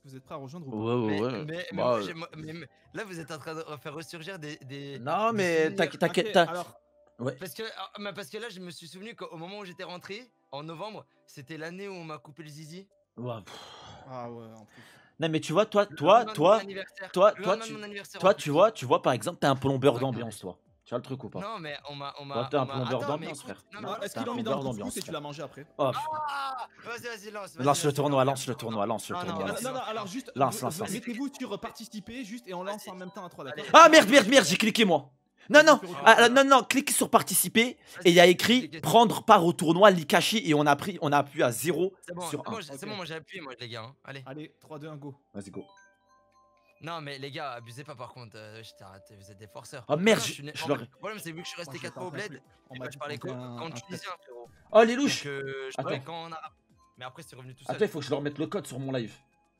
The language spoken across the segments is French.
vous êtes prêts à rejoindre ou pas? Ouais. Mais Bah, là, vous êtes en train de faire ressurgir non, des mais souvenirs. t'inquiète. Alors, Ouais. Parce que là, je me suis souvenu qu'au moment où j'étais rentré, en novembre, c'était l'année où on m'a coupé le zizi. Ouais, ah ouais, en plus. non, mais tu vois, toi, Le lendemain de mon anniversaire. Le lendemain de mon anniversaire. en plus. tu vois, par exemple, t'es un plombeur Ouais, d'ambiance, toi. Tu vois le truc ou pas? Non, mais on Toi, m'a. t'es un plombeur Attends, mais d'ambiance, écoute, frère. non, mais Alors, parce est-ce que- qu'ils l'ont mis dans plombeur le d'ambiance, couscous et tu l'as mangé après? Oh, Ah, vas-y, lance. lance le tournoi, Non, lance le tournoi. non, Non, alors juste, Lance. mettez-vous sur participer, juste, et on lance en même temps à 3, d'accord? Ah merde, j'ai cliqué moi. Non, cliquez sur participer et il y a écrit prendre part au tournoi Likashi et on a appuyé à 0 sur 1. C'est bon, moi j'ai appuyé, les gars. Hein. Allez. Allez, 3, 2, 1, go. Vas-y, go. Non, mais les gars, abusez pas par contre. Je t'arrête, vous êtes des forceurs. Oh merde, Non, je Le problème, c'est vu que je suis resté Moi, 4 mois au bled. on m'a dit Je parlais qu'on était qu'en un tunisien, frérot. Oh les louches. Donc, je parlais qu'en arabe. Mais après, c'est revenu tout seul. Attends, il faut que je leur mette le code sur mon live.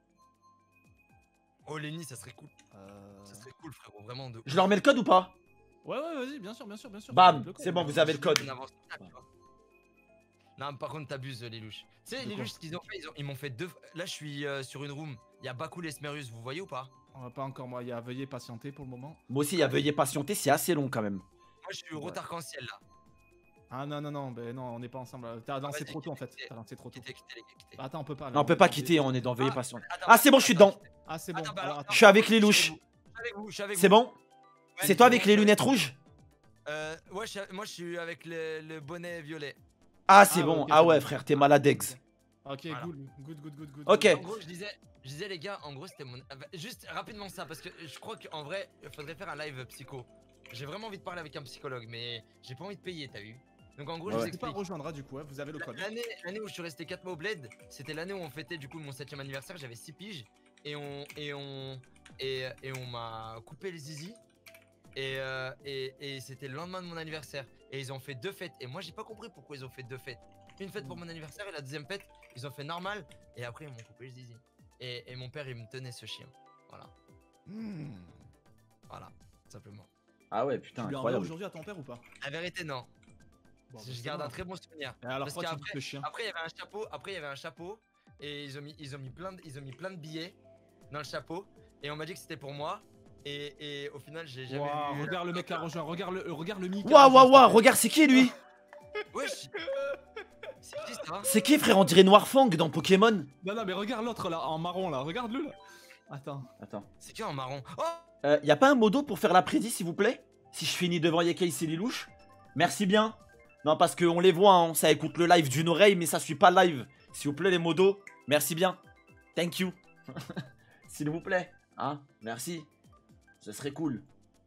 Oh, Lenny, ça serait cool. Ça serait cool, frérot. Vraiment de. Je leur mets le code ou pas? Ouais, vas-y, bien sûr. Bam, c'est bon, vous avez le code. Non, mais par contre, t'abuses, les louches. Tu sais, les louches, ce qu'ils ont fait, ils m'ont fait deux. Là, je suis sur une room. Il y a Bakoul et Smerus, vous voyez ou pas? Pas encore, moi, il y a veuillez patienter pour le moment. Moi aussi, il y a veuillez patienter, c'est assez long quand même. Moi, je suis au retard arc-en-ciel là. Ah non, ben non, on n'est pas ensemble. T'as lancé trop tôt en fait. T'as lancé trop tôt. Quittez. Attends, on peut pas. Non, on peut pas quitter, on est dans veuillez patienter. Attends, Ah, c'est bon, je suis dedans. Ah, c'est bon. Attends, bah, Alors, alors, attends. Je suis avec les louches. Je suis avec vous. C'est bon? Ouais, C'est toi avec les lunettes rouges? Ouais, moi, je suis avec le bonnet violet. Ah, c'est Ah, bon. ok, Ah c'est ouais, bon. frère, t'es malade, ex. Ok, Voilà. good. Ok. En gros, je disais les gars, en gros, c'était mon. Juste rapidement ça, parce que je crois qu'en vrai, il faudrait faire un live psycho. J'ai vraiment envie de parler avec un psychologue, mais j'ai pas envie de payer, t'as vu? Donc en gros, je vous Je peux pas explique. rejoindra du coup, vous avez le code. L'année où je suis resté 4 mois au bled, c'était l'année où on fêtait du coup mon 7ème anniversaire, j'avais 6 piges et on m'a coupé le zizi et c'était le lendemain de mon anniversaire et ils ont fait 2 fêtes et moi j'ai pas compris pourquoi ils ont fait 2 fêtes. Une fête pour mon anniversaire et la deuxième fête, ils ont fait normal et après ils m'ont coupé le zizi. Et mon père il me tenait ce chien. Voilà. Voilà, simplement. Ah ouais, putain, Tu lui envoies incroyable. aujourd'hui à ton père ou pas? La vérité non. Bon, Je garde un très bon souvenir. Et alors, Parce pourquoi tu qu'après- dis le chien? Après, il y avait un chapeau. Et ils ont mis plein de billets dans le chapeau. Et on m'a dit que c'était pour moi. Et au final, j'ai jamais vu. Regarde le mec là rejoint, regarde le mic. Waouh, regarde, c'est qui lui? Wesh. C'est qui ça? C'est qui, frère? On dirait Noirfang dans Pokémon. Non, mais regarde l'autre là, en marron là, regarde-le là. Attends. C'est qui en marron? Oh! Y a pas un modo pour faire la prédit, s'il vous plaît? Si je finis devant Yekai et les louches? Merci bien. Non, parce qu'on les voit, hein, ça écoute le live d'une oreille, mais ça suit pas le live. S'il vous plaît, les modos, merci bien. Thank you. S'il vous plaît. Hein, merci. Ce serait cool.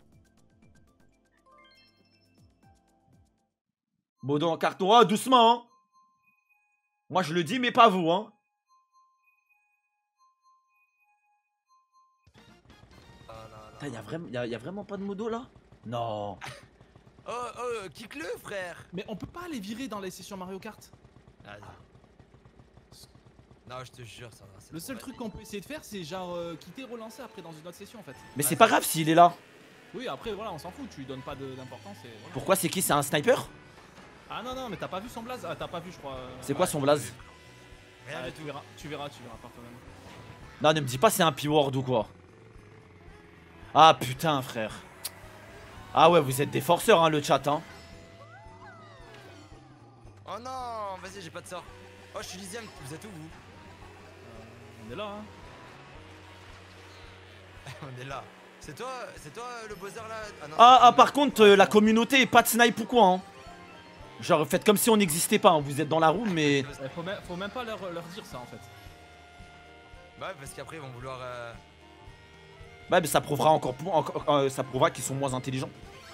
Modo en carton. Oh, doucement, hein. Moi, je le dis, mais pas vous, hein. Putain, y a vraiment pas de modo, là? Non. Kick-le, frère! Mais on peut pas les virer dans les sessions Mario Kart. Non, je te jure, ça va. Le seul truc qu'on peut essayer de faire, c'est genre quitter, relancer après dans une autre session en fait. Mais c'est pas grave s'il est là. Oui, après voilà, on s'en fout, tu lui donnes pas d'importance et voilà. Pourquoi, c'est qui? C'est un sniper? Ah non, mais t'as pas vu son blaze? Ah, t'as pas vu, je crois. C'est quoi son blaze? Rien du tu tout. verras par toi-même. Non, ne me dis pas c'est un P-word ou quoi. Ah putain, frère. Ah ouais, vous êtes des forceurs, hein, le chat, hein. Oh non, vas-y, j'ai pas de sort. Oh, je suis 10ème, vous êtes où, vous? On est là, hein. On est là. C'est toi le buzzer là? Non, Ah, par contre, la communauté, pas de snipe ou quoi, hein. Genre, faites comme si on n'existait pas, hein. Vous êtes dans la room, mais... Faut même pas leur dire ça en fait. Bah, parce qu'après, ils vont vouloir. Ouais, mais ça prouvera ça prouvera qu'ils sont moins intelligents.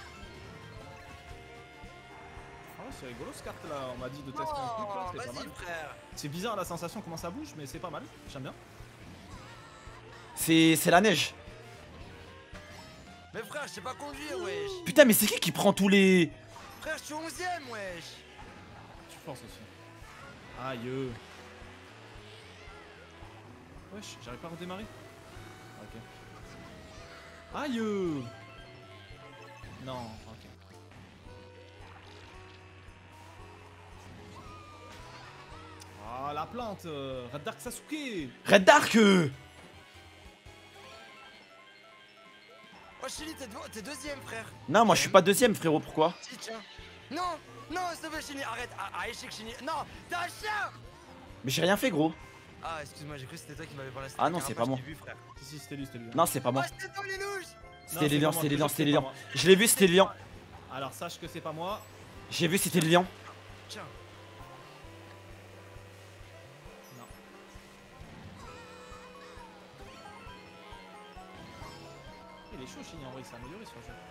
Ah ouais, c'est rigolo ce carte là, on m'a dit de tester un truc là, c'est pas Vas-y, mal. frère. C'est bizarre la sensation comment ça bouge, mais c'est pas mal, j'aime bien. C'est la neige. Mais frère, je sais pas conduire, wesh. Putain, mais c'est qui prend tous les... Frère, je suis 11ème, wesh. Tu forces aussi. Aïe. Wesh, j'arrive pas à redémarrer. Ok. Aïe. Non, ok. Ah, la plante Red Dark Sasuke. Red Dark Oh, Chili, t'es deuxième, frère. Non, moi je suis pas deuxième, frérot, pourquoi? Si, tiens. Non, non, s'il te plaît, Chili, arrête. Ah, échec, Chili. Non, t'es un chien. Mais j'ai rien fait, gros. Ah, excuse-moi, j'ai cru que c'était toi qui m'avais parlé. Ah non, c'est pas moi. Si, c'était lui, c'était lui. Non, c'est pas moi. Oh, c'était toi, les louches. C'était les lions, c'était les lions, c'était les lions. moi. Je l'ai vu, c'était les lions. Alors, sache que c'est pas moi. J'ai vu, c'était les lions. Tiens. Non. Il est chaud, Chini, en vrai, il s'est amélioré sur le jeu.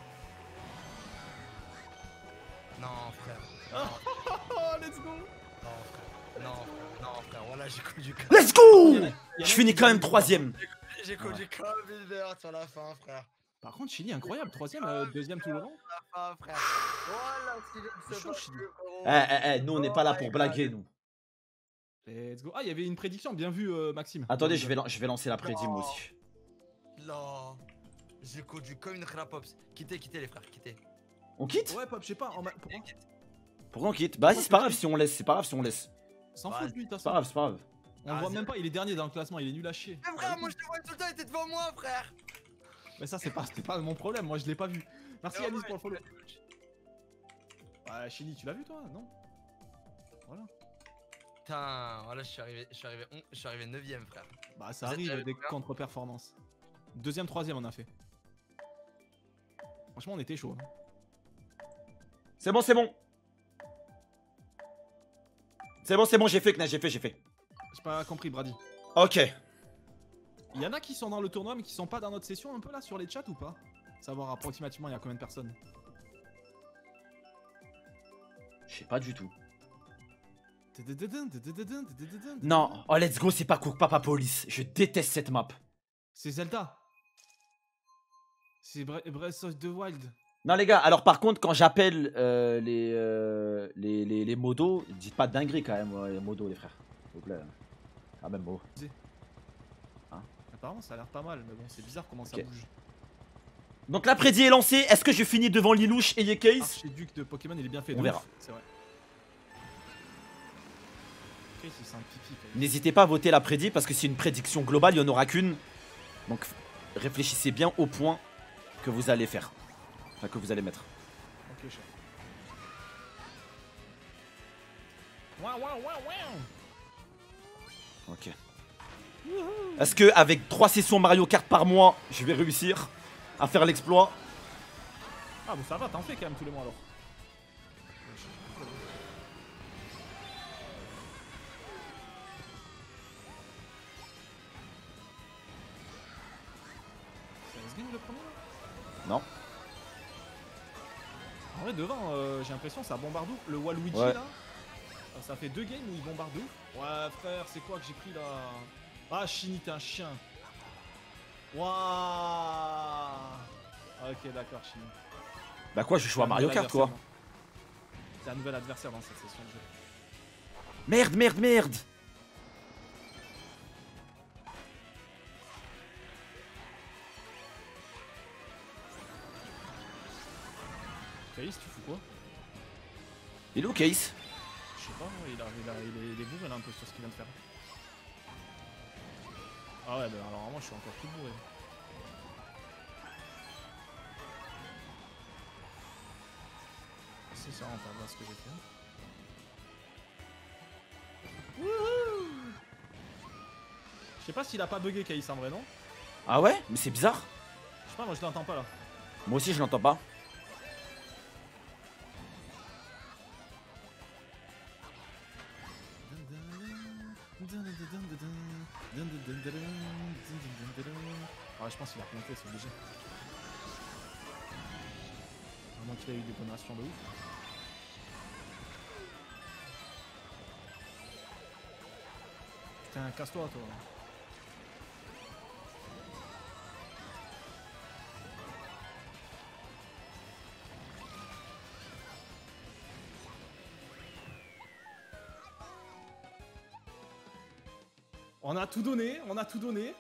Non, frère. Oh, let's go. Non, frère, voilà, j'ai conduit comme. Let's go! Je finis quand même troisième. J'ai conduit comme une merde sur la fin, frère. Par contre, Chini, incroyable. Troisième, deuxième tout le long. Sur la fin, frère. Voilà, si je ne sais pas. Chini. Nous on n'est pas là pour blaguer, nous. Let's go. Ah, il y avait une prédiction, bien vu, Maxime. Attendez, je vais lancer la prédit, moi aussi. Non. J'ai conduit comme une Pops. Quittez, les frères, quittez. On quitte? Ouais, Pop, je sais pas. Pourquoi Pourquoi on quitte? Bah, vas-y, c'est pas grave si on laisse, c'est pas grave si on laisse. S'en fout de lui, de toute C'est pas façon. grave, c'est pas grave. On le voit même pas, il est dernier dans le classement, il est nul à chier. Mais frère, moi je te vois tout le temps, il était devant moi, frère. Mais ça, c'était pas mon problème, moi je l'ai pas vu. Merci Mais Alice ouais, pour le follow. Bah, Chini, tu l'as vu toi? Non? Voilà. Putain, voilà, je suis arrivé 9ème, frère. Bah, ça Vous êtes arrive, avec des combien contre-performances. Deuxième, troisième, on a fait. Franchement, on était chaud. Hein. C'est bon, c'est bon. C'est bon, j'ai fait, Knash, j'ai fait. J'ai pas compris, Brady. Ok. Il y en a qui sont dans le tournoi, mais qui sont pas dans notre session un peu là sur les chats ou pas? Savoir approximativement il y a combien de personnes. Je sais pas du tout. Non, oh let's go, c'est pas Cook Papa Police. Je déteste cette map. C'est Zelda. C'est Breath of the Wild. Non les gars, alors par contre quand j'appelle les modos, dites pas de dinguerie quand même les modos les frères. S'il vous plaît. Ah même mot. Hein? Apparemment ça a l'air pas mal, mais bon c'est bizarre comment ça bouge. Donc la prédit est lancée, est-ce que je finis devant Lilouche et Yekais? Archiduc de Pokémon il est bien fait. On verra. C'est vrai. N'hésitez pas à voter la prédit parce que c'est une prédiction globale, il n'y en aura qu'une. Donc réfléchissez bien au point que vous allez faire. Enfin que vous allez mettre. Ok, cher. Ok. Est-ce que avec 3 sessions Mario Kart par mois, je vais réussir à faire l'exploit? Ah bon ça va, t'en fais quand même tous les mois alors. C'est S-Gang le premier là? Non. En vrai devant j'ai l'impression que ça bombarde ouf. Le Waluigi ouais. là, ça fait 2 games où il bombarde ouf. Ouais frère c'est quoi que j'ai pris là? Ah Chini t'es un chien. Waouh. Ok d'accord Chini. Bah quoi je joue à Mario Kart quoi. C'est un nouvel adversaire dans cette session de jeu. Merde. Case tu fous quoi? Il est où Case? Je sais pas, il est bourré là un peu sur ce qu'il vient de faire. Ah ouais, bah alors moi je suis encore plus bourré. C'est ça, on va voir ce que j'ai fait. Wouhou! Je sais pas s'il a pas bugué Case en vrai, non? Ah ouais? Mais c'est bizarre. Je sais pas, moi je l'entends pas là. Moi aussi je l'entends pas. Ah je pense qu'il a planté, c'est obligé. À moins qu'il ait eu des donations de ouf. Putain, casse-toi toi. On a tout donné,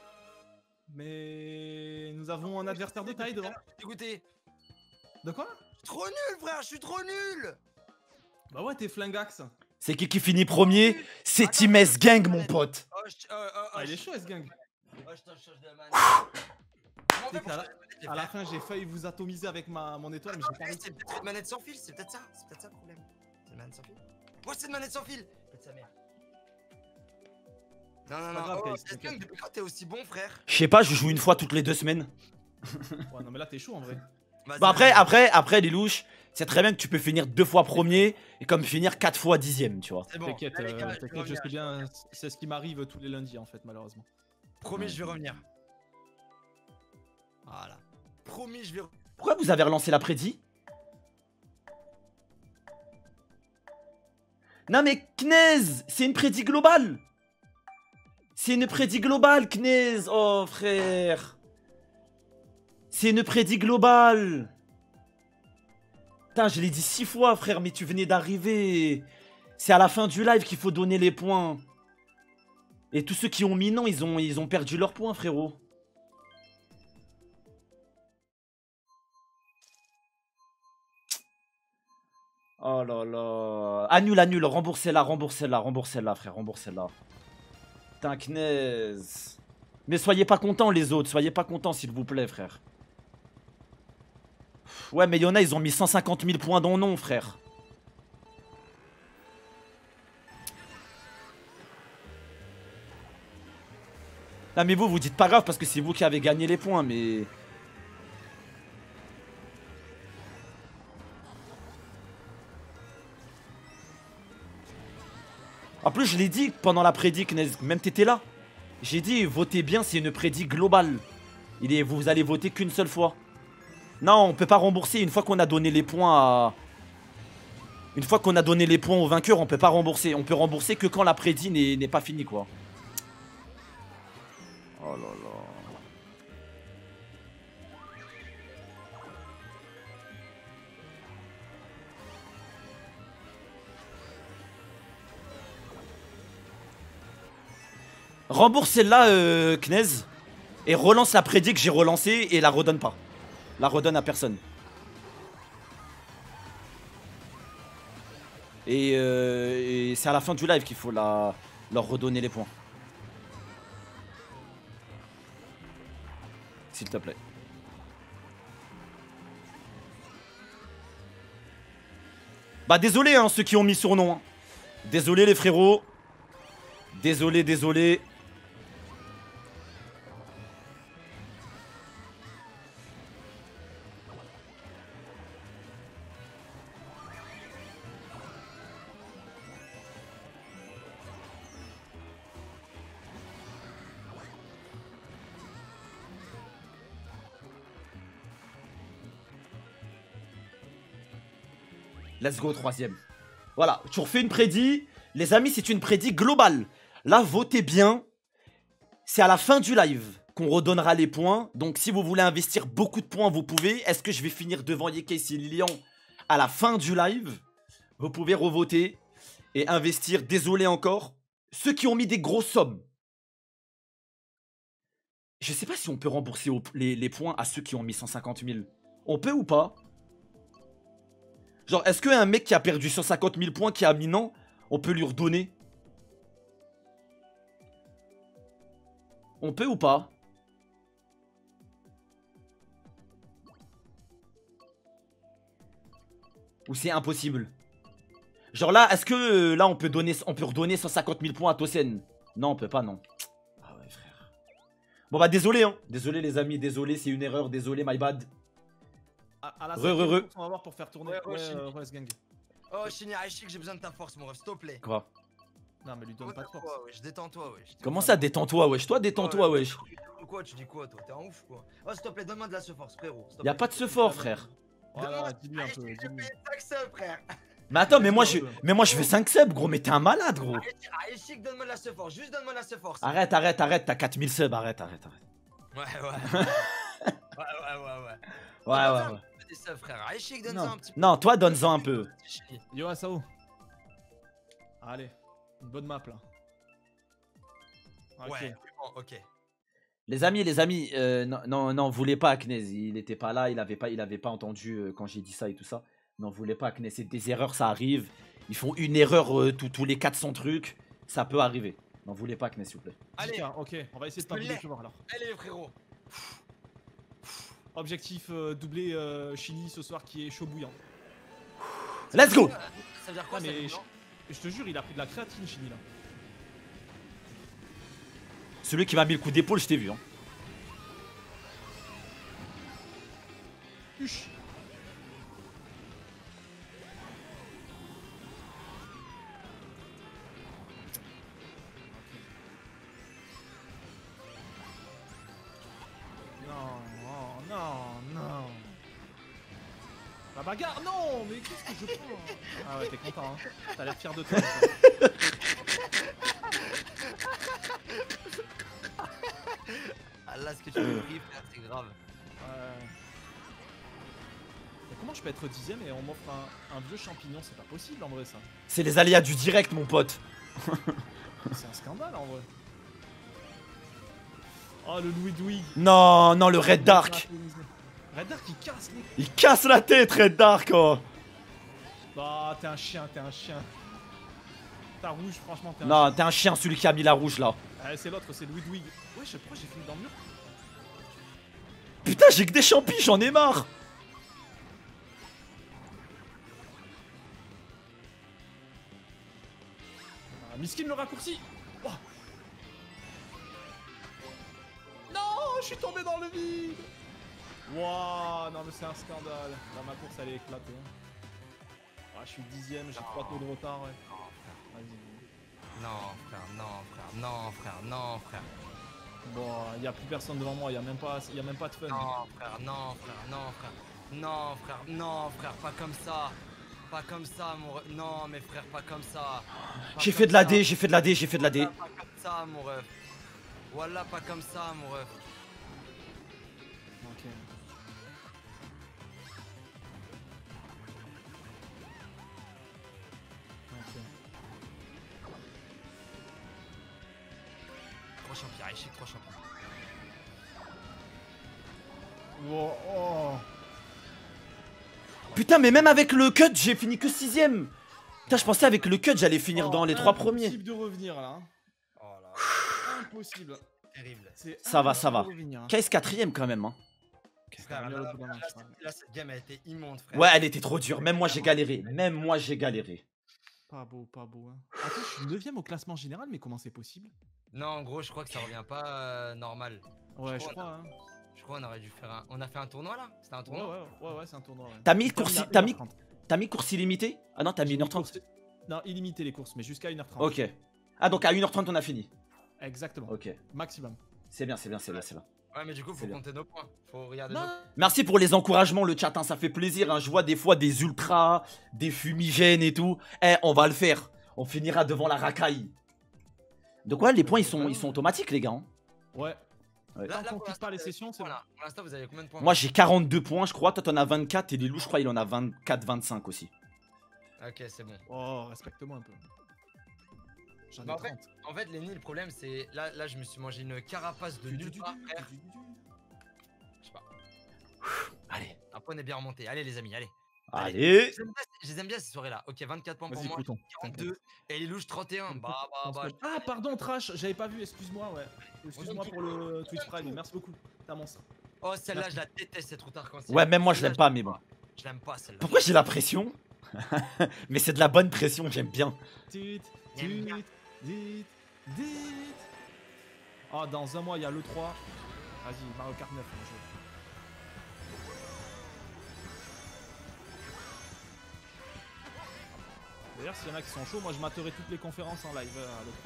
mais nous avons un adversaire de taille devant. Écoutez, De quoi? trop nul, frère, je suis trop nul. Bah ouais, t'es flingax. C'est qui finit premier? C'est Team S-Gang mon pote. Oh, Ah, il est chaud, S-Gang. Oh, je change de manette. Comment on fait C'est pour qu'à changer de manette, les À la frères? fin, j'ai failli vous atomiser avec mon étoile, mais j'ai pas réussi. C'est peut-être une manette sans fil, c'est peut-être ça le problème. C'est une manette sans fil. Ouais, c'est une manette sans fil. Pète sa mère. Non, non, pas non. grave, Oh, Kais, Gasgang, depuis quand t'es aussi bon, frère? Je sais pas, je joue une fois toutes les 2 semaines. Ouais, non, mais là, t'es chaud en vrai. Vas-y, Bon vas-y. après les louches, c'est très bien que tu peux finir 2 fois premier et comme finir 4 fois 10ème, tu vois. C'est bon. T'inquiète, Là, les gars, je vais t'inquiète, je revenir, sais je vais bien, revenir. c'est ce qui m'arrive tous les lundis en fait, malheureusement. Promis, je vais revenir. Voilà. Promis, je vais. Pourquoi vous avez relancé la prédit? Non mais Knez, c'est une prédit globale. C'est une prédit globale, Knez. Oh frère. C'est une prédit globale. Putain, je l'ai dit 6 fois, frère, mais tu venais d'arriver. C'est à la fin du live qu'il faut donner les points. Et tous ceux qui ont mis non, ils ont perdu leurs points, frérot. Oh là là. Annule, annule, remboursez-la, frère, remboursez-la. Putain, Knez. Mais soyez pas contents, les autres, soyez pas contents, s'il vous plaît, frère. Ouais, mais y'en a, ils ont mis 150 000 points dans non, frère. Non, mais vous dites pas grave parce que c'est vous qui avez gagné les points, mais... En plus, je l'ai dit pendant la prédic, même t'étais là. J'ai dit, votez bien, c'est une prédic globale. Vous allez voter qu'une seule fois. Non, on peut pas rembourser une fois qu'on a donné les points à... Une fois qu'on a donné les points au vainqueur, on peut pas rembourser. On peut rembourser que quand la prédit n'est pas finie, quoi. Oh là là. Rembourse celle-là, Knez. Et relance la prédit que j'ai relancée et la redonne pas. La redonne à personne. Et c'est à la fin du live qu'il faut leur redonner les points. S'il te plaît. Bah désolé hein, ceux qui ont mis sur nom. Hein. Désolé les frérots. Désolé, désolé. Let's go, 3ème. Voilà, tu refais une prédit. Les amis, c'est une prédit globale. Là, votez bien. C'est à la fin du live qu'on redonnera les points. Donc, si vous voulez investir beaucoup de points, vous pouvez. Est-ce que je vais finir devant Yekes et Lilian à la fin du live? Vous pouvez revoter et investir. Désolé encore. Ceux qui ont mis des grosses sommes. Je sais pas si on peut rembourser les points à ceux qui ont mis 150 000. On peut ou pas? Genre, est-ce qu'un mec qui a perdu 150 000 points, qui a mis non, on peut lui redonner? On peut ou pas? Ou c'est impossible? Genre là, est-ce que là on peut redonner 150 000 points à Tosen? Non, on peut pas, non. Ah ouais, frère. Bon bah désolé, hein. Désolé les amis, désolé, c'est une erreur, désolé, my bad. À la Re. on va voir pour faire tourner. Ouais, Gang. Oh, Shinny, Aishik, j'ai besoin de ta force, mon ref, s'il te plaît. Quoi? Non, mais lui donne pas de force. Détends-toi, wesh, détends-toi, wesh. Comment ça, détends-toi, wesh? Toi, détends-toi, wesh. Quoi, tu dis quoi, toi? T'es un ouf, quoi. Oh, s'il te plaît, donne-moi de la force, frérot. Y'a pas de ce fort, frère. Voilà, dis-lui un peu. Dis-lui. frère. Mais attends, mais moi je veux 5 subs, gros. Mais t'es un malade, gros. Aishik, donne-moi de la force, juste donne-moi de la force. Arrête, t'as 4000 subs, arrête. Ouais. Ouais. Des subs, frère. Aishik, donne-en un petit peu. Non, toi, donne-en un peu. Yo, Asao. Allez, une bonne map là. Ok. Ouais, ok. Les amis, non, voulez pas Knez, il était pas là, il avait pas entendu quand j'ai dit ça et tout ça. Non, voulez pas Knez, c'est des erreurs, ça arrive. Ils font une erreur tous les 400 trucs, ça peut arriver. Non, voulez pas Knez, s'il vous plaît. Allez, ok, on va essayer de pas bouger alors. Allez, frérot. Objectif doublé Chili ce soir qui est chaud bouillant. Let's go. Ça veut dire quoi Ah, ça, mais Lilian je te jure, il a pris de la créatine Chili là. Celui qui m'a mis le coup d'épaule, je t'ai vu. Hein. Huch. Non. La bagarre, non, mais qu'est-ce que je prends? Ah ouais, t'es content, hein. T'as l'air fier de toi. Ah là, ce que tu me pris, frère, c'est grave. Ouais. Mais comment je peux être 10ème et on m'offre un vieux champignon? C'est pas possible en vrai ça. C'est les aléas du direct, mon pote. C'est un scandale en vrai. Oh le Ludwig. Non, non, le Red Dark. Red Dark il casse les... Il casse la tête, Red Dark. Oh. Bah t'es un chien, t'es un chien. T'as rouge franchement t'es un Non, chien. t'es un chien, celui qui a mis la rouge là. C'est l'autre, c'est Ludwig. Ouais je sais pourquoi j'ai fini dans le mur. Putain, j'ai que des champis, j'en ai marre. Ah, Miskin le raccourci. Oh. Non, je suis tombé dans le vide. Wouah, non mais c'est un scandale. Là, ma course elle est éclatée. Ah, je suis 10ème, j'ai 3 tours de retard, ouais. Vas-y. Non, frère, non, frère, non, frère, non, frère. Bon, y a plus personne devant moi, y a même pas de fun. Non, frère, non, frère, non, frère. Non, frère, non, frère, pas comme ça. Pas comme ça, mon ref. Non, mes frères, pas comme ça. J'ai fait de la D, j'ai fait de la D, j'ai fait de la D. Pas comme ça, mon ref. Voilà, pas comme ça, mon ref. Ok. Ok. 3 champions, échec, 3 champions. Wow, oh. Putain, mais même avec le cut, j'ai fini que 6ème. Putain, je pensais avec le cut, j'allais finir dans les 3 premiers. Impossible de revenir là. Hein. Oh là, Impossible. terrible. C'est Ça va, impossible ça va. de revenir, hein. KS 4ème quand même. Hein. Frère, mieux là, au bout d'un match, ouais. là, cette game a été immonde, frère. Ouais, elle était trop dure. Même moi, j'ai galéré. Même moi, j'ai galéré. Pas beau, pas beau. Hein. Attends, je suis 9ème au classement général, mais comment c'est possible? Non, en gros, je crois que ça revient pas normal. Ouais, je crois, crois. Hein. Je crois qu'on aurait dû faire un. On a fait un tournoi là? C'était un Ouais, tournoi? ouais, c'est un tournoi. Ouais. T'as mis J'ai course, terminé à t'as mis, 1h30. t'as mis course illimitée? Ah non, t'as mis J'ai 1h30. course- Non, illimité les courses, mais jusqu'à 1h30. Ok. Ah, donc à 1h30, on a fini. Exactement. Ok. Maximum. C'est bien, c'est bien, c'est bien, c'est bien. Ouais, mais du coup, faut C'est bien. compter nos points. Faut regarder Non, nos Merci pour les encouragements, le chat, hein, ça fait plaisir. Hein. Je vois des fois des ultras, des fumigènes et tout. Eh, on va le faire. On finira devant la racaille. De quoi? Les points, ils sont automatiques, les gars. Hein. ouais. Ouais. Tant qu'on pour quitte pas les l'instant, sessions, c'est voilà. Pour l'instant, vous avez combien de points? Moi, j'ai 42 points, je crois. Toi, t'en as 24. Et Lilou, je crois, il en a 24, 25 aussi. Ok, c'est bon. Oh, respecte-moi un peu. J'en ai Bah, 30. En fait, Lenny, le problème, c'est. Là, je me suis mangé une carapace de nulle part, frère. Je sais pas. Allez. Un point est bien remonté. Allez, les amis, allez. Allez. Je les aime bien ces soirées-là. Ok, 24 points pour Vas-y, moi. Pluton. 42. Et les louches, 31. Bah. Ah, pardon, Trash, j'avais pas vu, excuse-moi, ouais. Excuse-moi pour le Twitch Prime, merci beaucoup. T'es un monstre. Oh, celle-là, je la déteste, cette route arc-en-ciel. Ouais, même moi, je l'aime pas, mais bon. Je l'aime pas, celle-là. Pourquoi j'ai la pression? Mais c'est de la bonne pression, j'aime bien. Tit. Oh, dans un mois, il y a l'E3. Vas-y, Mario Kart 9, on joue. D'ailleurs, s'il y en a qui sont chauds, moi je materai toutes les conférences en live à l'E3.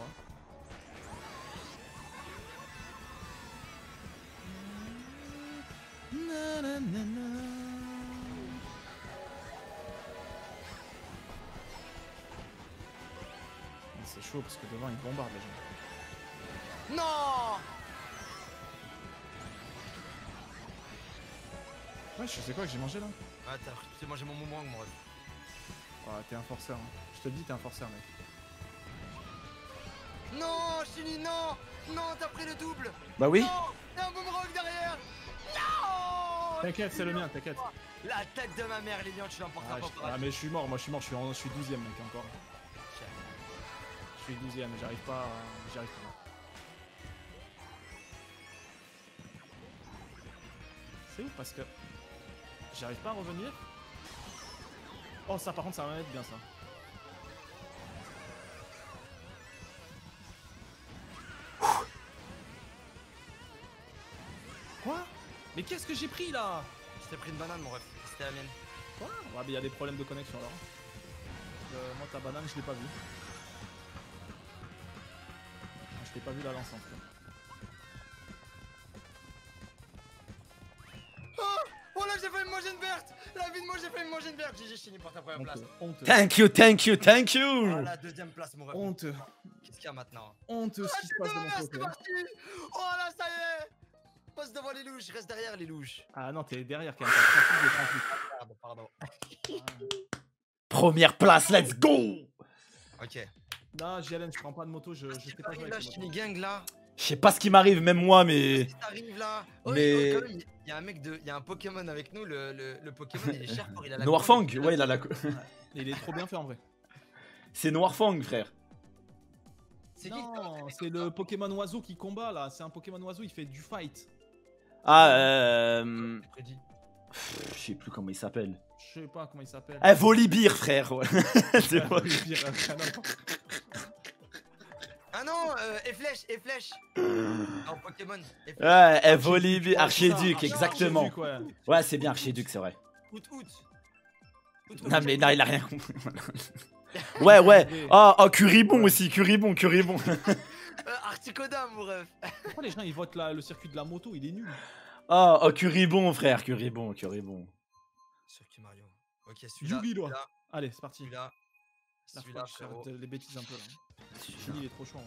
C'est chaud parce que devant ils bombardent les gens. Non! Ouais, je sais quoi que j'ai mangé là. Ah, t'as mangé mon boomerang, mon ref. Ouais, t'es un forceur. Hein. Je te le dis, t'es un forceur, mec. Non, Chili, non! Non, t'as pris le double! Bah oui. Non! Y'a un boomerang derrière! Non! T'inquiète, c'est le mien, t'inquiète. La tête de ma mère, Lilian, tu l'emporteras pas pour Ah, mais je suis mort, moi je suis mort, je suis 12ème, mec, encore. Je suis 12ème, j'arrive pas. J'arrive pas. C'est ouf parce que j'arrive pas à revenir. Oh ça par contre ça va être bien ça. Quoi? Mais qu'est-ce que j'ai pris là? Je t'ai pris une banane, mon ref. C'était la mienne. Quoi? Ouais mais il y a des problèmes de connexion alors. Moi ta banane je l'ai pas vu. Je t'ai pas vu la lance en tout cas. Oh là, j'ai failli me manger une verte. La vie de moi, j'ai failli me manger une verte. GG, je finis pour ta première place. Honte. Thank you, thank you, thank Oh, you. la deuxième place, mon ref. Honte. Qu'est-ce qu'il y a maintenant? Honte ce qui se passe de mon C'est côté. parti. Oh là, ça y est. Passe devant les louches, reste derrière les louches. Ah non t'es derrière quand même. T'as 38 Merde, pardon. Première place, let's go. Ok. Non JLN je prends pas de moto, je sais pas jouer Là, avec les Shiny motos. Gang là. Je sais pas ce qui m'arrive, même moi, mais. Qu'est-ce qui t'arrive là? Oh, Mais- quand même, il y a un mec de. Il y a un Pokémon avec nous, le Pokémon il est cher pour il a la. Noirfang, couronne. ouais, il a la. Il est trop bien fait en vrai. C'est Noirfang, frère. C'est qui? Non, c'est le Pokémon oiseau qui combat là. C'est un Pokémon oiseau, il fait du fight. Ah, Prédit. je sais plus comment il s'appelle. Je sais pas comment il s'appelle. Eh, Volibear, frère. Ouais. C'est pas- Ah non, et flèche, et flèche. En Pokémon. Et flèche. Ouais, eh, Volibear, Archiduc, Archiduc, exactement. ouais. Ouais, c'est bien Archiduc, c'est vrai. Out. Non, mais non, il a rien compris. Ouais, ouais. Oh, Curibon aussi, Curibon. Articoda, mon ref. Pourquoi les gens ils votent le circuit de la moto, il est nul. Oh, Curibon, frère, Curibon. Circuit Mario. Ok, celui-là. Yugi, toi. Celui-là. Allez, c'est parti. Celui-là. La Celui-là, fois, frérot. j'arrête les bêtises un peu là. Fini, il est trop chaud.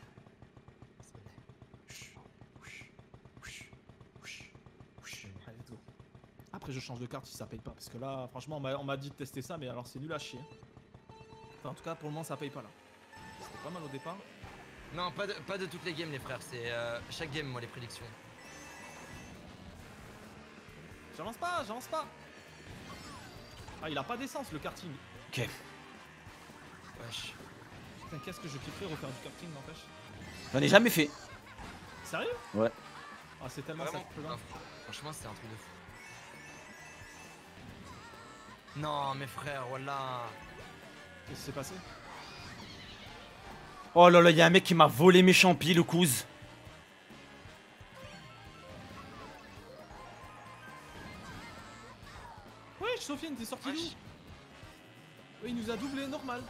Allez, let's go. Après, je change de carte si ça paye pas. Parce que là, franchement, on m'a dit de tester ça, mais alors c'est nul à chier. Enfin, en tout cas, pour le moment, ça paye pas là. C'était pas mal au départ. Non, pas de toutes les games, les frères. C'est chaque game, moi, les prédictions. J'avance pas. Ah, il a pas d'essence le karting. Ok. Wesh. Putain, qu'est-ce que je kifferais refaire du karting, n'empêche. J'en ai jamais fait. Sérieux? Ouais. Ah, c'est tellement Vraiment. ça. Non, franchement, c'est un truc de fou. Non, mes frères, voilà. Qu'est-ce qui s'est passé? Oh là là, y'a un mec qui m'a volé mes champis, le couze. Wesh, Sofiane, t'es sorti d'où? Wesh. Oui, il nous a doublé, normal.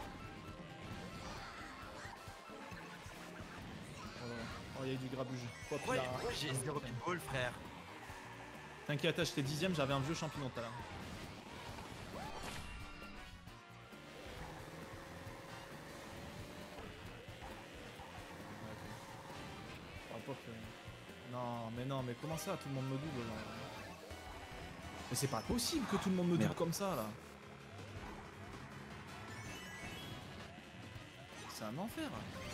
Oh, il y a eu du grabuge. Hop Ouais, là. j'ai 0 pitbull, frère. T'inquiète, j'étais 10ème, j'avais un vieux champignon tout à l'heure. Non, mais comment ça, tout le monde me double là? Mais c'est pas possible que tout le monde me double Merde. comme ça là. C'est un enfer.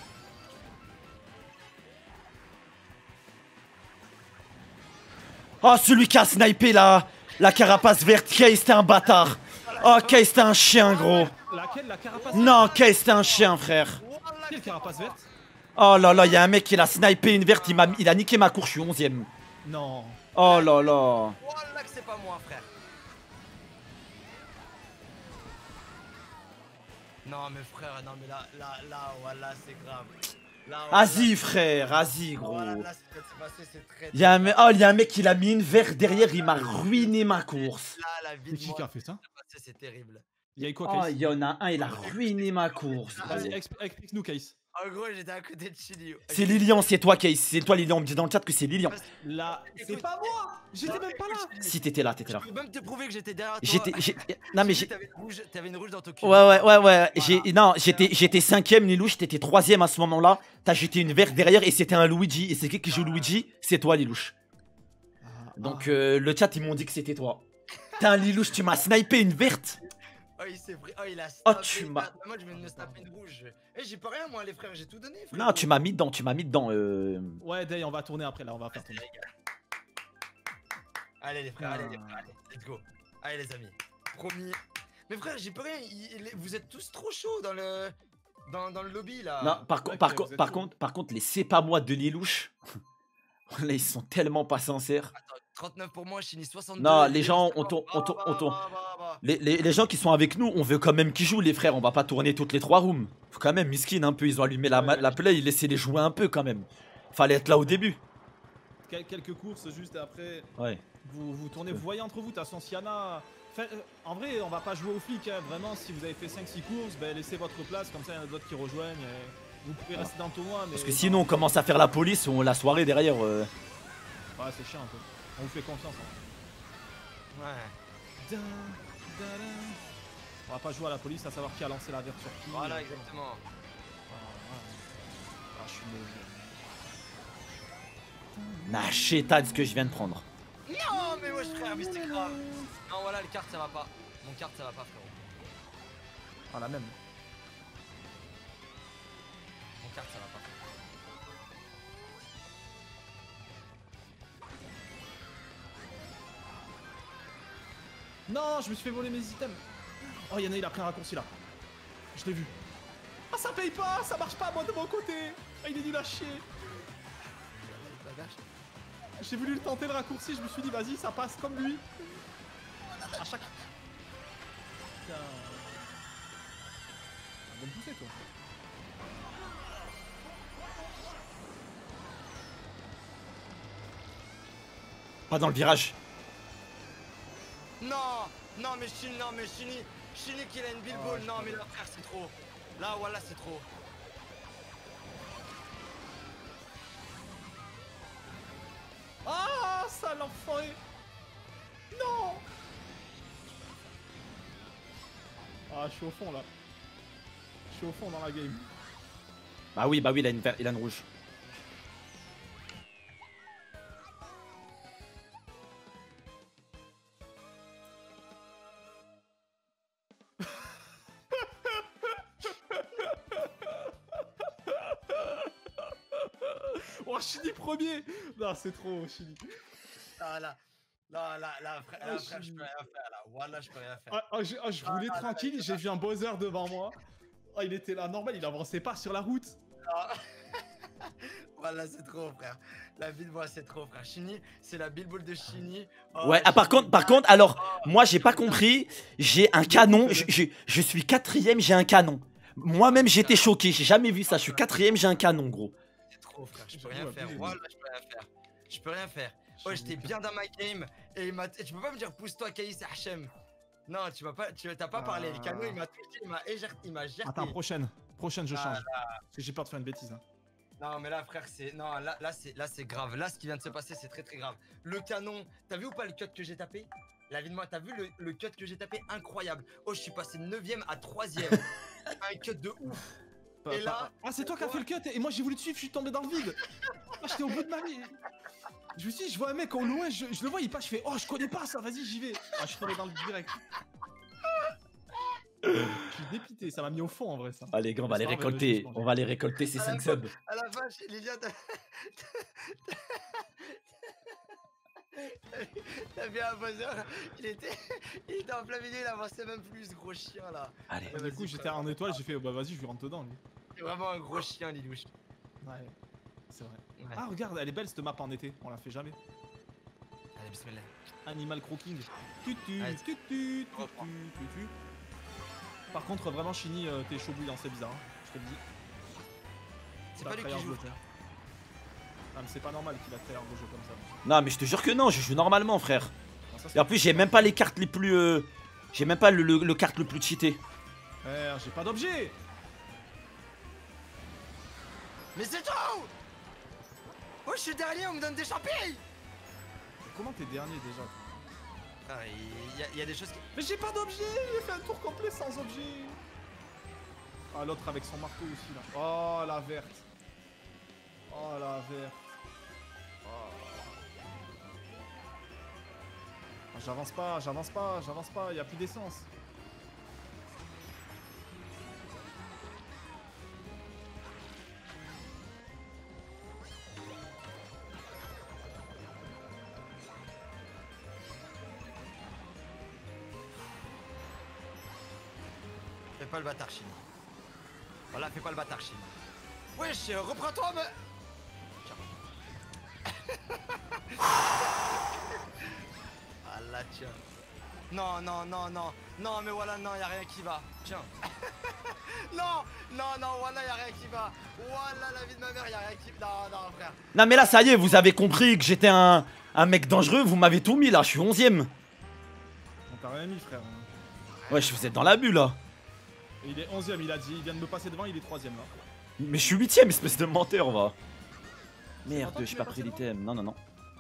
Oh, celui qui a snipé la carapace verte. Case, t'es un bâtard. Oh, Case, t'es un chien, gros. Laquelle? La carapace? Non, Case, t'es un chien, frère. Quelle carapace verte? Oh là là, y'a un mec qui l'a snipé une verte. Il a niqué ma course, je suis 11ème. Non. Oh là là. Voilà que c'est pas moi, frère. Non, mais frère, non, mais là, voilà, c'est grave. Là, Vas-y, frère, vas-y, gros. Voilà, là, ce qui s'est passé, c'est très. Y'a un mec qui l'a mis une verte derrière. Il m'a ruiné ma course. Là, la vie Mais de qui moi, a fait ça? c'est terrible. Il y a eu quoi, Oh, Case? il y en a un, il a ruiné ma course. Vas-y, gros. explique-nous, Case. En gros, j'étais à côté de Chili. C'est Lilian, c'est toi, Case. C'est toi, Lilian. On me dit dans le chat que c'est Lilian. Là, c'est pas moi. J'étais même pas là. Si t'étais là, t'étais Je là. peux même te prouver que j'étais derrière toi. Non, mais T'avais une rouge dans ton cul. Ouais. J'étais 5ème, Lilouche, t'étais 3ème à ce moment-là. T'as jeté une verte derrière et c'était un Luigi. Et c'est qui joue Luigi? C'est toi, Lilouche. Donc le chat, ils m'ont dit que c'était toi. T'es un Lilouche, tu m'as snipé une verte. Oh, il s'est pris. Oh, il a Oh, snappé tu une m'as- verte. Moi, je viens de me snapper une rouge. Eh, j'ai pas rien, moi, les frères, j'ai tout donné, frère. Non, tu m'as mis dedans, Ouais, Day, on va tourner après là, on va faire tourner. Allez, les frères, Ah. allez, let's go. Allez, les amis. Promis. Mais frère, j'ai pas rien. Vous êtes tous trop chauds dans le lobby là. Non, par contre, les c'est pas moi de Lilouche. Là, ils sont tellement pas sincères. Attends, 39 pour moi, Chini 62. Non, les Léo, gens, 50. les gens qui sont avec nous, on veut quand même qu'ils jouent, les frères. On va pas tourner toutes les 3 rooms. Faut quand même, miskin un peu. Ils ont allumé la play, ils laissaient les jouer un peu quand même. Fallait être là au début. Quelques courses juste et après. Ouais. Vous tournez, vous voyez entre vous. De toute façon, Siana. En vrai, on va pas jouer au flic. Hein. Vraiment, si vous avez fait 5-6 courses, ben, laissez votre place. Comme ça, il y en a d'autres qui rejoignent. Vous pouvez rester dans le tournoi. Mais Parce que sinon, on commence à faire la police, on la soirée derrière. Ouais, c'est chiant un peu. On vous fait confiance. Hein. Ouais. On va pas jouer à la police à savoir qui a lancé la verte sur qui. Voilà, exactement. Ah, je suis mauvais. Nah, chétade ce que je viens de prendre. Non, mais wesh frère, mais c'est grave. Non, voilà, les cartes ça va pas. Mon carte ça va pas, frérot. Ah, la même. Mon carte ça va pas. Non, je me suis fait voler mes items. Oh, Yana, il a pris un raccourci là. Je l'ai vu. Ah, ça paye pas, ça marche pas moi de mon côté. Ah, il est nul à chier. J'ai voulu le tenter le raccourci, je me suis dit vas-y, ça passe comme lui. À chaque. Putain. Va me pousser toi. Pas dans le virage. Non, non mais Chini qu'il a une billball. Non mais là frère c'est trop. Là voilà c'est trop. Ah, ça l'enfoiré. Non. Ah, je suis au fond là. Je suis au fond dans la game. Bah oui, il a une rouge. Oh, Chini premier. Non, c'est trop, Chini. Ah là, frère, je peux rien faire là. Voilà, je peux rien faire. Je voulais tranquille, j'ai vu un Bowser devant moi. Oh, il était là, normal, il avançait pas sur la route. Ah. Voilà, c'est trop, frère. La billball, c'est trop, frère. Chini, c'est la billball de Chini. Oh, Ouais, ah, par contre, alors, moi j'ai pas compris. J'ai un canon, je suis 4ème, j'ai un canon. Moi-même j'étais choqué, j'ai jamais vu ça. Je suis 4ème, j'ai un canon, gros. C'est trop, frère. Je peux rien faire. Voilà, je peux rien faire. Je peux rien faire. Ouais, j'étais bien dans ma game et il m'a. Tu peux pas me dire pousse-toi, Kaïs Hachem. Non, tu t'as pas parlé. Le canon, il m'a touché, il m'a gerté. Attends, prochaine, je change. Parce que j'ai peur de faire une bêtise. Hein. Non mais là frère c'est. Non là c'est grave. Là ce qui vient de se passer c'est très grave. Le canon, t'as vu ou pas le cut que j'ai tapé? La vie de moi, t'as vu le cut que j'ai tapé? Incroyable. Oh je suis passé de 9ème à 3ème. Un cut de ouf. Et là. Ah c'est toi qui as fait le cut et moi j'ai voulu te suivre, je suis tombé dans le vide. Ah j'étais au bout de ma vie. Je me suis dit, je vois un mec au loin, je le vois, il passe, je fais oh je connais pas ça, vas-y j'y vais. Ah je suis tombé dans le direct. Je suis dépité, ça m'a mis au fond en vrai ça. Allez gars, on va les récolter, ces 5 subs. À la fin, Lilia, t'as vu un buzzer, il était en plein milieu, il avançait même plus, ce gros chien là. Allez. Du coup j'étais en étoile, j'ai fait bah vas-y je lui rentre dedans lui. C'est vraiment un gros chien Lilouche. Ouais, c'est vrai. Ouais. Ah regarde, elle est belle cette map en été, on la fait jamais. Allez, bismillah. Animal Croaking. Allez, Par contre, vraiment, Chini, t'es chaud bouillant, c'est bizarre. Hein. Je te le dis. C'est pas lui qui joue. Ah, mais c'est pas normal qu'il a tryhard de jeu comme ça. Non, mais je te jure que non, je joue normalement, frère. Non, ça, Et en plus, j'ai même pas les cartes les plus. J'ai même pas le carte le plus cheaté. J'ai pas d'objet. Mais c'est tout. Oh, je suis dernier, on me donne des champignons. Comment t'es dernier déjà? Ah, il y a des choses qui... Mais j'ai pas d'objet. J'ai fait un tour complet sans objet. Ah, l'autre avec son marteau aussi là. Oh, la verte. Oh, la verte. Oh. Ah, j'avance pas, y a plus d'essence. Fais pas le bâtard, Chine. Voilà, fais pas le bâtard, Chine. Wesh, reprends-toi, mais... Tiens. Non, non, non, non. Non, mais voilà, non, y'a rien qui va. Tiens. Non, non, non, voilà, y'a rien qui va. Voilà, la vie de ma mère, y'a rien qui va. Non, non, frère. Non mais là ça y est, vous avez compris que j'étais un mec dangereux, vous m'avez tout mis là, je suis 11ème. On t'a rien mis, frère. Ouais, vous êtes dans la bulle là. Et il est 11ème, il a dit. Il vient de me passer devant, il est 3ème là. Mais je suis 8ème, espèce de menteur, va. Merde, toi qui j'ai m'as pas passé pris devant l'item. Non, non, non.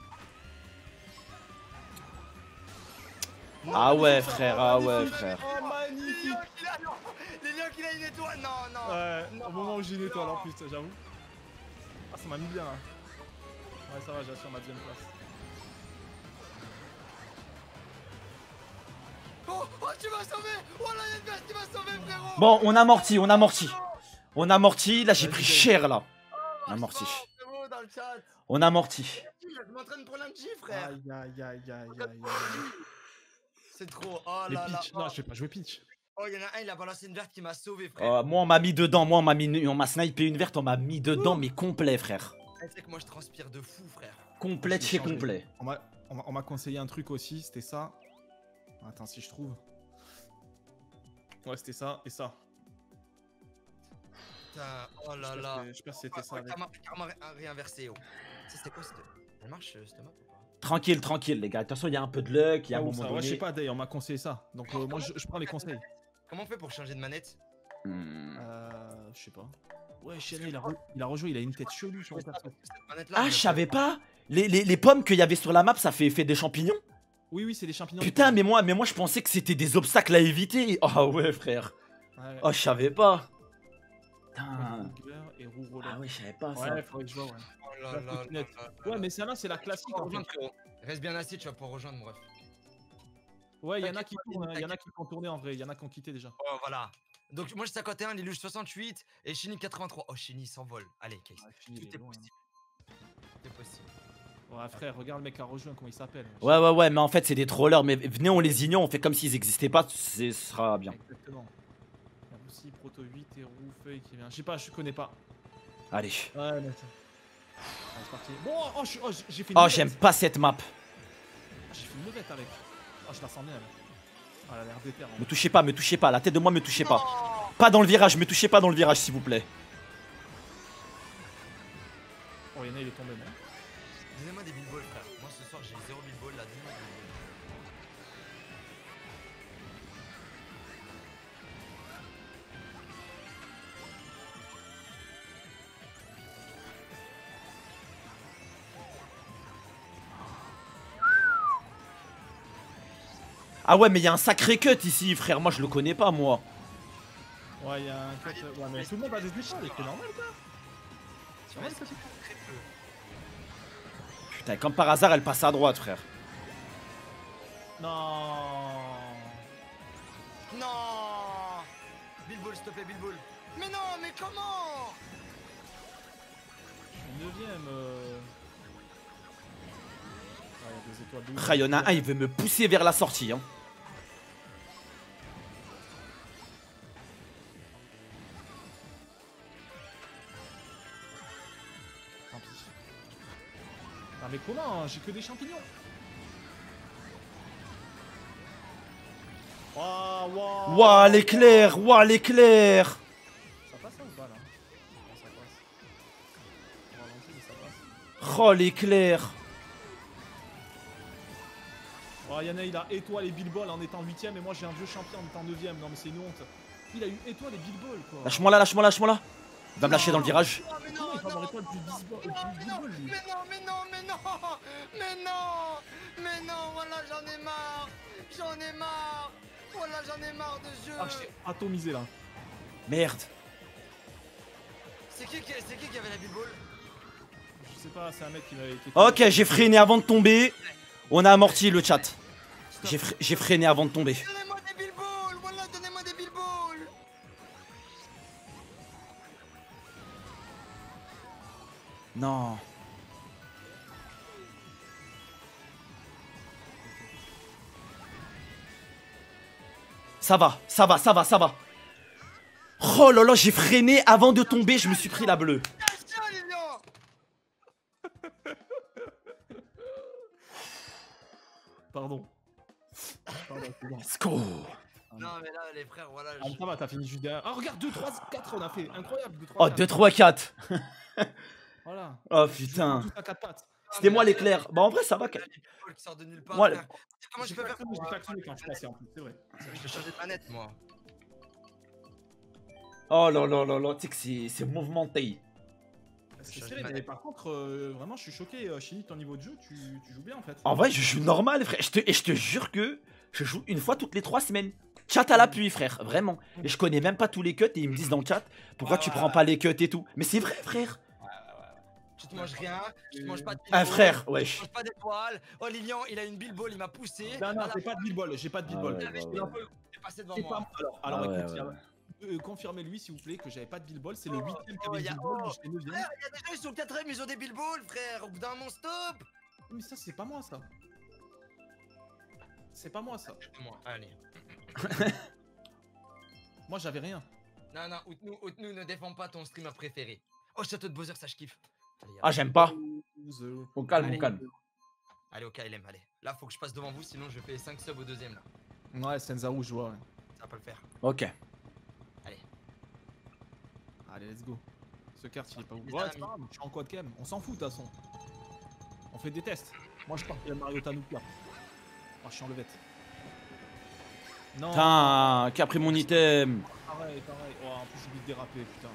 Non, Ah mais ouais, c'est ça. frère, Oh, ah magnifique, ouais, magnifique. frère. Oh, magnifique. Les lions qu'il a, non. Les lions qu'il a une étoile, non, non. Ouais, Non, au moment où j'ai une étoile non. en plus, j'avoue. Ah, ça m'a mis bien là. Ouais, ça va, j'assure ma deuxième place. Oh, oh, tu m'as sauvé. Oh là, y'a une bête qui m'a sauvé, frérot. Bon, on amortit, on amortit. On amortit, là j'ai Vas-y, pris vas-y. cher là. On Oh, amortit. je frérot, dans le chat. On amortit. Je m'entraîne pour l'un de J, frère. Aïe, aïe, aïe, aïe, aïe, aïe. C'est trop. Oh Les là là. pitch. Oh, Non, je vais pas jouer pitch. oh, y'en a un, il a balancé une verte qui m'a sauvé, frère. Moi on m'a mis dedans, moi on m'a snipé une verte, on m'a mis dedans, mais complet, frère. Tu sais que moi je transpire de fou, frère. Complet de Je vais chez changer. complet. On m'a conseillé un truc aussi, c'était ça. Attends, si je trouve. Ouais, c'était ça et ça. Putain, oh là là. Je sais pas si c'était ça. Avec. Karma réinversé, oh. Ça, c'était quoi cette. Elle marche cette map ou pas? Tranquille, tranquille, les gars. Attention, il y a un peu de luck, il y a un Ah, où moment ça donné. Ouais, je sais pas, d'ailleurs, on m'a conseillé ça. Donc, moi, Comment je prends les conseils. Comment on fait pour changer de manette? Je sais pas. Ouais, chérie, il a rejoué, il a une tête chelou sur le perso. Cette manette-là, Ah, elle je me savais pas. Les pommes qu'il y avait sur la map, ça fait effet des champignons. Oui, oui, c'est des champignons. Putain, mais moi je pensais que c'était des obstacles à éviter. Oh ouais, frère. Ouais. Oh, je savais pas. Putain. Et roue roulette. Ah ouais, je savais pas ça. Ouais, faudrait que je vois, ouais. Oh là La là trottinette. là là Ouais, là. mais celle-là, c'est la classique Tu vas en fait. rejoindre, frérot. Reste bien assis, tu vas pouvoir rejoindre, mon ref. Ouais, il y en a T'inquiète qui pas, tournent, il y en a t'inquiète. qui ont tourné en vrai, il y en a qui ont quitté déjà. Oh, voilà. Donc, moi, je suis 51, Lilouche 68 et Chini 83. Oh, Chini s'envole. Allez, Case. Ouais, fini, Tout il est est loin, possible. Tout est possible. Ouais, frère, regarde le mec qui a rejoint, comment il s'appelle. Ouais, mais en fait, c'est des trollers. Mais venez, on les ignore, on fait comme s'ils existaient pas. Ce sera bien. Exactement. Il y a aussi Proto 8 et Roux, Feuille qui vient. Je sais pas, je connais pas. Allez. Ouais, mais. Allez, c'est parti. Bon, j'ai fait une Oh, levette. j'aime pas cette map. J'ai fait une levette avec. Oh, je la sens bien, elle. Oh, elle a l'air déter. Me touchez pas, me touchez pas. La tête de moi, me touchez pas. Pas dans le virage, me touchez pas dans le virage, s'il vous plaît. Oh, Yana, il est tombé, non? Donnez-moi des billballs, frère. Moi, ce soir, j'ai 0 billball là. Donnez-moi des billballs. Ah ouais, mais il y a un sacré cut ici, frère. Moi, je le connais pas, moi. Ouais, il y a un cut. Ouais, mais tout le monde a des étoiles, c'est normal, quoi. C'est normal, ça. Très peu. Putain, comme par hasard, elle passe à droite, frère. Non. Non. Billball, s'il te plaît, billball. Mais non, mais comment? Je suis 9ème. Ah, il y a des étoiles de ouf. Ah, y en a un, il veut me pousser vers la sortie, hein. Tant pis. Ah, mais comment? J'ai que des champignons. Waouh, waouh. Ouah, l'éclair, ouah, l'éclair. Ça passe ça ou pas là? Non, ça passe. On va lancer, mais ça passe. Oh, l'éclair. Oh, Yana, il a étoile et billball en étant 8ème et moi j'ai un vieux champion en étant 9ème. Non, mais c'est une honte. Il a eu étoile et billball quoi. Lâche-moi là, lâche-moi, lâche-moi là. Il va me lâcher dans le virage. Non, mais Comment non, il peut avoir non. étoile plus billball, Mais non, lui? mais non, mais non, mais non, mais non, mais non, voilà, j'en ai marre, voilà, j'en ai marre de ce jeu. Ah, je t'ai atomisé là. Merde. C'est qui avait la billball? Je sais pas, c'est un mec qui m'avait. Ok, j'ai freiné avant de tomber. On a amorti le chat. J'ai freiné avant de tomber. Donnez-moi des billballs, voilà, donnez-moi des billballs. Non. Ça va, ça va, ça va, ça va. Oh là là, j'ai freiné avant de tomber, je me suis pris la bleue. Tiens, les lions. Pardon. Pardon, c'est bon. Let's go. Non, mais là, les frères, voilà. Ah, ça va, t'as fini juste derrière. Ah, regarde, 2, 3, 4, on a fait. Incroyable. 2, 3, Oh, 4. 2, 3, 4. Voilà. Oh Je joue putain. tout à 4 pattes. C'était moi l'éclair. Bah en vrai ça va. Qui sort de nulle part, Moi, frère. Comment je peux faire J'ai klaxonné quand je passais en plus, c'est vrai. Je vais changer de manette, moi. Oh là là là là, tu sais que c'est mouvementé. C'est serré, mais par contre, vraiment, je suis choqué. Chini, ton niveau de jeu, tu joues bien en fait. En vrai, je joue normal, frère. Et je te jure que je joue une fois toutes les 3 semaines. Chat à l'appui, frère, vraiment. Et je connais même pas tous les cuts et ils me disent dans le chat pourquoi tu prends pas les cuts et tout. Mais c'est vrai, frère. Tu te manges rien, tu te manges pas de Ah, bilball, frère, tu wesh. te manges pas d'étoiles. Oh, Lilian, il a une bilball, il m'a poussé. Non, non, j'ai pas de billball, j'ai pas de billball. ouais, C'est passé devant C'est pas moi. moi. Alors, Ah ouais, écoute, ouais. Confirmez-lui s'il vous plaît que j'avais pas de billball. C'est le 8ème qui oh, avait y a- billball, oh, mais j'étais 9ème. Frère, il y a des gens, ils sont 4ème, ils ont des billballs, frère. Au bout d'un moment, stop. Mais ça, c'est pas moi ça. C'est pas moi ça. Moi, allez. Moi, j'avais rien. Non, non, Outnou, ne défends pas ton streamer préféré. Oh, Château de Bowser, ça je kiffe. Allez, Ah, j'aime pas. 12, Au calme, Allez. au calme. allez, au KLM, allez. Là, faut que je passe devant vous, sinon je fais 5 subs au deuxième, là. Ouais, Senzaru, je vois. Ouais. Ça va pas le faire. Ok. Allez, let's go. Ce carte, il est pas ouf. Les Ouais, amis. c'est pas grave, je suis en quad cam. On s'en fout de toute façon. On fait des tests. Moi, je pars de Mario Tanuka. Oh, je suis en levette. Non. Putain, qui a pris mon item. Pareil, pareil. Oh, en plus, j'ai vite dérapé, putain.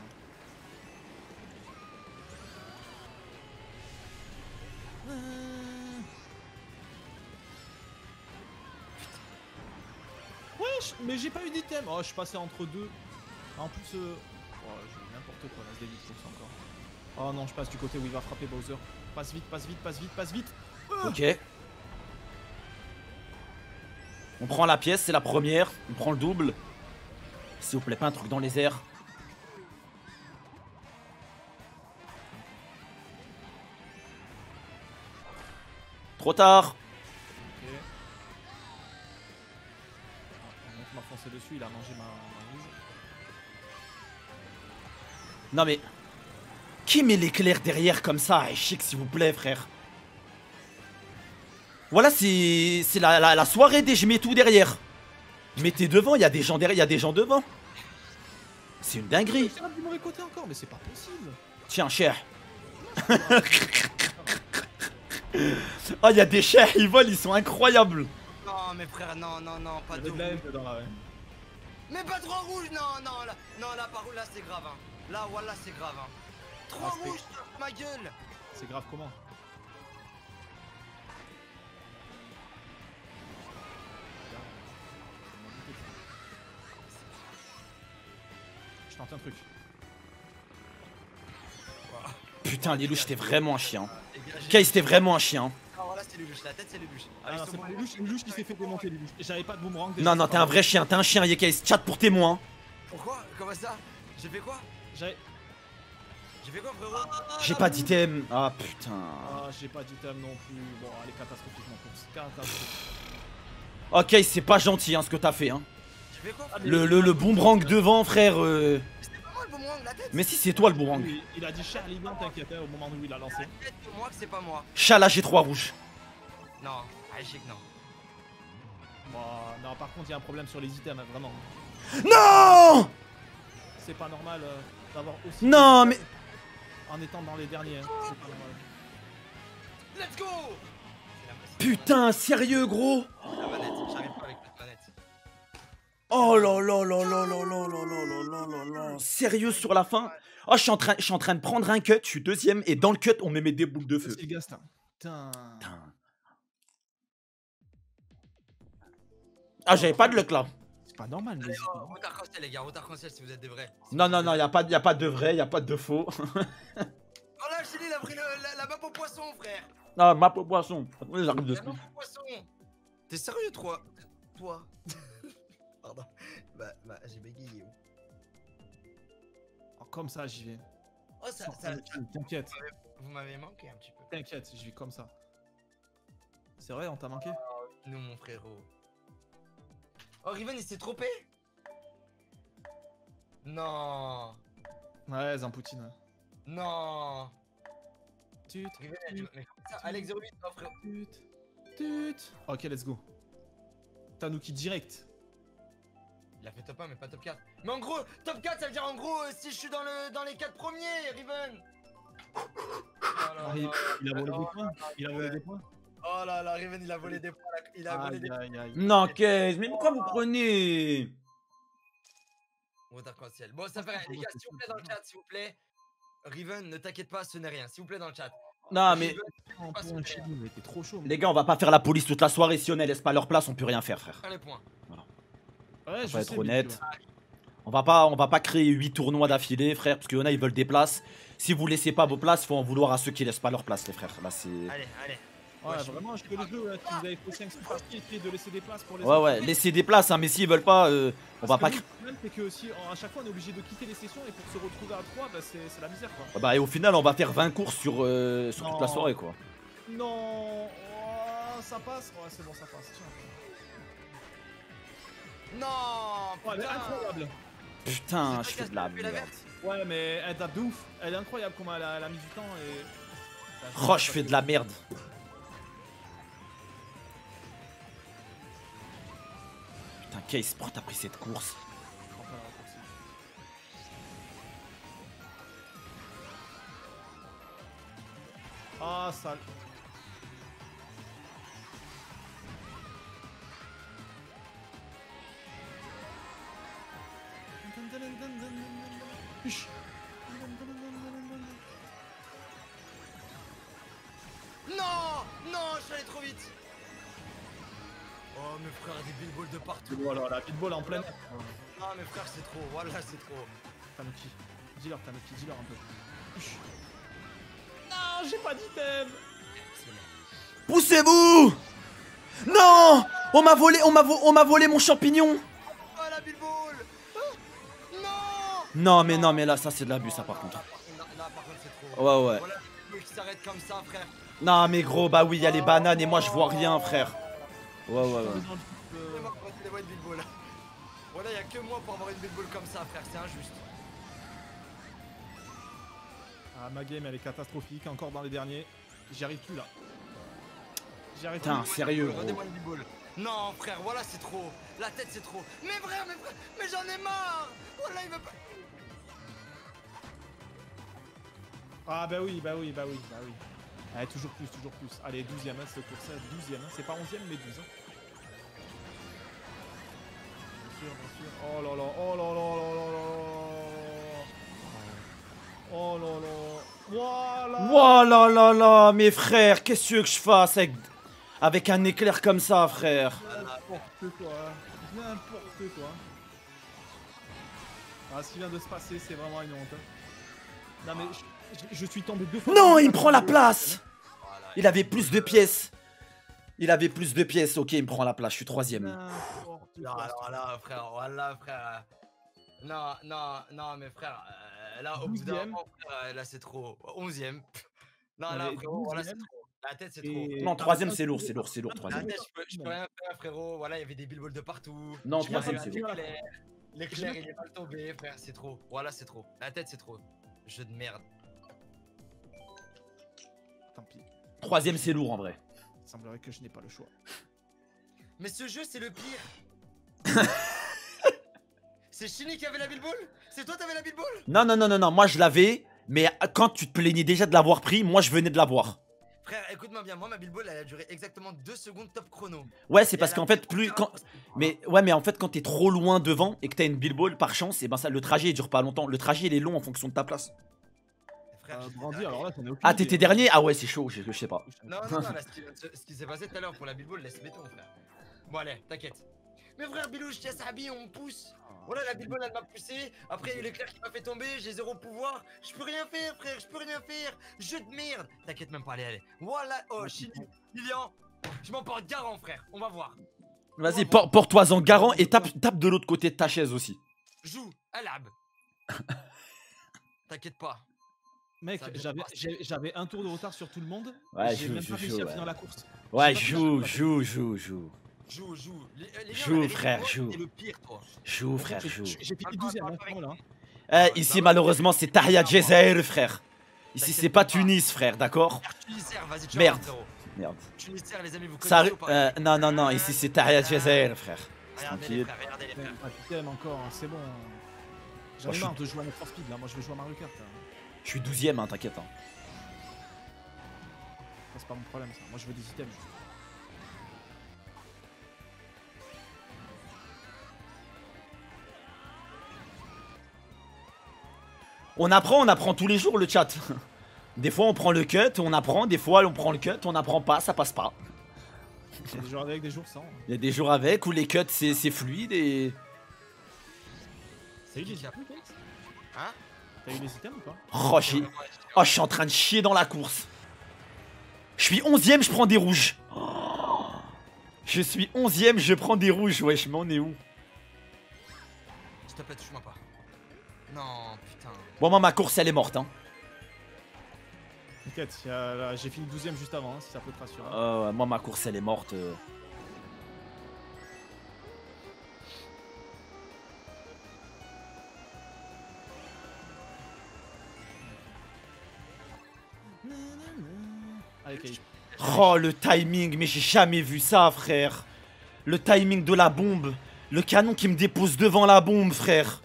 Wesh, mais j'ai pas eu d'item. Oh, je suis passé entre deux. En plus, oh, j'ai n'importe quoi là, ce début de course encore. Oh non, je passe du côté où il va frapper Bowser. Passe vite, passe vite, passe vite, passe vite. Ok. On prend la pièce, c'est la première. On prend le double. S'il vous plaît, pas un truc dans les airs. Trop tard. Ok. Le mec m'a foncé dessus, il a mangé ma rouge. Non mais... Qui met l'éclair derrière comme ça? Chic, s'il vous plaît, frère. Voilà, c'est la soirée des je mets tout derrière. Mettez devant, il y a des gens derrière, il y a des gens devant. C'est une dinguerie. J'ai du mauvais côté encore, mais c'est pas possible. Tiens, cher. Oh, il y a des chers, ils volent, ils sont incroyables. Non, mais frère, non, non, non, pas Il y de avait de la rouge. haine dedans là, ouais. Mais pas trop rouge, non, non, là, non, là, par contre, là, c'est grave, hein. Là, voilà, c'est grave, hein. Trop Ah, c'est- rouge, ma gueule. C'est grave comment? Je tente un truc. Putain, Lelouch, t'es vraiment un chien. Dégagez. Case, t'es vraiment un chien. Ah, voilà, c'est Lelouch, la tête, c'est Lelouch. Ah non, c'est pas Lelouch qui s'est fait démonter Lelouch. J'avais pas de boomerang déjà. Non, non, t'es un vrai chien, t'es un chien, Yekais. Chat pour témoin. Pourquoi? Comment ça? J'ai fait quoi? J'ai Frérot? J'ai pas d'item. Ah putain. Ah, j'ai pas d'item non plus. Bon, allez, catastrophiquement course. Catastrophique. Ok, c'est pas gentil hein, ce que t'as fait. Hein. J'ai fait quoi? Ah, mais- Le boomerang devant, frère. C'était pas moi le boomerang, la tête? Mais si, c'est toi le boomerang. Il a dit Charlie bien, t'inquiète, hein, au moment où il a lancé. La tête de moi que c'est pas moi. Chat, là, j'ai 3 rouges. Non, allez, je sais que non. Bon, non, par contre, il y a un problème sur les items, hein, vraiment. Non. C'est pas normal d'avoir aussi. Non, mais. En étant dans les derniers. Hein. C'est pas normal. Let's go! Putain, sérieux, gros. La manette, j'arrive pas avec la manette. Oh là là là là là là là là là là là là. Sérieux sur la fin. Oh, je suis en train de prendre un cut, je suis deuxième, et dans le cut, on me met des boules de feu. C'est le Gaston. Putain. Putain. Ah, j'avais pas de luck là. C'est pas normal, mais. Oh, retard cancel, les gars, retard cancel si vous êtes des vrais. Non, non, non, y a pas de vrai, y a pas de faux. Oh là, Chili, il a pris la map au poisson, frère. Ah, map au poisson. Oui, j'arrive de La map au poisson. T'es sérieux, toi? Pardon. Bah, j'ai bégayé. Oh, comme ça, j'y vais. Oh, T'inquiète, vous m'avez manqué un petit peu. t'inquiète, j'y vais comme ça. C'est vrai, on t'a manqué? Nous, mon frérot. Oh, Riven, il s'est trompé? Non. Ouais, Zampoutine. Non. Tut, Riven, mais comment ça? Alex 08, non, frérot. tut, tut. Ok, let's go. Tanuki direct. Il a fait top 1 mais pas top 4. Mais en gros, top 4 ça veut dire en gros si je suis dans les 4 premiers, Riven. Il a volé des points. Il a volé des points. Oh là là, Riven il a volé des points. Il a volé des points. Non, qu'est-ce, mais pourquoi vous prenez? Water arc-en-ciel. Bon, ça fait rien. Les gars, s'il vous plaît dans le chat, s'il vous plaît. Riven, ne t'inquiète pas, ce n'est rien. S'il vous plaît dans le chat. Non, mais T'es trop chaud. les gars, on va pas faire la police toute la soirée. Si on ne laisse pas leur place, on peut rien faire, frère. Faire les points. Ouais, On va être honnête. On va pas créer 8 tournois d'affilée, frère, parce qu'il y en a, ils veulent des places. Si vous laissez pas vos places, faut en vouloir à ceux qui laissent pas leur place, les frères. Là, c'est. Allez, allez. Ouais, vraiment, je fais le jeu. Là. Si vous avez fait 5 parties, essayez de laisser des places pour les Ouais, ouais, laissez des places, hein, mais s'ils veulent pas, on va pas. Le problème, c'est que aussi, à chaque fois, on est obligé de quitter les sessions et pour se retrouver à 3, bah, c'est la misère, quoi. Bah, et au final, on va faire 20 courses sur toute la soirée, quoi. Non, oh, ça passe. Ouais, c'est bon, ça passe. Tiens. Non, Ouais, elle est incroyable. Putain, je fais de la merde. Ouais, mais elle date de ouf. Elle est incroyable comment elle a mis du temps et. Oh, je fais de la merde. Putain, Case, pourquoi t'as pris cette course? Ah, sale. Non, non, je suis allé trop vite. Oh, mes frères, des billballs de partout. Voilà, la pitbull en pleine. Non, mes frères, c'est trop. Voilà, c'est trop. Tanuki. Dis-leur, Tanuki, dis-leur un peu. Non, j'ai pas d'item. Poussez-vous! Non! On m'a volé mon champignon! Oh, la billball. Non. Non, mais là, ça, c'est de l'abus, ça, par contre. Là, par contre, c'est trop. Ouais, ouais. Voilà, le qui s'arrête comme ça, frère. Non, mais gros, bah oui, il y a les bananes et moi, je vois rien, frère. Ouais, ouais, ouais. Voilà, il y a que moi pour avoir une billball comme ça, frère. C'est injuste. Ah, ma game, elle est catastrophique. Encore dans les derniers. J'y arrive plus, là. J'y arrive Putain, plus. sérieux, gros. Redemande une billball. Non, frère, voilà, c'est trop. La tête, c'est trop. Mais frère, mais j'en ai marre. Voilà, il veut pas. Ah, bah oui, bah oui, bah oui, bah oui. Allez, toujours plus, toujours plus. Allez, 12ème, hein, cette course, 12ème. Hein. C'est pas 11ème, mais 12. Hein. Bien sûr, bien sûr. Oh là là, oh là là là là là. Oh là là. Voilà. Oh là là là, mes frères, qu'est-ce que tu veux que je fasse avec un éclair comme ça, frère? N'importe quoi. N'importe quoi. Ah, ce qui vient de se passer, c'est vraiment une honte. Non, mais je suis tombé 2 fois. Non, il me prend la place! Il avait plus de pièces. Il avait plus de pièces, ok, il me prend la place, je suis 3ème. Non, alors là, frère, voilà, frère. Non, non, non, mais frère, là, au bout d'un moment, frère, là, c'est trop. 11ème. Non, là, frérot, voilà, c'est trop. La tête, c'est trop. Non, 3ème, c'est lourd, 3ème. La tête, je peux rien faire, frérot. Voilà, il y avait des billballs de partout. Non, 3ème, c'est lourd. L'éclair, il est mal tombé, frère, c'est trop. Voilà, c'est trop. La tête, c'est trop. Jeu de merde. Tant pis. 3ème, c'est lourd en vrai. Il semblerait que je n'ai pas le choix. Mais ce jeu, c'est le pire. C'est Chini qui avait la billball? C'est toi, t'avais la billball? Non, non, non, non, non, moi je l'avais, mais quand tu te plaignais déjà de l'avoir pris, moi je venais de l'avoir. Frère, écoute-moi bien, moi ma billball elle a duré exactement 2 secondes top chrono. Ouais, c'est parce qu'en fait, plus quand. Mais ouais, mais en fait, quand t'es trop loin devant et que t'as une billball, par chance, et ben ça, le trajet il dure pas longtemps. Le trajet il est long en fonction de ta place. Frère, Brandy, alors là, t'en as aucune Ah, idée, t'étais hein. dernier? Ah ouais, c'est chaud, je sais pas. Non, non, non, là, ce qui s'est passé tout à l'heure pour la billball, laisse béton, frère. Bon, allez, t'inquiète. Mais frère, Bilouche, tiens, ça habille, on pousse. Voilà, la billball elle m'a poussé. Après, il y a eu l'éclair qui m'a fait tomber. J'ai 0 pouvoir. Je peux rien faire, frère. Je peux rien faire. Jeu de merde. T'inquiète même pas, allez, allez. Voilà. Oh, Chili. Lilian. Je m'en porte garant, frère. On va voir. Vas-y, porte-toi-en garant et tape de l'autre côté de ta chaise aussi. Joue. Alab. T'inquiète pas. Mec, j'avais un tour de retard sur tout le monde. Ouais, j'ai joue, même pas réussi à ouais. finir la course. Ouais, J'ai pas joue. Joue. Joue, Lilian, frère, toi, joue. t'es le pire, toi. Joue, frère, joue. J'ai fini 12ème, hein, voilà. Ici, malheureusement, c'est Tahia Jezair, frère. Ici, c'est pas Tunis, frère, d'accord? Vas-y, tu Merde. vas, frérot. Merde. Tunisien, les amis, vous Ça, connaissez ou pas? non, non, non, ici c'est Taria Jazair, frère. Regardez les Tranquille. frères, regardez les frères. Ah, putain, encore, hein, c'est bon. J'en ai Moi, marre de jouer à Need for Speed là, moi je veux jouer à Mario Kart. Là. Je suis 12ème, hein, t'inquiète. Hein. Ça, c'est pas mon problème ça, moi je veux des items. On apprend tous les jours le chat. Des fois on prend le cut, on apprend, des fois on prend le cut, on n'apprend pas, ça passe pas. Il y a des jours avec, des jours sans. Il y a des jours avec où les cuts c'est fluide et... T'as eu des qui a- items, Félix? Hein? T'as eu des items ou pas? Oh, je suis en train de chier dans la course. Je suis 11ème, je prends des rouges. Oh. Je suis 11ème, je prends des rouges, wesh, mais on est où? S'il te plaît, touche-moi pas. Non, putain. Bon, moi ma course elle est morte, hein. T'inquiète, j'ai fini 12ème juste avant, hein, si ça peut te rassurer. Ouais, moi ma course elle est morte. Allez, Kay. Oh le timing, mais j'ai jamais vu ça, frère. Le timing de la bombe. Le canon qui me dépose devant la bombe, frère.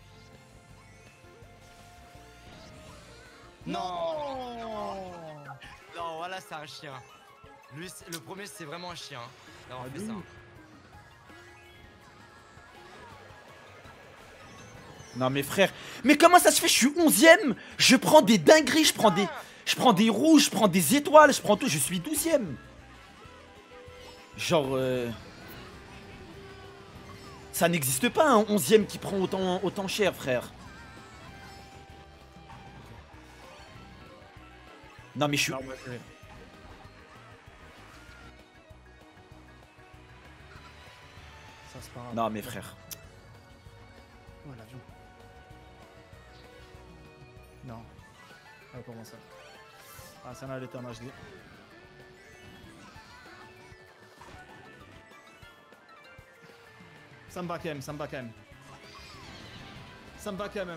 Non. Non, voilà, c'est un chien. Lui, le premier, c'est vraiment un chien. D'avoir fait ça. Non mais frère, mais comment ça se fait? Je suis 11ème. Je prends des dingueries, je prends des rouges, je prends des étoiles, je prends tout, je suis 12ème. Genre ça n'existe pas un 11ème qui prend autant cher, frère. Non mais je suis... Ah, ouais, ouais. Ça c'est pas grave. Non mais frère. Oh l'avion. Non. Ah, comment ça? Ah, ça n'a été en HD. Ça me va quand même, ça me va quand même. Ça me va quand même.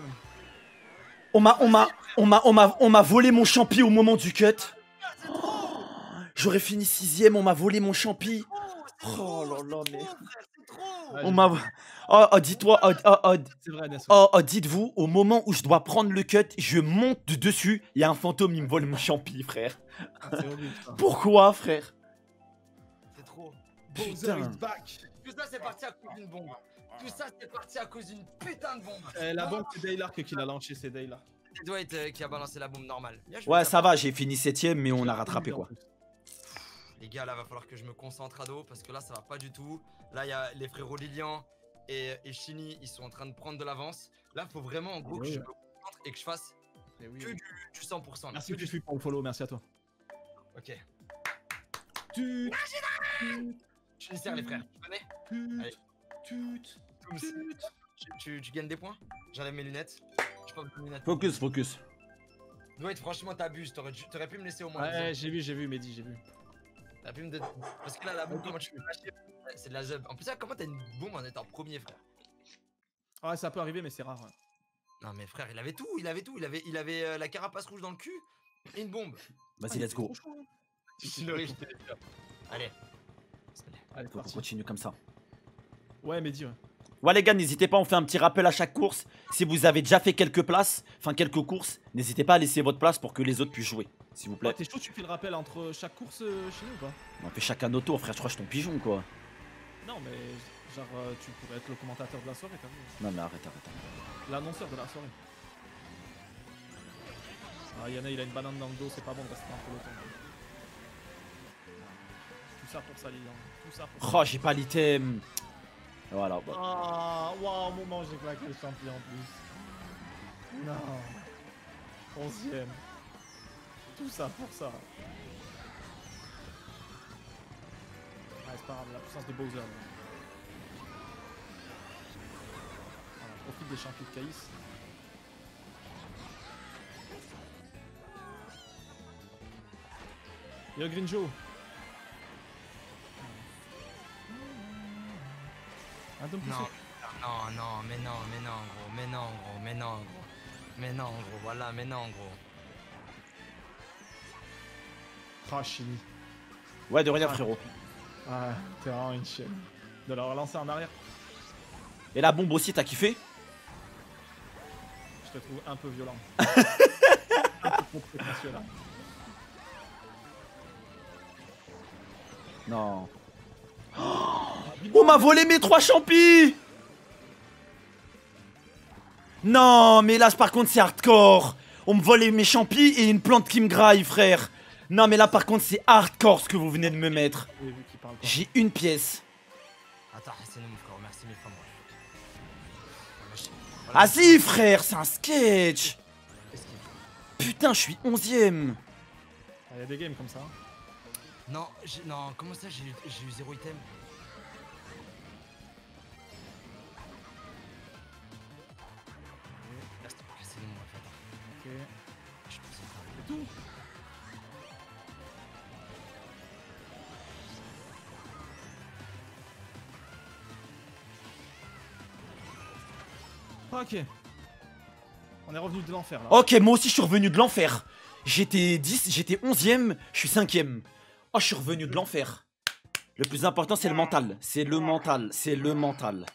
On m'a volé mon champi au moment du cut. Oh, j'aurais fini 6ème, on m'a volé mon champi. Oh là là, mais... On m'a... Oh, dis-toi, C'est vrai, bien sûr. oh, dites-vous, au moment où je dois prendre le cut, je monte dessus, il y a un fantôme, il me vole mon champi, frère. Ah, c'est horrible ça. Pourquoi, frère? C'est trop. Bowser Putain. is back. Tout ça, c'est parti à cause d'une bombe. Tout ça, c'est parti à cause d'une putain de bombe. La bombe, c'est Daylark qui l'a lancé, c'est Daylark. C'est Dwight qui a balancé la bombe normale. Bien joué, Ouais, ça ça va, j'ai fini 7ème, mais on a rattrapé, quoi. Les gars, là, va falloir que je me concentre à dos parce que là, ça va pas du tout. Là, il y a les frérots Lilian et Shini, ils sont en train de prendre de l'avance. Là, faut vraiment, en gros, que je me concentre et que je fasse Eh oui, que oui. du 100%. là. Merci Que que tu suis pour le follow, merci à toi. Ok. Tut, Je les serre, les frères. Tu connais? tut, Allez. tut, tut. Tu gagnes des points? J'enlève mes lunettes. Je porte mes lunettes. Focus. Dwight, franchement, t'abuses. T'aurais pu me laisser au moins. Ouais, j'ai vu, Mehdi, j'ai vu. T'as pu me. Parce que là, la bombe, comment tu peux lâcher? C'est de la zub. En plus, là, comment t'as une bombe en étant premier, frère? Ouais, ça peut arriver, mais c'est rare. Ouais. Non, mais frère, il avait tout. Il avait la carapace rouge dans le cul et une bombe. Vas-y, let's go. Chinerie, je te le jure. Allez. Allez, Faut qu'on parti. continue comme ça. Ouais, Mehdi, ouais. Ouais les gars, n'hésitez pas, on fait un petit rappel à chaque course. Si vous avez déjà fait quelques places, enfin quelques courses, n'hésitez pas à laisser votre place pour que les autres puissent jouer, s'il vous plaît. Ouais, t'es chaud, tu fais le rappel entre chaque course chez nous ou pas? On fait chacun notre tour, frère, je crois que je suis ton pigeon, quoi. Non, mais genre, tu pourrais être le commentateur de la soirée, t'as vu? Non mais arrête. L'annonceur de la soirée. Ah, Yana, il a une banane dans le dos, c'est pas bon de rester en peloton. Tout ça pour ça, Lilian. Tout ça pour ça. Oh, j'ai pas l'item. Voilà, bah. Ah, waouh, au moment où j'ai claqué le champion en plus. Non. 11ème. Tout ça pour ça. Ah, c'est pas grave, la puissance de Bowser. Là. Voilà, profite des champions de Caïs. Yo Green Joe. Un dôme poussé. Non, mais non, gros. Mais non, gros, voilà, mais non, gros. Ah, Chini. Ouais, de rien, frérot. Ah, t'es vraiment une chienne. De la relancer en arrière, Et la bombe aussi, t'as kiffé? je te trouve un peu violent. Un peu trop prétentieux là. Non. On m'a volé mes 3 champis. Non, mais là, par contre, c'est hardcore. On me vole mes champis et une plante qui me graille, frère. Non, mais là, par contre, c'est hardcore ce que vous venez de me mettre. J'ai vu qu'il parle pas. J'ai une pièce. Attends, c'est nous, mon frère. Merci mille fois, moi. Ah si, frère, c'est un sketch. Qu'est-ce qu'il fait? Putain, je suis 11ème. Ah, y a des games comme ça. Hein. Non, non, comment ça, j'ai eu 0 item? Là, c'est nous, en fait. Ok. Je pense que C'est tout. Ok. On est revenu de l'enfer là. Ok, moi aussi, je suis revenu de l'enfer. J'étais 11ème, je suis 5ème. Oh, je suis revenu de l'enfer. Le plus important, c'est le mental. C'est le mental. C'est le mental.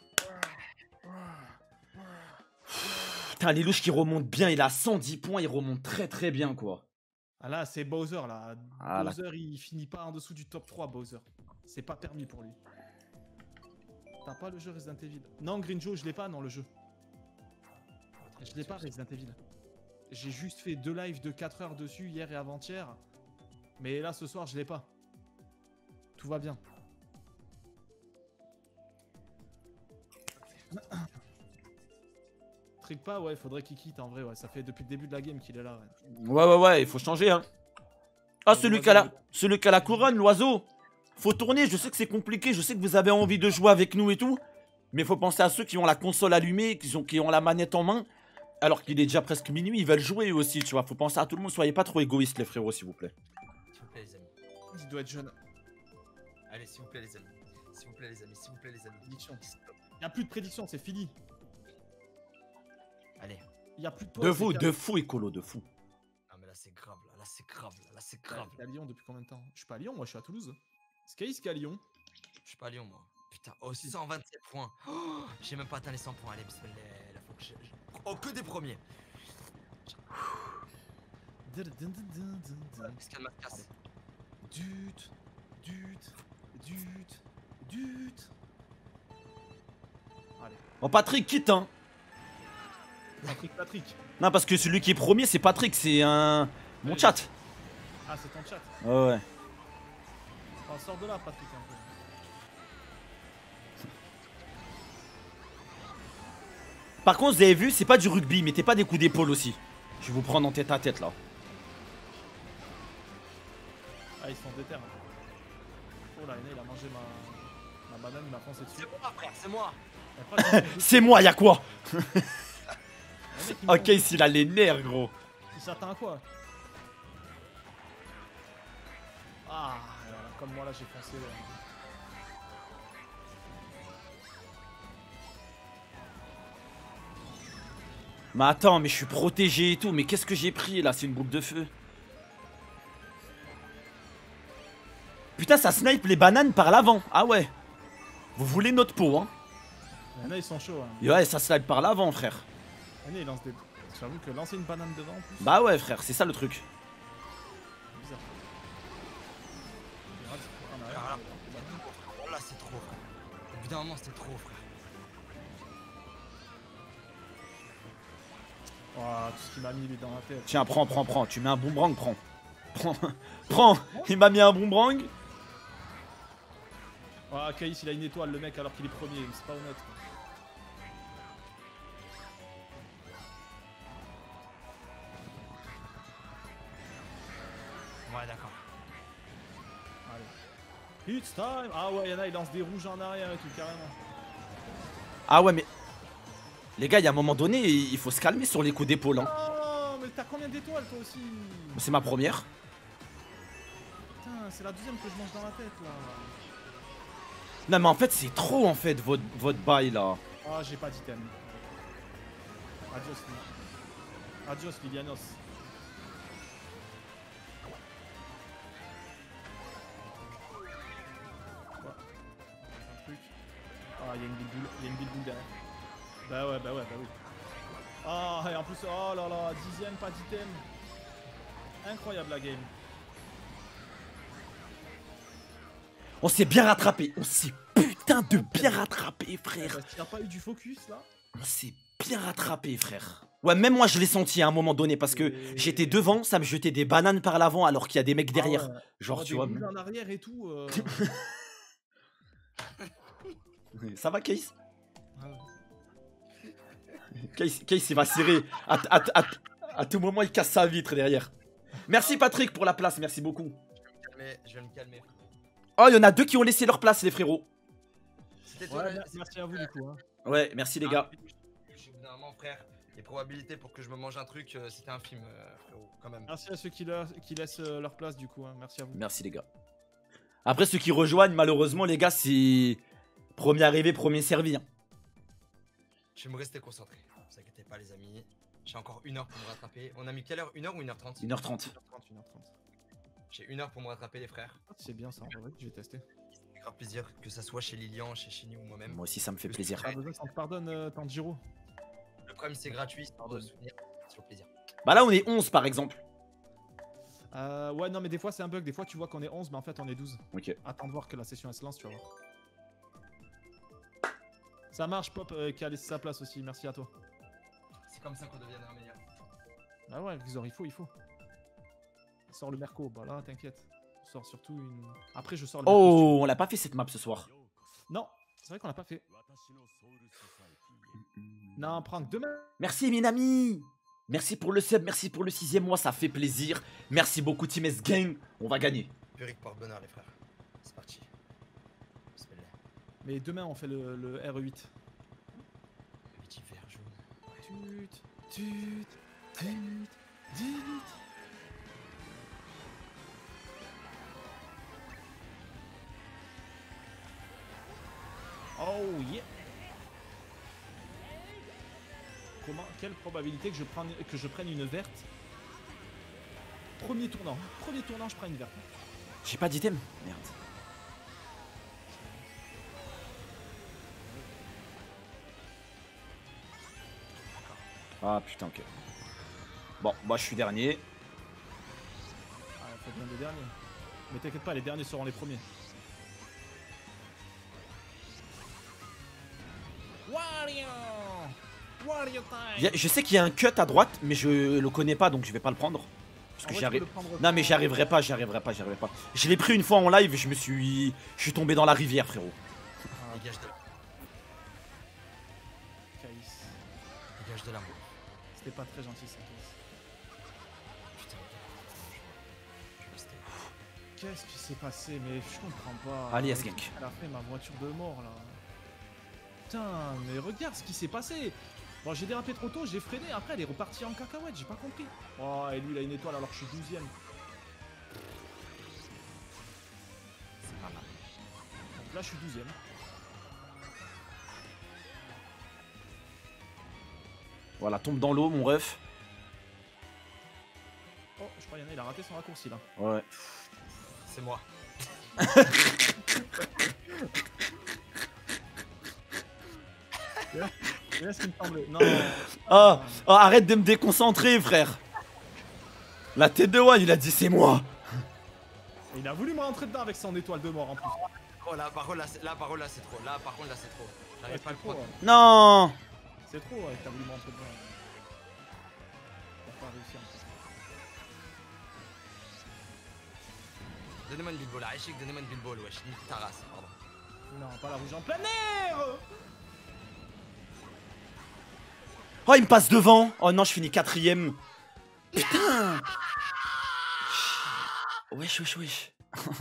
Putain, les louches qui remontent bien. Il a 110 points. Il remonte très très bien, quoi. Ah là, c'est Bowser là. Ah, là. Bowser, il finit pas en dessous du top 3, Bowser. C'est pas permis pour lui. T'as pas le jeu Resident Evil? Non, Green Joe, je l'ai pas, non, le jeu. Je l'ai pas, Resident Evil. J'ai juste fait 2 lives de 4 heures dessus hier et avant-hier. Mais là, ce soir, je l'ai pas. Tout va bien. Trick pas, ouais, faudrait qu'il quitte en vrai, ouais. Ça fait depuis le début de la game qu'il est là, ouais. Ouais, il faut changer, hein. Ah, celui qui a la couronne, l'oiseau. Faut tourner, je sais que c'est compliqué, je sais que vous avez envie de jouer avec nous et tout. Mais faut penser à ceux qui ont la console allumée, qui ont la manette en main. Alors qu'il est déjà presque minuit, ils veulent jouer eux aussi, tu vois. Faut penser à tout le monde, soyez pas trop égoïstes, les frérots, s'il vous plaît. S'il vous plaît, les amis. Il doit être jeune. Allez, s'il vous plaît, les amis. S'il vous plaît, les amis. S'il vous plaît, les amis. Prédiction. Y a plus de prédiction, c'est fini. Allez. Y a plus de pause. De fou, écolo, de fou. Non, mais là, c'est grave, là. Là, c'est grave, là. Là, c'est grave. T'es à Lyon depuis combien de temps? Je suis pas à Lyon, moi je suis à Toulouse. Sky, à Lyon. Je suis pas à Lyon, moi. Putain, oh, 127 points. Oh, j'ai même pas atteint les 100 points. Allez, bismillah. Là, faut que oh, que des premiers. Qu'est-ce qu'elle m'a cassé? Dut. Allez. Oh, Patrick, quitte, hein. Patrick. Non, parce que celui qui est premier, c'est Patrick, c'est un. Mon chat. Ah, c'est ton chat. Ouais. On sort de là, Patrick, un peu. Par contre, vous avez vu, c'est pas du rugby, mettez pas des coups d'épaule aussi. Je vais vous prendre en tête à tête là. Ah, ils sont déter. Oh là, il a mangé ma banane, il m'a foncé dessus. C'est moi, frère, c'est moi. C'est moi, y'a quoi? Ok, Ok, il a les nerfs, gros. il s'attend à quoi? Ah, voilà, comme moi là, j'ai foncé. Mais attends, mais je suis protégé et tout. Mais qu'est-ce que j'ai pris là? C'est une boucle de feu. Putain, ça snipe les bananes par l'avant. Ah ouais. Vous voulez notre peau, hein? Il y en a, ils sont chauds. Hein. Ouais, ça snipe par l'avant, frère. Il y en a, ils lancent des. J'avoue que lancer une banane devant en plus. Bah ouais, frère, c'est ça le truc. C'est bizarre. Alors là, c'est trop, frère. Au bout d'un moment, c'était trop, frère. Oh, tout ce qu'il m'a mis lui dans la tête. Tiens, prends. Tu mets un boomerang, prends. Prends. Il m'a mis un boomerang. Oh, Kaïs, il a une étoile, le mec, alors qu'il est premier. C'est pas honnête. Ouais, d'accord. Allez. It's time. Ah ouais, il y en a, ils lancent des rouges en arrière et tout, carrément. Ah ouais, mais. Les gars, il y a un moment donné, il faut se calmer sur les coups d'épaule. Hein. Oh, mais t'as combien d'étoiles toi aussi? C'est ma première. Putain, c'est la deuxième que je mange dans la tête là. Non, mais en fait, c'est trop en fait votre bail là. Ah, j'ai pas d'item. Adios, Lilianos. Ah, il y a une big boule, il y a une big boule derrière. Bah ouais, bah oui. Ah, et en plus, oh là là, 10ème, pas d'item. Incroyable la game. On s'est bien rattrapé. On s'est putain de bien rattrapé, frère. Parce qu'il n'y a pas eu du focus là. On s'est bien rattrapé, frère. Ouais, même moi, je l'ai senti à un moment donné parce que Et- j'étais devant, ça me jetait des bananes par l'avant alors qu'il y a des mecs derrière. Ah ouais. Genre, Oh, tu des vois. boules en arrière et tout. Ça va, Case? Ah ouais. Case, il va serrer. À tout moment, il casse sa vitre derrière. Merci, Patrick, pour la place. Merci beaucoup. Je vais me calmer. Oh, il y en a deux qui ont laissé leur place, les frérots. C'était toi. Ouais, merci à vous du coup. Hein. Ouais, merci, les gars. Généralement, frère, les probabilités pour que je me mange un truc, c'était un film, frérot, quand même. Merci à ceux qui laissent leur place du coup. Hein. Merci à vous. Merci, les gars. Après, ceux qui rejoignent, malheureusement, les gars, c'est premier arrivé, premier servi. Hein. Je vais me rester concentré. Ne vous inquiétez pas, les amis. J'ai encore 1 heure pour me rattraper. On a mis quelle heure? 1 heure ou 1h30? 1h30. 1h30. J'ai 1 heure pour me rattraper, les frères. C'est bien ça, en vrai, je vais tester. C'est grave plaisir que ça soit chez Lilian, chez Chini ou moi-même. Moi aussi, ça me fait plaisir. Pas besoin qu'on te pardonne, Tanjiro. Le problème, c'est gratuit, c'est de souvenir. C'est au plaisir. Bah là, on est 11, par exemple. Ouais, non, mais des fois c'est un bug. Des fois tu vois qu'on est 11, mais en fait on est 12. Ok. Attends de voir que la session elle se lance, tu vas voir. Ça marche, Pop, qui a laissé sa place aussi. Merci à toi. C'est comme ça qu'on deviendra meilleur. Ah ouais, Xor, il faut. Sors le Merco, bah là, t'inquiète. Je sors surtout une. Après, je sors le Merco. Oh, on l'a pas fait cette map ce soir. Non, c'est vrai qu'on l'a pas fait. Non, prank demain. Merci, Minami. Merci pour le sub, merci pour le 6ème mois, ça fait plaisir. Merci beaucoup, Team S Gang. On va gagner. Purique porte-bonheur, les frères. C'est parti. Bismillah. Mais demain, on fait le RE8. Le petit vert jaune. Tut. Oh yeah. Quelle probabilité que je prenne une verte? Premier tournant, je prends une verte. J'ai pas d'item. Merde. Ah putain, ok. Bon, moi je suis dernier. Ah, faut bien des derniers. Mais t'inquiète pas, les derniers seront les premiers. Wario time. Je sais qu'il y a un cut à droite, mais je le connais pas donc je vais pas le prendre. Parce que j'y arrive. Non, mais j'y arriverai pas. Je l'ai pris une fois en live et je suis tombé dans la rivière, frérot. Dégage de Caïs. Dégage de l'amour. C'était pas très gentil ça, Caïs. Putain. Je vais rester. Qu'est-ce qui s'est passé? Mais je comprends pas. Allez, Asgank. Elle a fait ma voiture de mort là. Putain, mais regarde ce qui s'est passé. Bon, j'ai dérapé trop tôt, j'ai freiné. Après, elle est repartie en cacahuète, j'ai pas compris. Oh, et lui, il a une étoile alors que je suis 12ème. C'est pas mal. Donc là, je suis 12ème. Voilà, tombe dans l'eau, mon ref. Oh, je crois qu'il y en a, il a raté son raccourci là. Ouais. C'est moi. C'est là ce qui me semblait. Non. Ah, oh, arrête de me déconcentrer, frère. La tête de One, il a dit c'est moi. Il a voulu me rentrer dedans avec son étoile de mort en plus. Oh là, par contre, là, c'est trop. Là, par contre, là, c'est trop. J'arrive pas à le trop, prendre. ouais. Non. C'est trop, ouais, t'as voulu me rentrer dedans. T'as pas réussi en plus. Donnez-moi une bulle ball. Aïchik, donnez-moi une bulle ball, wesh. Nique ta race, pardon. Non, pas la rouge en plein air. Oh, il me passe devant. Oh non, je finis 4ème. Putain. Wesh.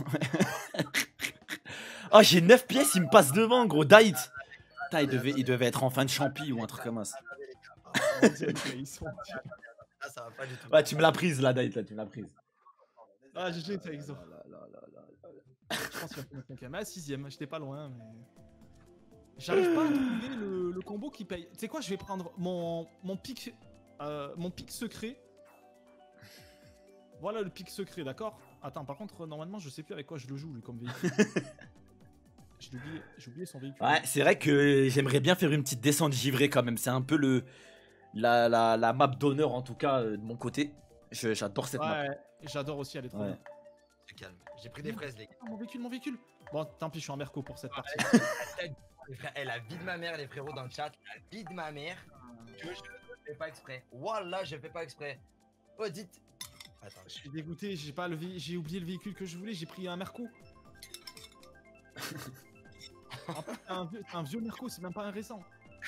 Oh, j'ai 9 pièces, il me passe devant, gros. Dight. Putain, il devait être en fin de champi ou un truc comme ça. Ils sont... Là, ça va pas du tout. Ouais, tu me l'as prise, là, Dight, là, tu me l'as prise. Ah, GG, t'as Exo. Je pense qu'il va finir 5ème. Ah, 6ème, j'étais pas loin, mais. J'arrive pas à trouver le combo qui paye. Tu sais quoi, je vais prendre mon pic secret. Voilà le pic secret, d'accord? Attends, par contre, normalement, je sais plus avec quoi je le joue, lui, comme véhicule. j'ai oublié son véhicule. Ouais, c'est vrai que j'aimerais bien faire une petite descente givrée quand même. C'est un peu la map d'honneur en tout cas de mon côté. J'adore cette map. Ouais, j'adore aussi, elle est trop Ouais. bien. Je calme. J'ai pris des fraises, les gars. Ah, mon véhicule. Bon, tant pis, je suis en merco pour cette partie. Les frères, elle a vie de ma mère, les frérots dans le chat. La vie de ma mère. Que je ne fais pas exprès. Wallah, je fais pas exprès. Oh, dites. Attends, Je suis dégoûté, j'ai oublié le véhicule que je voulais, j'ai pris un merco. En fait, c'est un vieux merco, c'est même pas un récent.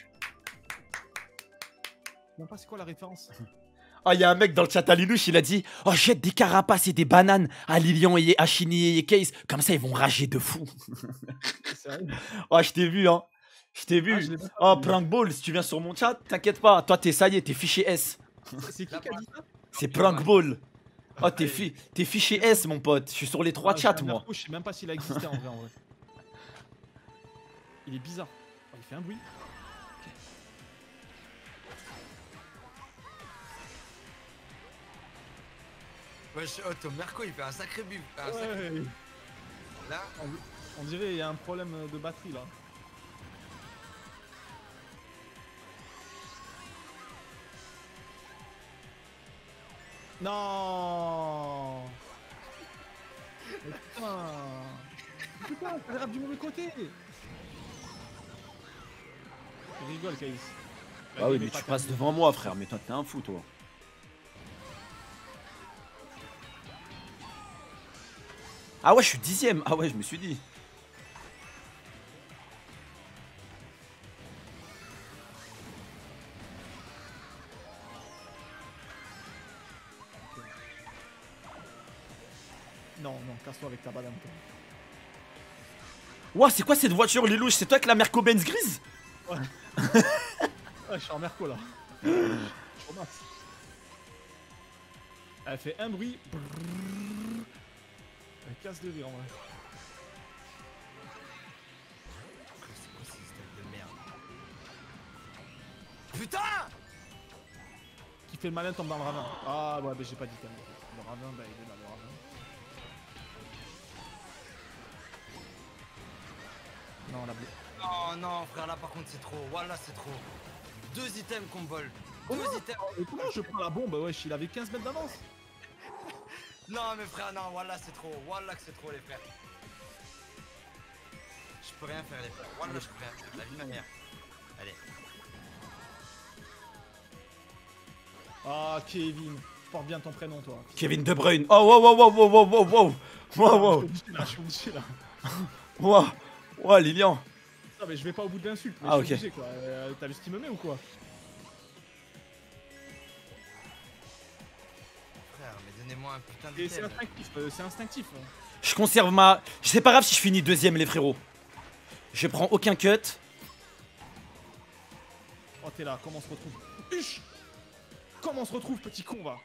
Je sais même pas c'est quoi la référence. Oh, il y a un mec dans le chat à Lilouche, il a dit oh, jette des carapaces et des bananes à Lilian et à Chini et Case. Comme ça, ils vont rager de fou. C'est sérieux. Oh, je t'ai vu, hein. Je t'ai vu. Ah, je l'ai pas Oh, vu. Prank Ball, si tu viens sur mon chat, t'inquiète pas. Toi, ça y est, t'es fiché S. C'est qui a dit ça? C'est Prank Ball. Oh, t'es fiché S, mon pote. Je suis sur les 3 Ah, chats, j'ai un moi. merco, je sais même pas s'il a existé en vrai. Il est bizarre. Oh, il fait un bruit. Wesh, oh, ton Merco, il fait un sacré but. Ouais. Là, On dirait qu'il y a un problème de batterie là. Non. Mais putain, ça dérape du mauvais côté. Il rigole, Caïs. Ah oui, mais tu passes devant moi, frère. Mais toi, t'es un fou, toi. Ah ouais, je suis 10ème. Ah ouais, je me suis dit. Non, casse-toi avec ta banane. Toi. Ouah, c'est quoi cette voiture, Lilouche? C'est toi avec la Merco-Benz grise? Ouais, je suis en merco là. Je remarque. Elle fait un bruit. Elle casse de rire en vrai. c'est quoi ce système de merde? Putain! Qui fait le malin tombe dans le ravin. Ah ouais, bah j'ai pas dit quand même. Le ravin, bah il est là, le ravin. Non, la bleue. Oh non, frère, là par contre, c'est trop. Voilà, c'est trop. 2 items qu'on me vole. 2 items. Et comment je prends la bombe? Wesh, il avait 15 mètres d'avance. Non, mais frère, non, voilà, c'est trop. Voilà que c'est trop, les frères. Je peux rien faire, les frères. Voilà, je peux rien faire. La vie de ma mère. Allez. Ah, Kevin. Porte bien ton prénom, toi. Kevin De Bruyne. Oh, wow, wow, wow, wow, wow, wow, wow. Wow, wow. Je suis obligé là. Wow. Wow, Lilian. Non, mais je vais pas au bout de l'insulte. Ah, je suis ok. obligé, quoi. T'as vu ce qu'il me met ou quoi? Frère, mais donnez-moi un putain Et c'est d'item. instinctif, c'est instinctif. Hein. Je conserve ma... C'est pas grave si je finis 2ème, les frérots. Je prends aucun cut. Oh, t'es là, comment on se retrouve? Huch! Comment on se retrouve, petit con, va?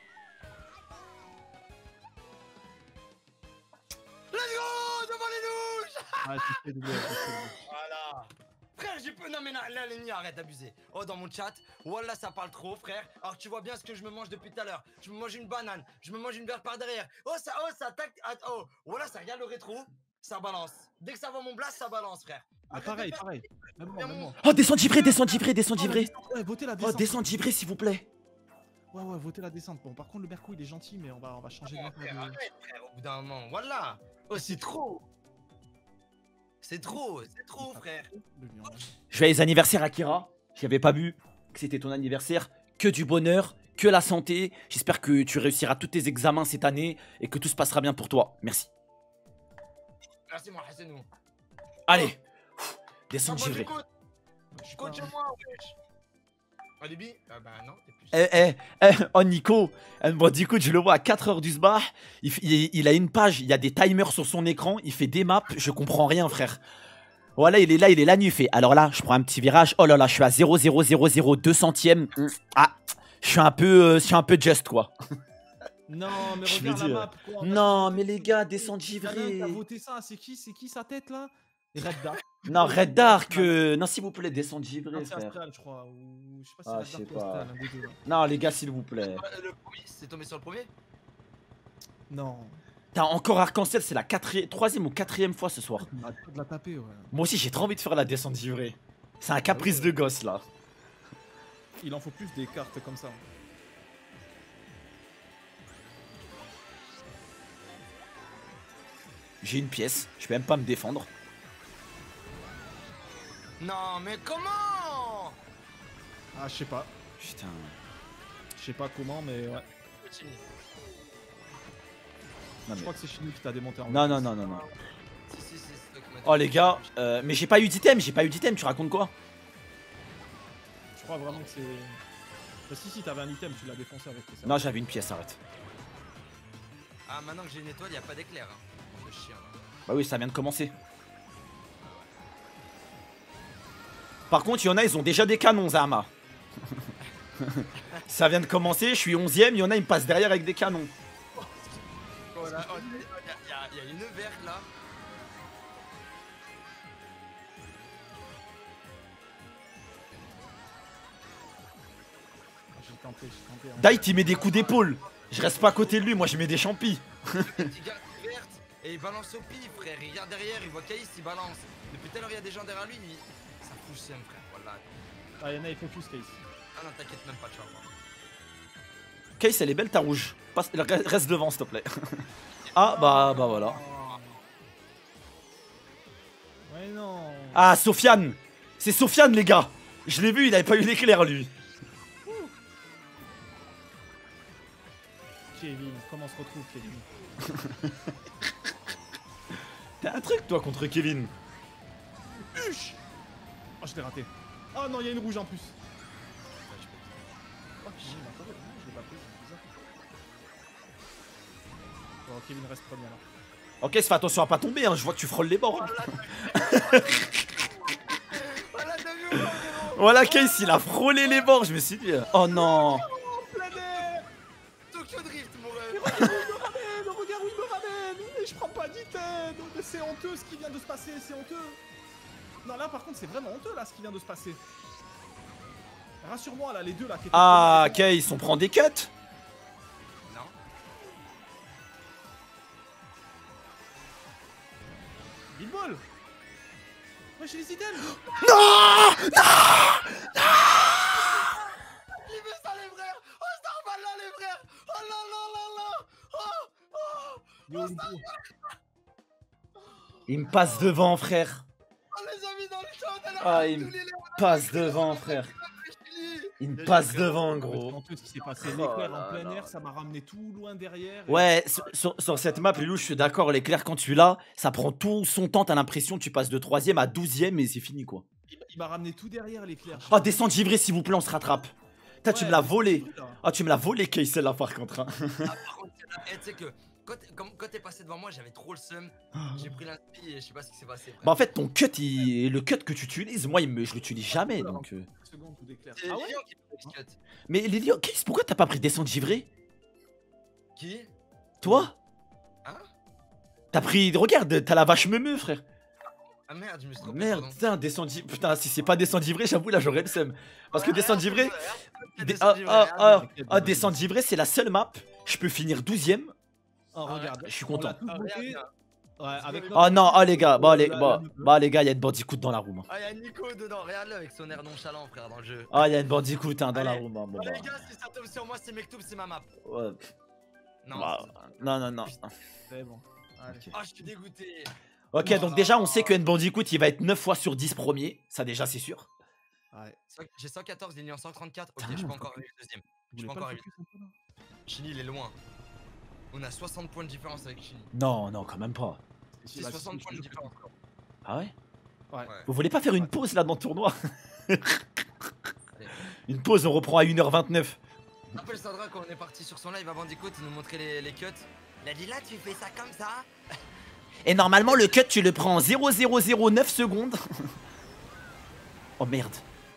Let's go! Devant les douches! Ah, tu fais doubler, Voilà. Frère, j'ai peu. Non, mais là, l'ennemi, arrête d'abuser. Oh, dans mon chat, voilà, ça parle trop, frère. Alors, tu vois bien ce que je me mange depuis tout à l'heure. Je me mange une banane, je me mange une bière par derrière. Oh, ça attaque. Oh, voilà, ça regarde le rétro, ça balance. Dès que ça voit mon blast, ça balance, frère. Ah, pareil, pareil. Même moi. Oh, descente givrée, descente givrée, descente givrée. Ouais, votez la Oh, descente. descente givrée, s'il vous plaît. Ouais, votez la descente. Bon, par contre, le Merco, il est gentil, mais on va changer de Oh, map. frère, arrête, frère, au bout d'un moment. Voilà. Oh, c'est trop. C'est trop, frère. Joyeux anniversaire, Akira. J'avais pas vu que c'était ton anniversaire. Que du bonheur, que la santé. J'espère que tu réussiras tous tes examens cette année et que tout se passera bien pour toi. Merci. Merci, mon Hassanou. Allez. Descente givrée. Compte sur moi, wesh. Alibi? Ah bah non, t'es plus. Oh Nico, bon du coup je le vois à 4h du sbah, il a une page, il y a des timers sur son écran, il fait des maps, je comprends rien frère. Voilà, il est là, il fait. Alors là, je prends un petit virage, oh là là, je suis à 0,0002 centièmes. Ah, je suis un peu just quoi. Non, mais Je regarde veux la dire, map. Quoi. Non mais les gars, descente givrée. T'as voté ça, c'est qui sa tête là? Red Dark. Non, Red Dark, non s'il vous plaît, descente givrée C'est frère. Astral, je crois. Ou je sais pas si Ah, c'est je sais Red Dark ou pas. Astral, un des deux, là. Non les gars, s'il vous plaît. Le premier, c'est tombé sur le premier? Non. T'as encore arc-en-ciel, c'est la troisième ou quatrième fois ce soir. On a trop de la taper, ouais. Moi aussi, j'ai trop envie de faire la descente givrée. C'est un caprice de gosse là. Il en faut plus des cartes comme ça. J'ai une pièce, je peux même pas me défendre. Non, mais comment? Ah, je sais pas. Putain. Je sais pas comment, mais ouais. Chini. Non, Je crois que c'est Chini qui t'a démonté en non, non, non, non, non. Si, c'est toi qui m'as dit. Oh les gars, mais j'ai pas eu d'item, tu racontes quoi? Je crois vraiment que c'est... Bah si, t'avais un item, tu l'as défoncé avec ça. Non, j'avais une pièce, arrête. Ah, maintenant que j'ai une étoile, y a pas d'éclair. Hein. Bande de chien. Bah oui, ça vient de commencer. Par contre, il y en a, ils ont déjà des canons, Zama. Ça vient de commencer, je suis 11ème, il y en a, ils me passent derrière avec des canons. Voilà, oh, y a une verte là. J'ai tenté, hein. Dait, il met des coups d'épaule. Je reste pas à côté de lui, moi je mets des champis. Le petit gars verte et il balance au pif, frère. Il regarde derrière, il voit Caïs, il balance. Depuis tout à l'heure, il y a des gens derrière lui. Ça fout seum, frère. Voilà. Ah, y'en a, il focus, Case. Ah non, t'inquiète même pas, tu vas voir. Case, elle est belle ta rouge. Reste devant, s'il te plaît. Ah, bah voilà. Ouais, non. Ah, Sofiane. C'est Sofiane, les gars. Je l'ai vu, il avait pas eu l'éclair, lui. Kevin, comment on se retrouve, Kevin? T'as un truc, toi, contre Kevin. Huch. Oh, je l'ai raté. Oh non, il y a une rouge en plus. Oh, Kevin, attends, je l'ai pas prise, c'est bizarre. Bon, Kevin reste premier là. Ok, fais attention à pas tomber, hein. Je vois que tu frôles les bords. Voilà, t'as vu ou pas, gros? Voilà, Case, il a frôlé les bords. Je me suis dit, oh non. Tokyo Drift, mon rêve. Regarde où il me ramène. Et je prends pas d'item. C'est honteux ce qui vient de se passer, c'est honteux. Non, là par contre, c'est vraiment honteux là ce qui vient de se passer. Rassure-moi là, les deux là qui étaient... Ah, Case, on prend des cuts. Non. Big Ball. Ouais, j'ai les items. Non. Il veut ça, les frères. Oh, c'est normal là, les frères. Oh là là là là. Oh, Yo, Nico. Il me passe devant, frère. oh, les amis dans le chat. Ah, il me passe devant, frère. Il me passe devant, C'est gros. honteux ce qui s'est passé. Oh L'éclair là en plein là. air, ça m'a ramené tout loin derrière. Ouais, sur cette map, les loups, je suis d'accord. L'éclair, quand tu l'as, ça prend tout son temps. T'as l'impression que tu passes de 3ème à 12ème et c'est fini, quoi. Il m'a ramené tout derrière l'éclair. Oh, descends givré, s'il vous plaît, on se rattrape. Putain, tu me l'as volé. là. Oh, tu me l'as volé, Case, celle-là, par contre. Hein. Ah, par contre, tu sais que quand t'es passé devant moi, j'avais trop le seum. J'ai pris l'inspi et je sais pas ce qui s'est passé. Frère. Bah, en fait, ton cut, le cut que tu utilises, moi, je l'utilise jamais. Donc, Seconde, tout d'éclair. C'est Ah ouais. Lilian qui me fait le cut. Mais Lilian, Case, pourquoi t'as pas pris descente givré? Qui? Toi? Hein? T'as pris. Regarde, t'as la vache meumeux, frère. Ah merde, je me suis trompé. Merde, pardon. putain, descente givré. Putain, si c'est pas descente givré, j'avoue, là, j'aurais le seum. Parce que Ouais, descente regarde, givré. regarde, Ah, descente ah, ah, t'inquiète, ah, descente givré, c'est la seule map. Je peux finir 12ème. Oh, regarde. Je suis On l'a content. tous voté. Ouais, avec Oh non, oh les gars, bah les, La- les gars, il y a une bandicoot dans la room. Ah, y'a Nico dedans, regarde-le avec son air nonchalant, frère, dans le jeu. Ah, il y a une bandicoot hein, dans la Allez. room. Hein, bon, Oh, bah, les gars, si ça tombe sur moi, c'est Mektoub, c'est ma map. ouais, Non. bah, non, non, non. C'est bon. Allez. Ok. Ah, je suis dégoûté. Ok, donc déjà, on sait que N Bandicoot, il va être 9 fois sur 10 premier. Ça, déjà, c'est sûr. Ouais. J'ai 114, il est en 134. Ok, Putain, je peux non, encore arriver deuxième. Vous Je voulez peux pas encore le arriver. focus un peu, là Chini, il est loin. On a 60 points de différence avec Chini. Non, non, quand même pas. C'est Bah, 60 si, points de je- différence. Ah ouais? Ouais. Ouais. Vous voulez pas faire une pause là dans le tournoi? Une pause, on reprend à 1h29. Rappelle Sandra quand on est parti sur son live à Bandicoot, il nous montrait les cuts. Il a dit là, tu fais ça comme ça. Et normalement, le cut, tu le prends en 0,009 secondes. Oh merde.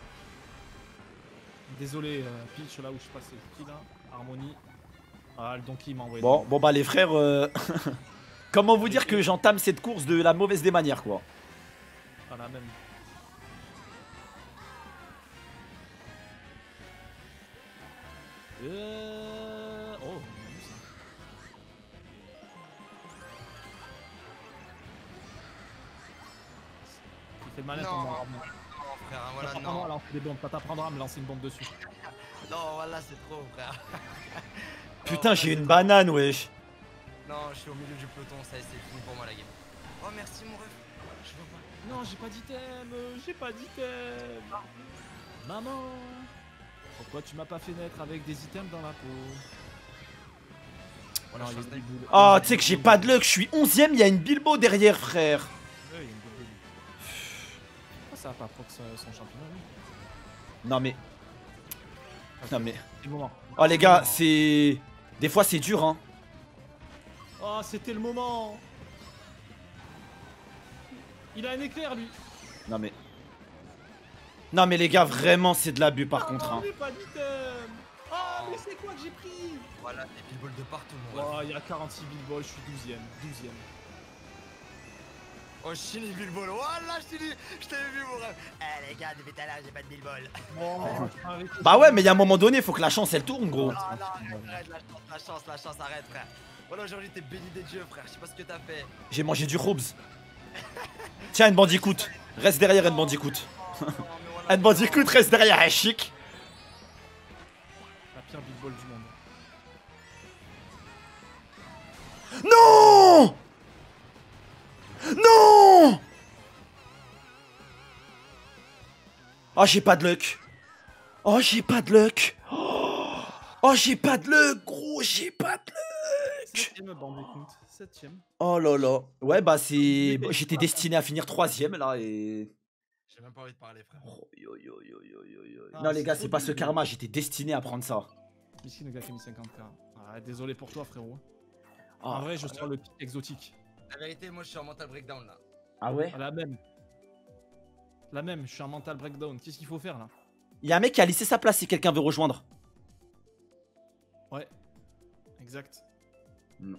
Désolé, Peach, là où je suis passé. Qui là? Harmonie. Ah, le Donkey m'a envoyé. Bon, bah les frères, comment vous dire que j'entame cette course de la mauvaise des manières, quoi. Ah, la même. Oh, on a vu ça. Fais le malin Non, pour moi. non, frère, hein, voilà, T'apprendras à non. lancer des bombes. T'apprendras à me lancer une bombe dessus. Non, voilà, c'est trop, frère. Putain, Non, j'ai voilà, une c'est banane, wesh. trop. Non, je suis au milieu du peloton, ça y est, c'est fini pour moi la game. Oh, merci, mon ref. Je vois pas. Non, j'ai pas d'item. J'ai pas d'item. Maman. Pourquoi tu m'as pas fait naître avec des items dans la peau? Voilà, Non, je il y suis a un des boules. Oh, tu sais que j'ai pas de luck, je suis 11ème, il y a une Bilbo derrière, frère. Ouais, il y a une boule. Pourquoi ça va pas proc son championnat, lui? Non mais... Non mais... C'est le moment. Oh les gars, c'est... Des fois c'est dur, hein. Oh, c'était le moment. Il a un éclair, lui. Non mais... Non mais les gars, vraiment c'est de l'abus par contre, hein. J'ai pas d'item. Oh, mais c'est quoi que j'ai pris? Voilà, des billballs de partout, mon ref. Oh, il y a 46 billballs, je suis 12ème. 12ème. Oh, Chini billball. Voilà, Chini. Je t'avais vu, mon ref. Eh, les gars, depuis tout à l'heure, j'ai pas de billball. Bah ouais, mais il y a un moment donné, faut que la chance elle tourne, gros. Non, non, arrête, la chance, arrête, frère. Voilà, aujourd'hui, t'es béni des dieux, frère. Je sais pas ce que t'as fait. J'ai mangé du Roubs. Tiens, une bandicoot. Reste derrière, une bandicoot. Non, mais voilà. Une bandicoot, reste derrière, elle chic. La pire billball du monde. Non! Non! Oh, j'ai pas de luck. Oh, j'ai pas de luck. Oh, j'ai pas de luck, gros, j'ai pas de luck. 7ème bandicoot. 7ème. Oh là là. Ouais, bah c'est... J'étais destiné à finir 3ème là et... J'ai même pas envie de parler, frère. Oh, yo, yo, yo, yo, yo, yo. Ah, Non les c'est gars, trop c'est pas ce dur. karma, j'étais destiné à prendre ça. Ici, le gars qui a mis 50k. Ah, désolé pour toi, frérot. Oh. En vrai, je sors le pic exotique. La vérité, moi, je suis en mental breakdown, là. Ah ouais? Ah, la même. La même, je suis un mental breakdown. Qu'est-ce qu'il faut faire là? Il y a un mec qui a laissé sa place si quelqu'un veut rejoindre. Ouais. Exact. Non.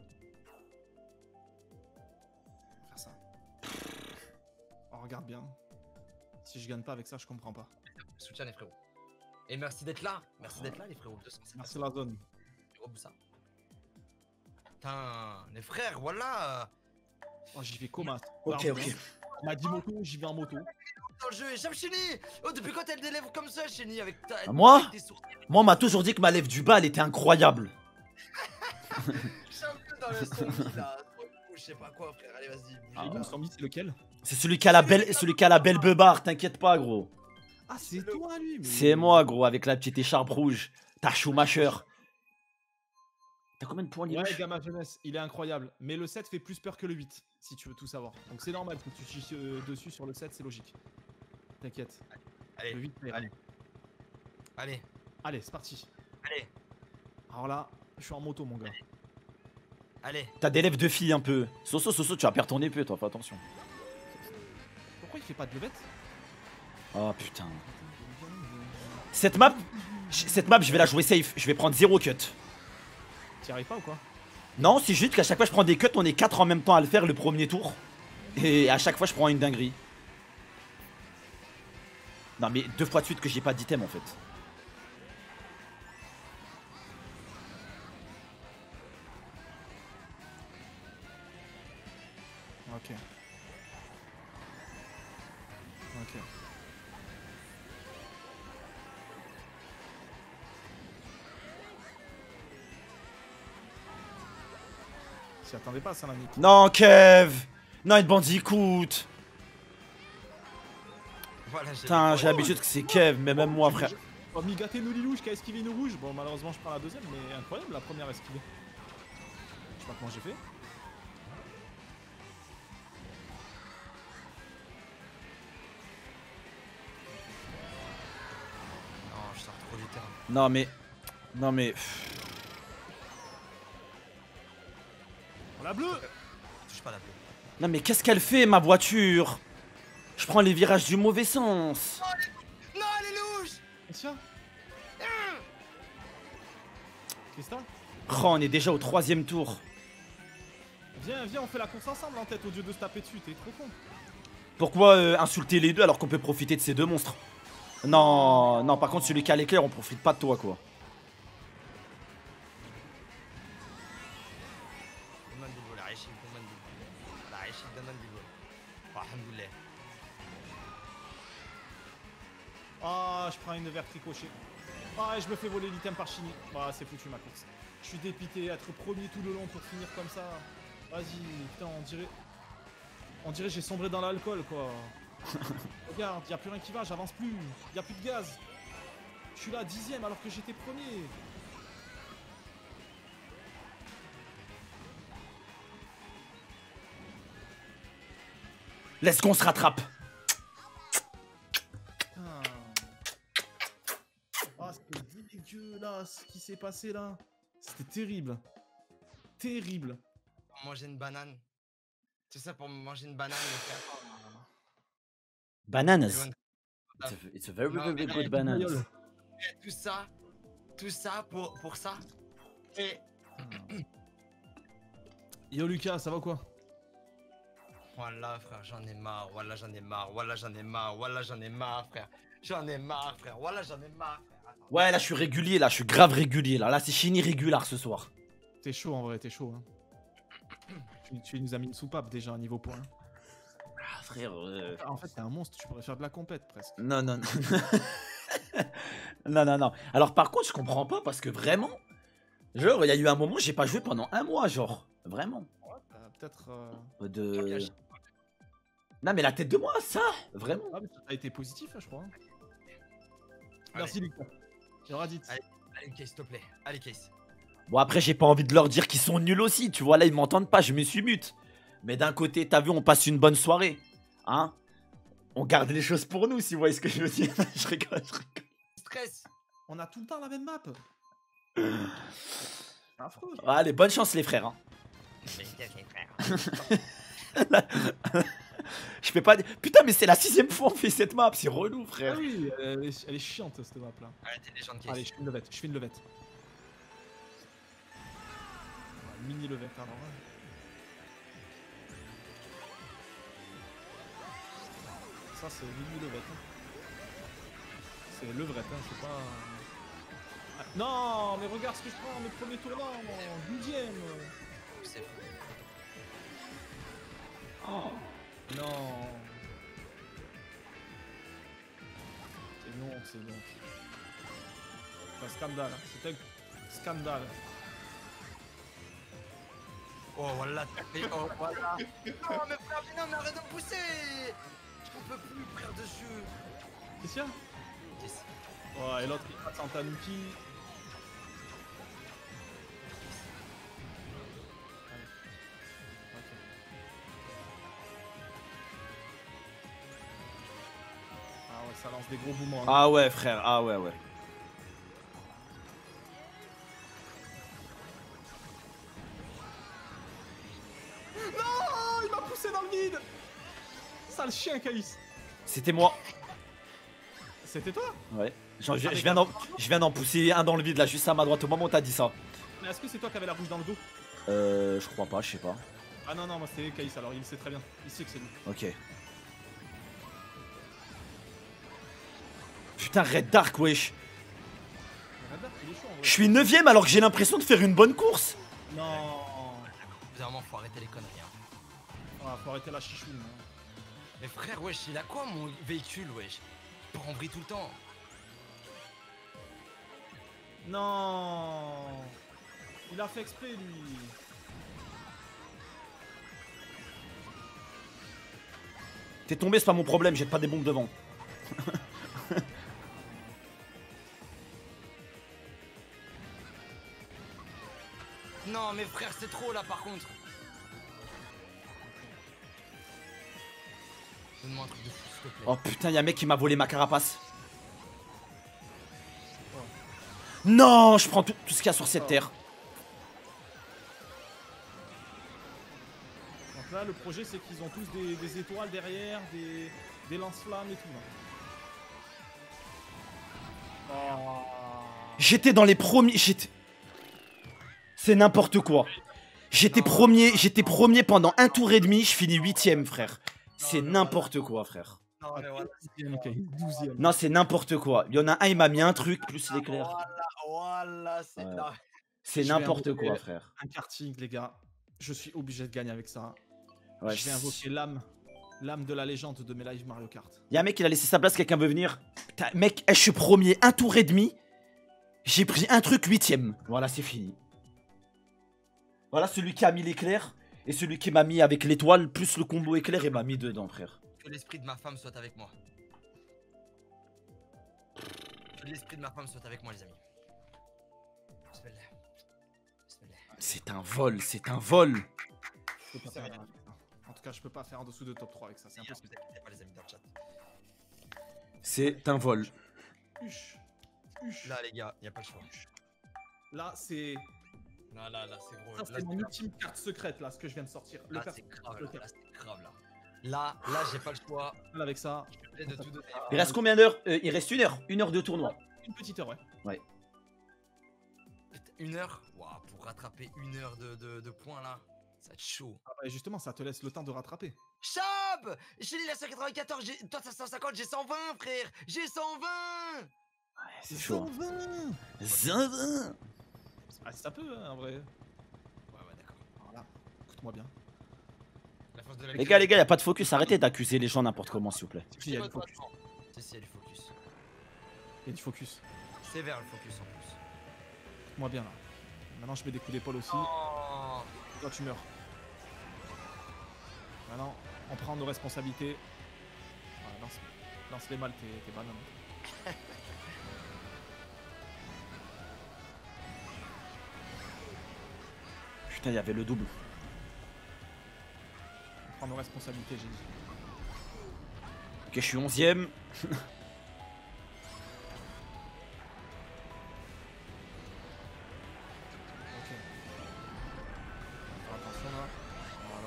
On va faire ça. Oh, regarde bien. Si je gagne pas avec ça, je comprends pas. Soutien, les frérots. Et merci d'être là. Merci d'être là, les frérots. 207 Merci la zone. frérot, ça. Putain, les frères, voilà. Oh, j'y vais comment? Ok, Alors, ok. On m'a dit moto, j'y vais en moto. Dans le jeu, j'aime Chini. Oh, depuis quand elle délève comme ça, Chini, avec ta. Moi avec tes sourcils. Moi, on m'a toujours dit que ma lèvre du bas, elle était incroyable. Champion dans le zombie, là. Ou je sais pas quoi, frère. Allez, vas-y. Ah, bougez bon, pas. Stormy, c'est lequel? C'est celui qui a la belle, celui qui a la belle beubare, t'inquiète pas, gros. Ah, c'est toi, lui. mais- C'est moi, gros, avec la petite écharpe rouge. T'as Schumacher. T'as combien de points, Ouais, Lilouche? Gamma Jeunesse, il est incroyable. Mais le 7 fait plus peur que le 8, si tu veux tout savoir. Donc c'est normal que tu chies dessus sur le 7, c'est logique. T'inquiète. Allez, Le 8, c'est allez. Allez, Allez, c'est parti. allez, Alors là, je suis en moto, mon gars. allez. T'as des lèvres de fille un peu. Soso, tu vas perdre ton épée, toi, fais attention. Pourquoi il fait pas de levette? Oh putain. Cette map, je vais la jouer safe. Je vais prendre 0 cut. T'y arrives pas ou quoi? Non, c'est juste qu'à chaque fois je prends des cuts, on est 4 en même temps à le faire le premier tour. Et à chaque fois je prends une dinguerie. Non mais 2 fois de suite que j'ai pas d'item en fait. Ok. Ok. T'y attendais pas, ça, l'ami. Non Kev. Non, une bandicoot. Voilà, j'ai. Putain, j'ai l'habitude que c'est Kev, mais même moi frère. Oh, Migaté nous Lilouche qui a esquivé une rouge. Bon, malheureusement, je prends la deuxième, mais incroyable la première esquivée. Je sais pas comment j'ai fait. Non, je sors trop du terrain. Non mais... Non mais... Oh, la bleue! Touche pas la bleue. Non mais qu'est-ce qu'elle fait ma voiture? Je prends les virages du mauvais sens. Non, elle est louche. Tiens! Christa? Oh, on est déjà au 3ème tour. Viens, viens, on fait la course ensemble en tête au lieu de se taper dessus, t'es trop con. Pourquoi insulter les deux alors qu'on peut profiter de ces deux monstres? Non, non, par contre celui qui a l'éclair, on profite pas de toi quoi. Donne-moi le bilbol, Aïchik, donne-moi le bilbol. Voilà, Aïchik, donne-moi le bilbol. Oh, alhamdoulilah. Ah, je prends une verte ricochet. Ah, et je me fais voler l'item par Chini. Bah, c'est foutu ma course. Je suis dépité, être premier tout le long pour finir comme ça. Vas-y, putain, on dirait j'ai sombré dans l'alcool, quoi. Regarde, y a plus rien qui va, j'avance plus. Y a plus de gaz. Je suis là 10ème alors que j'étais premier. Laisse qu'on se rattrape. Putain. Ah, c'était dégueulasse ce qui s'est passé là. C'était terrible. Terrible. Pour manger une banane. C'est ça pour manger une banane, le frère. Bananas. Elon. It's a very, Non, very mais good là, bananas. Et tout ça pour ça. Et Yo Lucas, ça va quoi? voilà, frère, j'en ai marre. Voilà, j'en ai marre. Voilà, j'en ai marre. Voilà, j'en ai marre, frère. J'en ai marre, frère. Voilà, j'en ai marre, frère. Attends. Ouais, là, je suis régulier, là. Je suis grave régulier, là. Là, c'est Chini régular ce soir. T'es chaud en vrai, t'es chaud. Hein. Tu nous as mis une soupape déjà à niveau point. Ah, frère. En fait, t'es un monstre, tu pourrais faire de la compète presque. Non, non, non. Non, non, non. Alors, par contre, je comprends pas parce que vraiment. Genre, il y a eu un moment, j'ai pas joué pendant un mois, genre. Vraiment. Peut-être. De. Non, mais la tête de moi, ça. Vraiment. Ah, mais ça a été positif, hein, je crois. Merci Lucas. J'aurais dit. Allez, Case, s'il te plaît. Allez, Case. Bon, après, j'ai pas envie de leur dire qu'ils sont nuls aussi. Tu vois, là, ils m'entendent pas, je me suis mute. Mais d'un côté, t'as vu, on passe une bonne soirée. Hein? On garde les choses pour nous, si vous voyez ce que je veux dire. Je rigole, je rigole. Stress. On a tout le temps la même map. C'est affreux. Allez, bonne chance, les frères. Hein. Je fais pas. Putain, mais c'est la 6ème fois qu'on fait cette map. C'est relou, Ah frère. oui, elle est chiante cette map là. Arrêtez les gens de Case. Allez, je fais une levette, je fais une levette. Ouais, mini levette alors. Ouais. Ça c'est mini levette. Hein. C'est levrette, hein, c'est pas. Ah, non, mais regarde ce que je prends, mes premiers tournants, 12ème. C'est fou. Oh. Non. C'est non, c'est non. C'est un scandale, hein. C'est un scandale. Oh, voilà. Oh, voilà. Non, mais frère, mais non, mais arrête de me pousser. Je peux plus, frère, dessus. Qu'est-ce qu'il y a? Yes. Ouais, et l'autre il passe en tanuki. Ah ouais, ça lance des gros boomerangs. Ah ouais, frère. Ah ouais, ouais. Non, il m'a poussé dans le vide. Sale chien, Caïs. C'était moi. C'était toi? Ouais. Je viens d'en pousser un dans le vide, là, juste à ma droite, au moment où t'as dit ça. Mais est-ce que c'est toi qui avais la rouge dans le dos? Je crois pas, je sais pas. Ah non, non, moi c'était Caïs, alors il le sait très bien. Il sait que c'est lui. Ok. Putain, Red Dark, wesh. Regarde, il est chaud en vrai. Je suis 9ème alors que j'ai l'impression de faire une bonne course. Non. Vraiment, faut arrêter les conneries. Hein. Ah, faut arrêter la chichoune. Hein. Mais frère, wesh, il a quoi mon véhicule, wesh? Il part en vrille tout le temps. Non. Il a fait exprès, lui. T'es tombé, c'est pas mon problème, jette pas des bombes devant. Non, mais frère, c'est trop là par contre. Donne-moi un truc de fou, s'il te plaît. Oh putain, y'a un mec qui m'a volé ma carapace. Non, je prends tout ce qu'il y a sur cette terre. Donc là, le projet, c'est qu'ils ont tous des étoiles derrière, des lance-flammes et tout. Là. Oh. J'étais dans les premiers. C'est n'importe quoi. J'étais premier pendant un tour et demi, je finis 8ème, frère. C'est n'importe quoi, frère. Non, mais voilà. 12ème. Non, c'est n'importe quoi. Il y en a un, il m'a mis un truc, plus l'éclair. Voilà, c'est Ouais. là. C'est Je vais n'importe quoi, invoquer frère. un karting, les gars. Je suis obligé de gagner avec ça. Ouais, Je vais invoquer l'âme. L'âme de la légende de mes lives Mario Kart. Y'a un mec, il a laissé sa place, quelqu'un veut venir. Putain, mec, je suis premier, un tour et demi. J'ai pris un truc 8ème. Voilà, c'est fini. Voilà celui qui a mis l'éclair. Et celui qui m'a mis avec l'étoile, plus le combo éclair, et m'a mis dedans, frère. Que l'esprit de ma femme soit avec moi. Que l'esprit de ma femme soit avec moi, les amis. Bismillah. Bismillah. C'est un vol, c'est un vol. Je peux pas faire rien avec ça. En tout cas, je peux pas faire en dessous de top 3 avec ça, c'est Vous impossible. inquiétez pas, les amis, dans le chat. C'est un vol. Huche. Huche. Là, les gars, y a pas le choix. Là, c'est. Non, là, c'est gros. Ça, Là, c'est mon ultime carte secrète, là, ce que je viens de sortir. Le là, perso- c'est grave, le là. perso- Là, c'est grave, là. Là, j'ai pas le choix. avec ça. Je vais de tout donner. Il reste combien d'heures? Il reste 1 heure de tournoi. Une petite heure, ouais. Putain, 1 heure. Waouh, pour rattraper 1 heure de points, là. Ça va être chaud. Ah, bah, justement, ça te laisse le temps de rattraper. Chab! J'ai dit la 194, toi t'as 150, j'ai 120, frère! J'ai 120! C'est chaud. 120. 120. Ah, ça peut, hein, en vrai. Ouais, d'accord. Voilà. Écoute-moi bien. La force de la Les gars, y a pas de focus. Arrêtez d'accuser les gens n'importe comment, s'il vous plaît. Si, il y a du focus. Si, il y a du focus. Il y a du focus. Sévère le focus en plus. Écoute-moi bien, là. Maintenant, je mets des coups d'épaule aussi. Oh. Toi, tu meurs. Maintenant, on prend nos responsabilités. Voilà, lance les mal tes bananes. Putain, il y avait le double. On prend nos responsabilités, j'ai dit. Ok, je suis 11ème. Ok. Faire attention là. Voilà.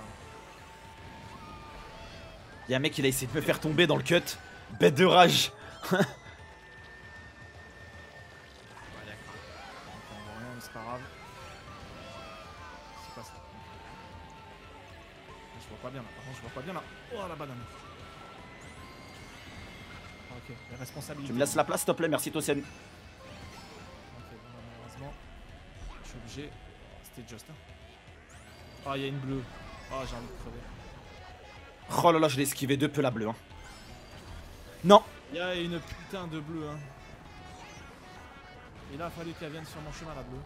Y'a un mec, il a essayé de me faire tomber dans le cut. Bête de rage. Ouais, d'accord. On voit rien, mais c'est pas grave. C'est pas ça. Je vois pas bien là. Par contre, je vois pas bien là. Oh la banane. Ok, les responsabilités. Tu me laisses la place, s'il te plaît. Merci, Tosen. Ok, bon, malheureusement, je suis obligé. C'était juste. Hein. Ah, il y a une bleue. Ah, j'ai envie de crever. Oh là là, je l'ai esquivé de peu la bleue. Hein. Non. Il y a une putain de bleue. Hein. Et là, il fallait qu'elle vienne sur mon chemin, la bleue.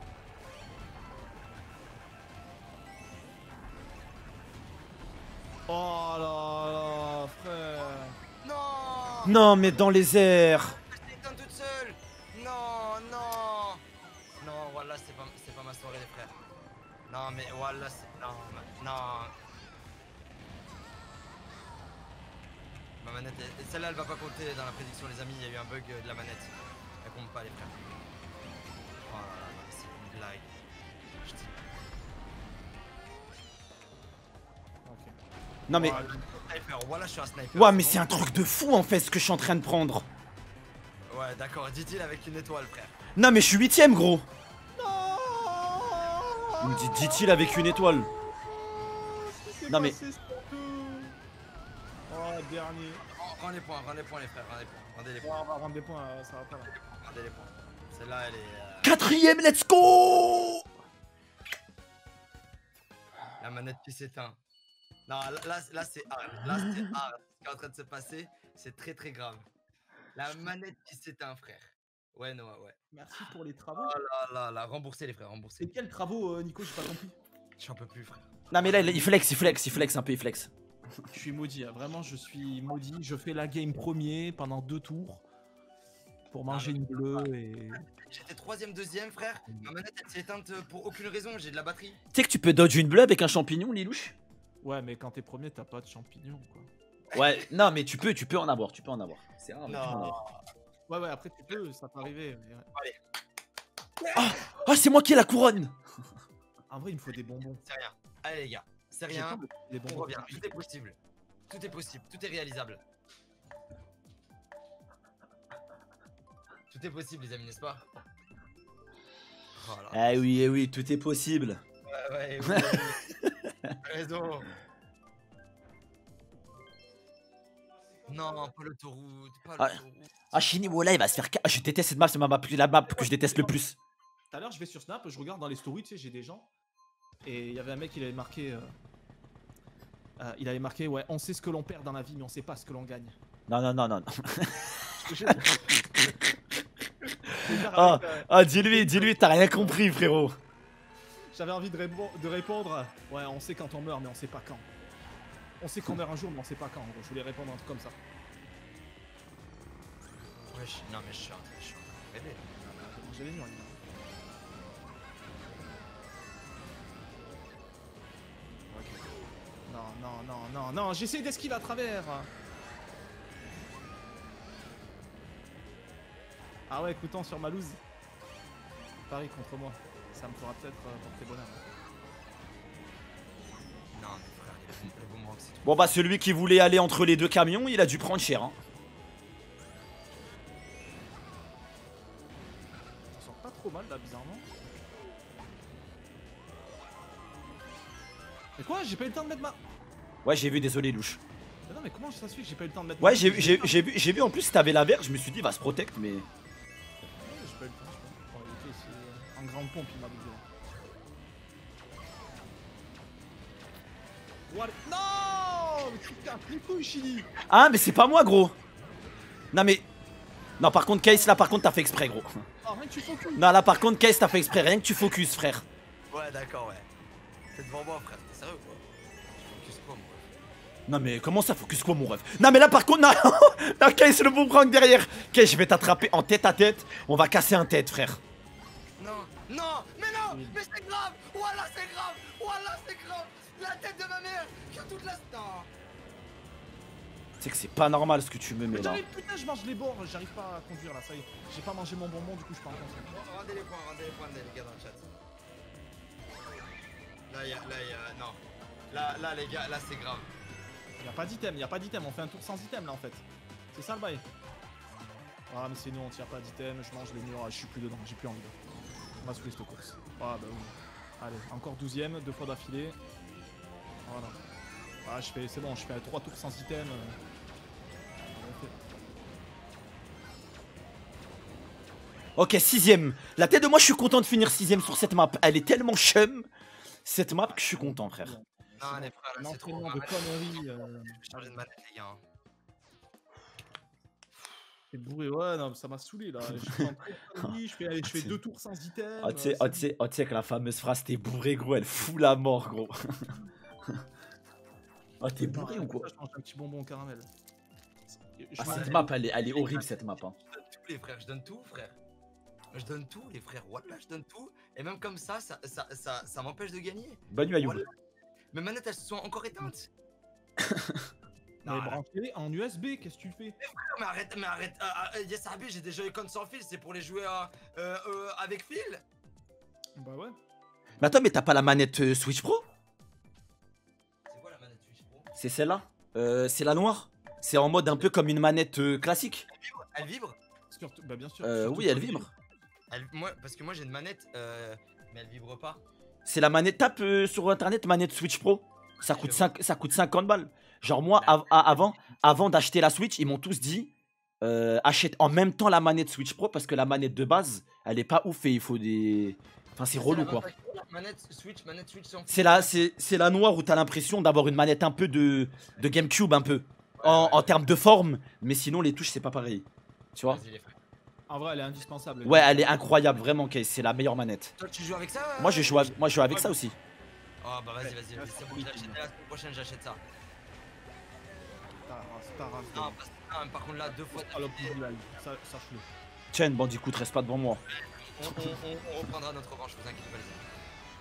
Oh là là, frère. Non! Non, mais dans les airs. Elle s'est éteinte toute seule! Non, non! Non, voilà, c'est pas ma soirée, les frères. Non, mais voilà, c'est. Non, non. Ma manette, celle-là, elle va pas compter dans la prédiction, les amis. Il y a eu un bug de la manette. Elle compte pas, les frères. Oh là là, non, mais c'est une blague. Je dis. Ok. Non, mais. Oh, sniper, voilà, je suis un sniper. Ouais, mais bon. c'est un truc de fou en fait ce que je suis en train de prendre. Ouais, d'accord, dit-il avec une étoile, frère. Non, mais je suis 8ème, gros. Non. Il me dit-il avec une étoile. Non, mais. Oh, dernier. Rends les points, les frères, rendez les Bon, points. on va rendre des points, ça va pas là. Rendez les points. Celle-là, elle est. 4ème, let's go. La manette qui s'éteint. Non, là c'est hard. Là c'est hard. Ce qui est en train de se passer, c'est très très grave. La manette qui s'éteint, frère. Ouais, non, ouais. Merci pour les travaux. Oh là, remboursez les frères, remboursez. C'est quels travaux, Nico? J'ai pas compris. J'en peux plus, frère. Non, mais là, il flex un peu, il flex. Je suis maudit, hein. Vraiment, je suis maudit. Je fais la game premier pendant 2 tours pour manger une bleue et. J'étais 3ème, 2ème, frère. Ma manette elle s'est éteinte pour aucune raison, j'ai de la batterie. Tu sais que tu peux dodge une bleue avec un champignon, Lilouche? Ouais, mais quand t'es premier, t'as pas de champignons, quoi. Ouais, non, mais tu peux en avoir, C'est rare, mais tu peux en Non. avoir. Ouais, après, tu peux, ça peut arriver. Mais... Ah, c'est moi qui ai la couronne. En vrai, il me faut des bonbons. C'est rien. Allez les gars, c'est J'ai rien. pas des On bonbons. revient. Tout est possible. Tout est possible. Tout est réalisable. Tout est possible, les amis, n'est-ce pas? Oh là. Eh oui, tout est possible. Ouais, T'as raison. Non, pas l'autoroute, pas Ah. l'autoroute. Ah, Shini Wola, il va se faire. Je déteste cette map, c'est la map que je déteste le plus. Tout à l'heure, je vais sur Snap, je regarde dans les stories, tu sais, j'ai des gens. Et il y avait un mec, il avait marqué Il avait marqué, ouais, on sait ce que l'on perd dans la vie, mais on sait pas ce que l'on gagne. Non, non, non, non. Je te jure. Ah, dis-lui, t'as rien compris, frérot. J'avais envie de répondre, ouais, on sait quand on meurt, mais on sait pas quand. On sait qu'on meurt un jour, mais on sait pas quand. Je voulais répondre un truc comme ça. Wesh, non mais je suis en train de rêver. J'ai les murs, non, j'essaie d'esquiver à travers. Ah ouais, écoutons sur ma loose. Paris contre moi. Ça me fera peut-être porter bonheur. Non mais frère, il a bon c'est tout. Bon bah celui qui voulait aller entre les deux camions, il a dû prendre cher. Hein. Ça sort pas trop mal là, bizarrement. Mais quoi? J'ai pas eu le temps de mettre ma... Ouais, j'ai vu, désolé, louche. Mais non, mais comment ça se fait que j'ai pas eu le temps de mettre Ouais, ma... j'ai vu en plus t'avais la verge, je me suis dit, va se protect, mais... Ouais, j'ai pas eu le temps, je pense. Oh, ok, c'est en grande pompe, il m'a doublé. What? Non! Mais tu te casses les couilles, Chili! Ah, mais c'est pas moi, gros. Non, mais... Non, par contre, Case, là, par contre, t'as fait exprès, gros. Oh, rien que tu focus! Non, là, par contre, Case, t'as fait exprès, rien que tu focus, frère. Ouais d'accord ouais. T'es devant moi frère, t'es sérieux quoi? Je focus quoi moi? Non, mais comment ça focus quoi, mon rêve? Non, mais là, par contre, non, non, Case, le boomerang derrière. Case, je vais t'attraper en tête à tête. On va casser un tête, frère. Non, non, mais c'est grave! Voilà c'est grave! Voilà c'est grave! La tête de ma mère! Qui a toute la... Non! Tu sais que c'est pas normal ce que tu me mets là. J'arrive, putain, je mange les bords, j'arrive pas à conduire là, ça y est. J'ai pas mangé mon bonbon, du coup je peux en conduire. Rendez les points les gars dans le chat. Là y'a... Non. Là les gars, là c'est grave. Y'a pas d'item, on fait un tour sans item là en fait. C'est ça le bail. Ah mais c'est nous, on tire pas d'item, je mange les murs, je suis plus dedans, j'ai plus envie. On va se cette course. Ah bah oui. Allez, encore 12ème, 2 fois d'affilée. Voilà. Ah c'est bon, je fais 3 tours sans item. Ok, 6ème. La tête de moi, je suis content de finir 6ème sur cette map. Elle est tellement chum, cette map, que je suis content, frère. Non les frères, là c'est trop... de conneries. Je vais changer de manette les gars. C'est bourré, ouais, non, ça m'a saoulé là. Je fais 2 tours sans item. Oh, tu sais que la fameuse phrase t'es bourré, gros, elle fout la mort, gros. Oh, t'es bourré ou quoi? Je mange un petit bonbon au caramel. Ah, cette map, elle est horrible, cette map. Hein. Je donne tout les frères, je donne tout frère. Je donne tout les frères, voilà, je donne tout. Et même comme ça m'empêche de gagner. Bonne nuit, Ayoub. Voilà. Mes manettes elles sont encore éteintes. Mais branché en USB, qu'est-ce que tu fais? Mais arrête, Yes Arbi, j'ai des Joy-Con sans fil, c'est pour les jouer avec fil. Bah ouais. Mais attends, mais t'as pas la manette Switch Pro? C'est quoi la manette Switch Pro? C'est celle-là. C'est la noire. C'est en mode un peu comme une manette classique. Elle vibre? Bah bien sûr. Oui, elle vibre. Parce que moi j'ai une manette, mais elle vibre pas. C'est la manette, tape sur internet manette Switch Pro. Ça coûte 50 balles. Genre moi, avant d'acheter la Switch, ils m'ont tous dit achète en même temps la manette Switch Pro parce que la manette de base, elle est pas ouf et il faut des... Enfin c'est relou quoi. Manette Switch C'est la noire où t'as l'impression d'avoir une manette un peu de GameCube un peu. En termes de forme, mais sinon les touches c'est pas pareil. Tu vois? En vrai elle est indispensable. Ouais, elle est incroyable, vraiment, Case, c'est la meilleure manette. Toi tu joues avec ça? Moi je joue avec ça aussi. Oh bah vas-y, c'est bon, la semaine prochaine j'achète ça. Non, par contre là, 2 fois ça chou. Tiens, Bandicoot, reste pas devant moi. On reprendra notre revanche, vous inquiétez pas les amis.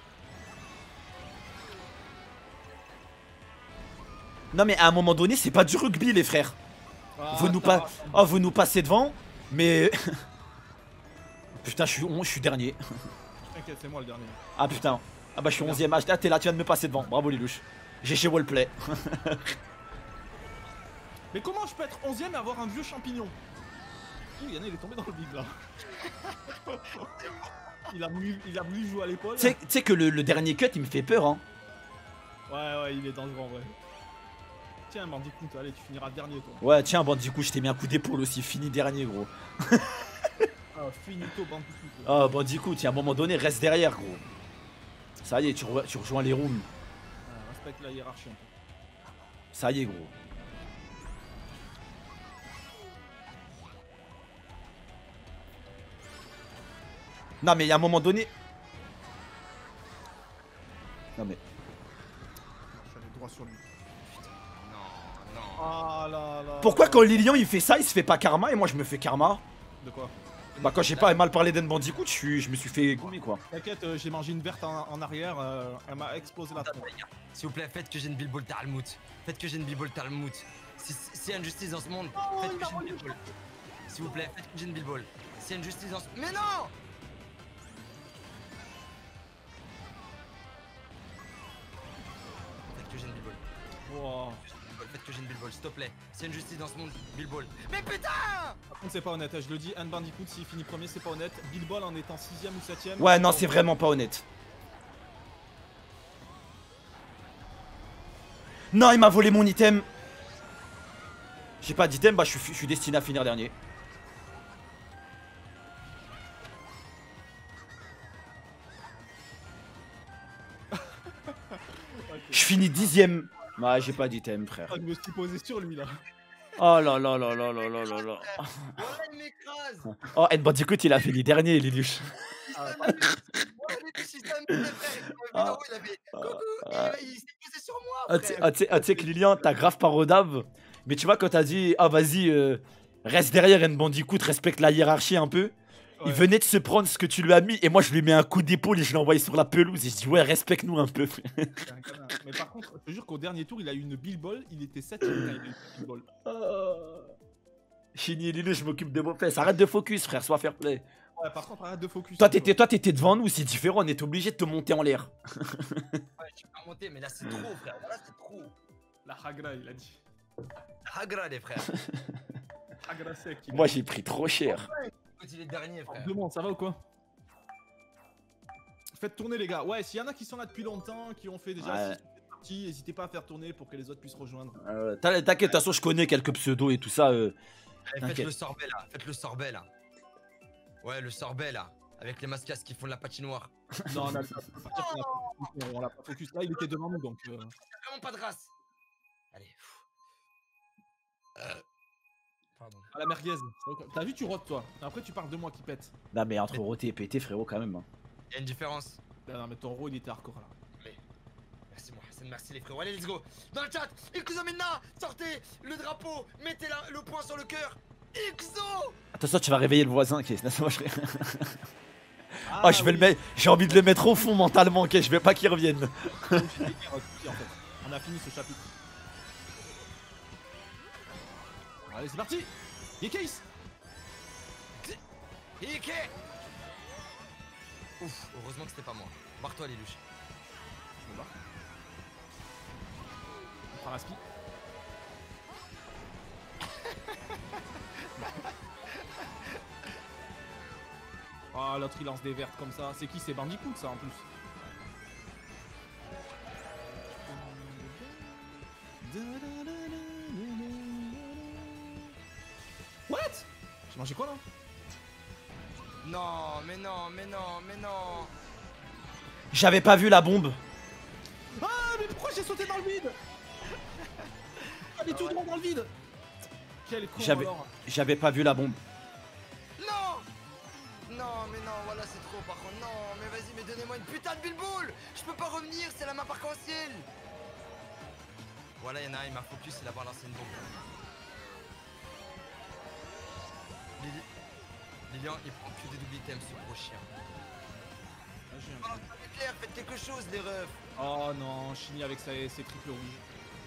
Non mais à un moment donné, c'est pas du rugby les frères. Vous nous passez devant, mais... Putain, je suis dernier. T'inquiète, c'est moi le dernier. Ah putain. Ah bah je suis 11ème. Ah t'es là, tu viens de me passer devant. Bravo les louches. J'ai chez Wallplay. Mais comment je peux être 11ème et avoir un vieux champignon? Ouh, Yann il est tombé dans le big là. il a voulu jouer à l'épaule. Tu sais que le dernier cut il me fait peur hein. Ouais, il est dangereux en vrai. Tiens Bandicoot, allez tu finiras dernier toi. Ouais tiens Bandicoot, je t'ai mis un coup d'épaule aussi, fini dernier gros. Ah finito Bandicoot. Ah Bandicoot, il y a un moment donné, reste derrière gros. Ça y est, tu rejoins les rooms. Respecte la hiérarchie. Ça y est, gros. Non, mais il y a un moment donné. Non, mais. J'allais droit sur lui. Non, non. Ah là là. Pourquoi quand Lilian il fait ça, il se fait pas karma et moi je me fais karma? De quoi? Bah, quand j'ai pas mal parlé d'En Bandicoot, je me suis fait gommer quoi. T'inquiète, j'ai mangé une verte en arrière, elle m'a explosé la tronche. S'il vous plaît, faites que j'ai une Bilbol Talmouth. Faites que j'ai une Bilbol Talmouth. S'il y a une justice dans ce monde, faites que j'ai une Bilbol. S'il vous plaît, faites que j'ai une Bilbol. S'il y a une justice dans ce... Mais non! Faites que j'ai une Bilbol. Wow. Faites que j'ai une Bilbol, s'il te plaît. S'il y a une justice dans ce monde, Bilbol. Mais putain! Par contre, c'est pas honnête, je le dis, Anne Bandicoot, s'il finit premier, c'est pas honnête. Bilbol en étant 6ème ou 7ème. Ouais, non, c'est vraiment pas honnête. Non, il m'a volé mon item. J'ai pas d'item, bah je suis destiné à finir dernier. Je finis 10ème. Ouais, j'ai pas d'item, frère. Ah, je me suis posé sur lui là. Oh là là là là là là là là. Voilà, il m'écrase! Oh, Ed Bandicoot, il a fini dernier, Liluche. Ouais, Lelouch, il s'amuse, frère. Il m'a vu il avait coucou, il s'est posé sur moi, frère. Tu sais que Lilian, t'as grave parodave. Mais tu vois, quand t'as dit, ah vas-y, reste derrière Ed Bandicoot, respecte la hiérarchie un peu. Il Ouais. venait de se prendre ce que tu lui as mis et moi je lui mets un coup d'épaule et je l'ai envoyé sur la pelouse et je dis ouais respecte-nous un peu. C'est un canard. Mais par contre, je te jure qu'au dernier tour, il a eu une Bilbol, il était 7ème quand il a eu une Bilbol. Fini Lilou, je m'occupe de vos fesses. Arrête de focus frère, sois fair play. Ouais, par contre, arrête de focus. Toi t'étais devant nous, c'est différent, on est obligé de te monter en l'air. Ouais, je suis pas monté, mais là c'est trop, frère. Là c'est trop. La Hagra, il a dit. Hagra, les frères. Hagra sec. il a Moi dit. j'ai pris trop cher. Quand il est dernier, frère. Demande, ça va ou quoi? Faites tourner les gars. Ouais, s'il y en a qui sont là depuis longtemps, qui ont fait déjà Ouais. 6 parties, n'hésitez pas à faire tourner pour que les autres puissent rejoindre. T'inquiète, de toute façon je connais quelques pseudos et tout ça. Allez, faites T'inquiète. le sorbet là, faites le sorbet là. Ouais, le sorbet là. Avec les mascasses qui font de la patinoire. Non, on a on l'a pas focus. Là, il était devant nous donc. Vraiment pas de race. Allez. Pardon. À la merguez. T'as vu, tu rotes toi. Après, tu parles de moi qui pète. Non mais entre roté et pété frérot quand même. Hein. Il y a une différence. Non, mais ton rôle il était hardcore là. Merci moi, merci les frérots. Allez, let's go. Dans le chat, Ixo Minna, sortez le drapeau, mettez le poing sur le cœur. Ixo. Attention tu vas réveiller le voisin ok. Oh, Ah, je vais oui. le mettre. J'ai envie de le mettre au fond mentalement ok, je vais pas qu'il revienne. En fait. On a fini ce chapitre. Allez, c'est parti. Yekais. Ike. Ouf, heureusement que c'était pas moi. Barre-toi, Lelouch. Je me barre. On prend la spi. Oh, l'autre il lance des vertes comme ça. C'est qui? C'est Bandicoot ça en plus. What? J'ai mangé quoi là? Non, mais non, mais non, mais non. J'avais pas vu la bombe. Ah, mais pourquoi j'ai sauté dans le vide? Allez, tout droit dans le vide. Quel con alors. J'avais pas vu la bombe. Non. Non, mais non, voilà, c'est trop par contre. Non, mais vas-y, mais donnez-moi une putain de billboule. Je peux pas revenir, c'est la map arc-en-ciel. Voilà, y'en a un, il m'a focus, il a balancé une bombe. Lilian, il prend que des double items, ce gros chien. Ah, j'ai un Oh, truc. c'est clair, faites quelque chose, les refs. Oh non, Chini avec ses triples rouges.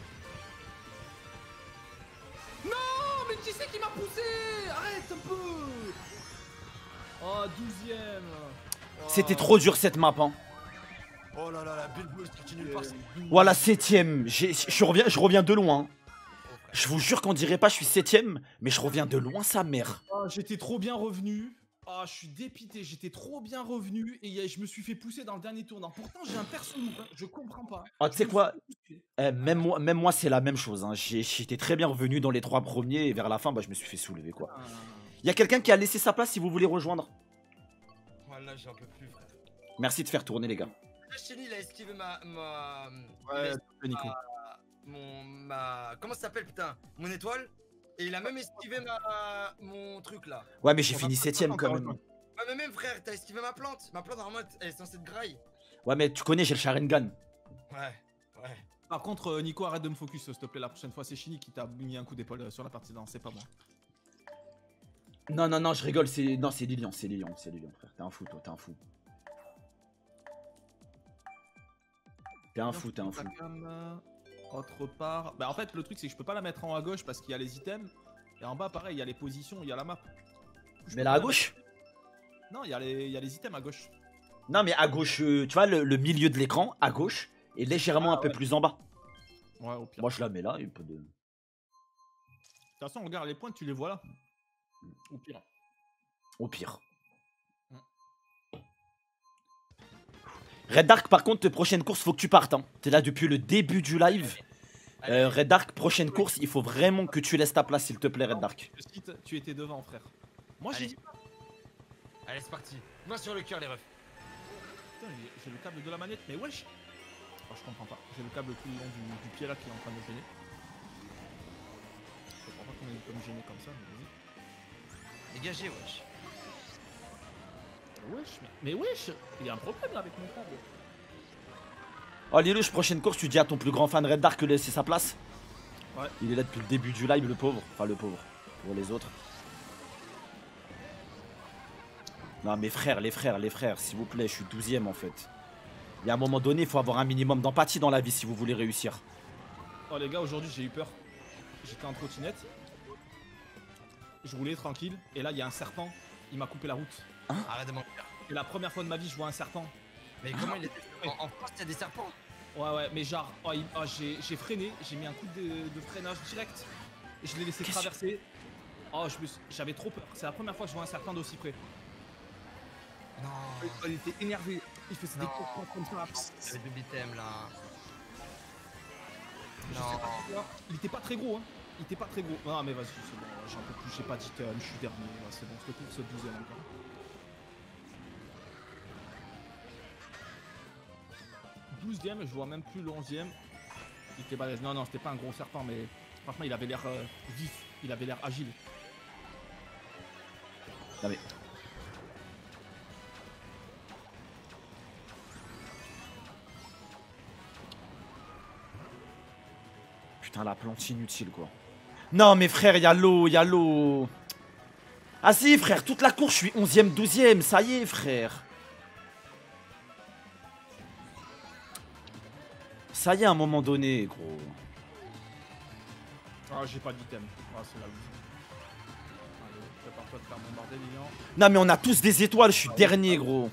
Non, mais qui c'est qui m'a poussé? Arrête un peu. Oh, 12ème. Oh. C'était trop dur cette map hein. Oh là là, la billboule qui continue de passer. Voilà 7ème. Je reviens de loin. Je vous jure qu'on dirait pas je suis 7ème, mais je reviens de loin sa mère. Oh, j'étais trop bien revenu. Ah, je suis dépité, j'étais trop bien revenu et je me suis fait pousser dans le dernier tournant. Pourtant, j'ai un perso noob, hein, je comprends pas. Ah, tu sais quoi? Même moi c'est la même chose. Hein. J'étais très bien revenu dans les 3 premiers et vers la fin, bah, je me suis fait soulever quoi. Il y a quelqu'un qui a laissé sa place si vous voulez rejoindre. Voilà, j'en peux plus, frère. Merci de faire tourner les gars. Chini, il a esquivé ma Ouais, Nico. Comment ça s'appelle, putain? Mon étoile. Et il a même esquivé mon truc là. Ouais, mais j'ai On fini va pas 7ème quand encore même. Ouais, mais même frère, t'as esquivé ma plante. Ma plante, normalement, elle est censée être graille. Ouais, mais tu connais, j'ai le Sharingan. Ouais, ouais. Par contre, Nico, arrête de me focus, s'il te plaît. La prochaine fois, c'est Chini qui t'a mis un coup d'épaule sur la partie d'avant, c'est pas moi. Non, non, non, je rigole. Non, c'est Lilian, frère. T'es un fou, toi, t'es un fou. T'es un fou, t'es un fou. Autre part. Bah, en fait, le truc, c'est que je peux pas la mettre en haut à gauche parce qu'il y a les items. Et en bas, pareil, il y a les positions, il y a la map. Mais là à gauche? Non, il y a les items à gauche. Non, mais à gauche, tu vois, le milieu de l'écran, à gauche, est légèrement un peu plus en bas. Ouais, au pire. Moi, je la mets là, il peut de. De toute façon, regarde les points, tu les vois là. Au pire. Au pire. Red Dark, par contre, prochaine course, faut que tu partes. Hein. T'es là depuis le début du live. Red Dark, prochaine course, il faut vraiment que tu laisses ta place, s'il te plaît, Red Dark. Tu étais devant, frère. Moi, j'ai dit. Allez, c'est parti. Moi sur le cœur, les refs. Putain, j'ai le câble de la manette, mais wesh. Oh, je comprends pas. J'ai le câble tout le long du pied là qui est en train de me gêner. Je comprends pas qu'on est comme gêné comme ça, mais vas-y. Dégagez, wesh. Wesh, mais wesh, il y a un problème là avec mon câble. Oh, Lilouche, prochaine course, tu dis à ton plus grand fan Red Dark de laisser sa place. Ouais. Il est là depuis le début du live, le pauvre. Enfin, le pauvre. Pour les autres. Non, mais frères, les frères, s'il vous plaît, je suis 12ème en fait. Il y a un moment donné, il faut avoir un minimum d'empathie dans la vie si vous voulez réussir. Oh, les gars, aujourd'hui j'ai eu peur. J'étais en trottinette. Je roulais tranquille. Et là, il y a un serpent. Il m'a coupé la route. Arrête de mentir. C'est la première fois de ma vie, je vois un serpent. Mais comment il était en France, il y a des serpents. Ouais, mais genre, j'ai freiné, j'ai mis un coup de freinage direct. Et je l'ai laissé traverser. Oh, j'avais trop peur. C'est la première fois que je vois un serpent d'aussi près. Non. Il était énervé. Il faisait des coups comme ça. Il y avait deux items là. Je sais pas pourquoi. Il était pas très gros, hein. Il était pas très gros. Non, mais vas-y, c'est bon. J'en peux plus. J'ai pas d'item. Je suis dernier. Ouais, c'est bon. Cette course, 12ème encore. Je vois même plus le 11ème. Il était balèze. Non, c'était pas un gros serpent, mais franchement, il avait l'air vif. Il avait l'air agile. Non mais. Putain, la plante inutile quoi. Non mais frère, y'a l'eau, Ah si frère, toute la course, je suis 11ème, 12ème, ça y est frère. Ça y est, à un moment donné, gros. Ah, j'ai pas d'item. Ah, c'est la loose. Allez, prépare-toi de faire mon bordel, Lilian. Non, mais on a tous des étoiles, je suis dernier, gros.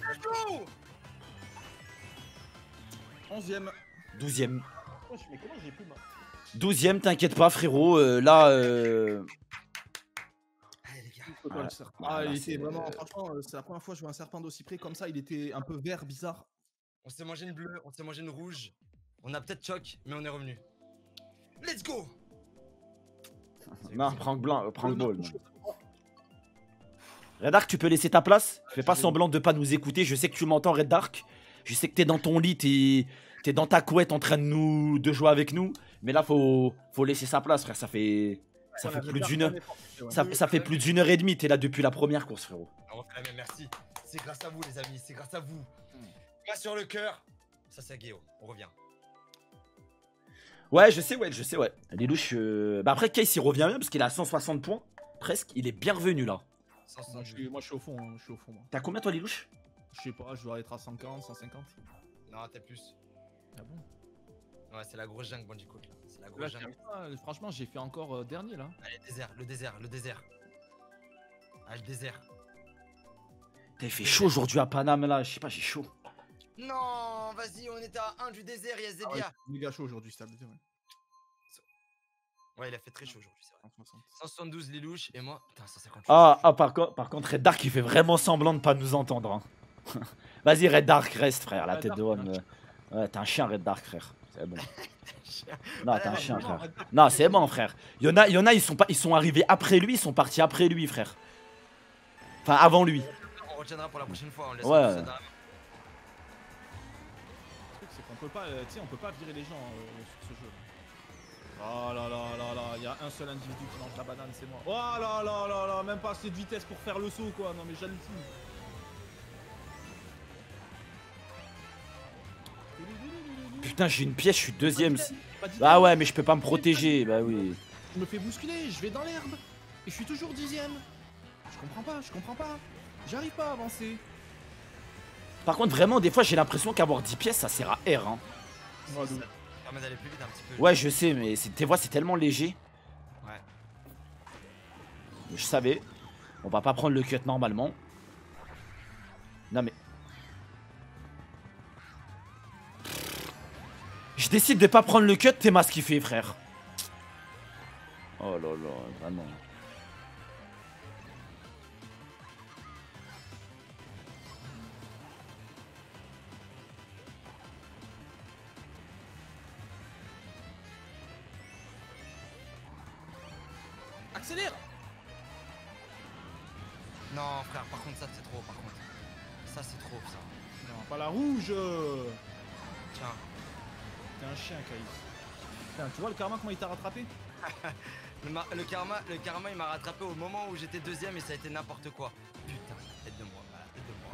11ème. 12ème. Mais comment j'ai plus ma... 12ème, t'inquiète pas, frérot. Là. Allez, les gars. Voilà. Ah, Là, il c'est était vraiment. Franchement, c'est la première fois que je vois un serpent d'aussi près comme ça. Il était un peu vert, bizarre. On s'est mangé une bleue, on s'est mangé une rouge. On a peut-être choc, mais on est revenu. Let's go! Non, prends le blanc, prends le ball. Red Dark, tu peux laisser ta place. Fais pas semblant de pas nous écouter. Je sais que tu m'entends, Red Dark. Je sais que t'es dans ton lit, t'es dans ta couette en train de jouer avec nous. Mais là, faut laisser sa place, frère. Ça fait plus d'une heure. Ça fait plus d'une heure et demie. T'es là depuis la première course, frérot. On refait la même, merci. C'est grâce à vous, les amis, c'est grâce à vous. Pas sur le cœur. Ça, c'est Guéo. On revient. Ouais, je sais, ouais. Lilouche, bah après, Case, il revient bien parce qu'il a 160 points. Presque. Il est bien revenu, là. Moi, je suis au fond, hein. Moi. T'as combien, toi, Lilouche? Je sais pas, je dois être à 140, 150. Non, t'es plus. Ah bon? Ouais, c'est la grosse jungle, Bandicoot, là. C'est la Là, grosse jungle. franchement, j'ai fait encore dernier, là. Allez, le désert. Ah, le désert. T'as fait chaud aujourd'hui à Paname, là. Je sais pas, j'ai chaud. Non, vas-y, on était à 1 du désert, il y a Ah ouais, Zebia. méga chaud aujourd'hui, ça veut dire, ouais. Ouais, il a fait très chaud aujourd'hui, c'est vrai. 160. 172 les louches et moi, putain, 158. Par contre, Red Dark, il fait vraiment semblant de pas nous entendre. Hein. Vas-y, Red Dark, reste, frère. La Red tête de Dark, One. Ouais, t'es un chien, Red Dark, frère. C'est bon. Chien. Non, t'es un Allez, chien, non, frère. Red Dark. Non, c'est bon, frère. Il y en a, ils sont arrivés après lui, ils sont partis après lui, frère. Enfin, avant lui. On retiendra pour la prochaine fois, on laisse Ouais. tout ça dans la- Le truc, c'est qu'on peut pas, on peut pas virer les gens sur ce jeu. Oh là là là là, il y a un seul individu qui mange la banane, c'est moi. Oh là là là là, même pas assez de vitesse pour faire le saut quoi, non mais j'hallucine. Putain, j'ai une pièce, je suis deuxième. J'ai pas dit Bah ouais, mais je peux pas me protéger, bah oui. Je me fais bousculer, je vais dans l'herbe. Et je suis toujours 10ème. Je comprends pas. J'arrive pas à avancer. Par contre, vraiment, des fois, j'ai l'impression qu'avoir 10 pièces, ça sert à R. Hein. Ouais, Ça permet d'aller plus vite un petit peu. Ouais, je sais, mais tes voix, c'est tellement léger. Ouais. Je savais. On va pas prendre le cut normalement. Non mais... Je décide de pas prendre le cut, t'es ce qu'il fait, frère. Oh là là, vraiment. Accélère. Non, frère, par contre, ça c'est trop, par contre. Ça c'est trop, ça. Non, pas la rouge. Tiens. T'es un chien, Kaïs. Putain, tu vois le karma comment il t'a rattrapé? Le karma, il m'a rattrapé au moment où j'étais deuxième et ça a été n'importe quoi. Putain, aide-moi, voilà, aide-moi.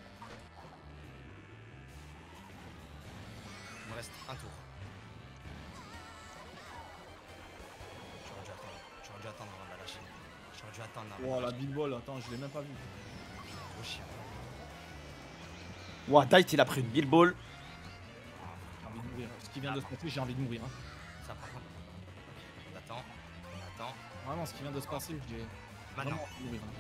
Il me reste un tour. J'aurais dû attendre avant de la lâcher. J'aurais dû attendre avant. Oh la big ball, attends, je l'ai même pas vu. Gros chien. Ouah, Dite, il a pris une Bill Ball. J'ai envie de mourir. Ce qui vient de se passer, j'ai envie de mourir. Hein. Ça par contre. On attend. Vraiment, ce qui vient de se passer, j'ai Maintenant. vraiment envie de mourir. Hein.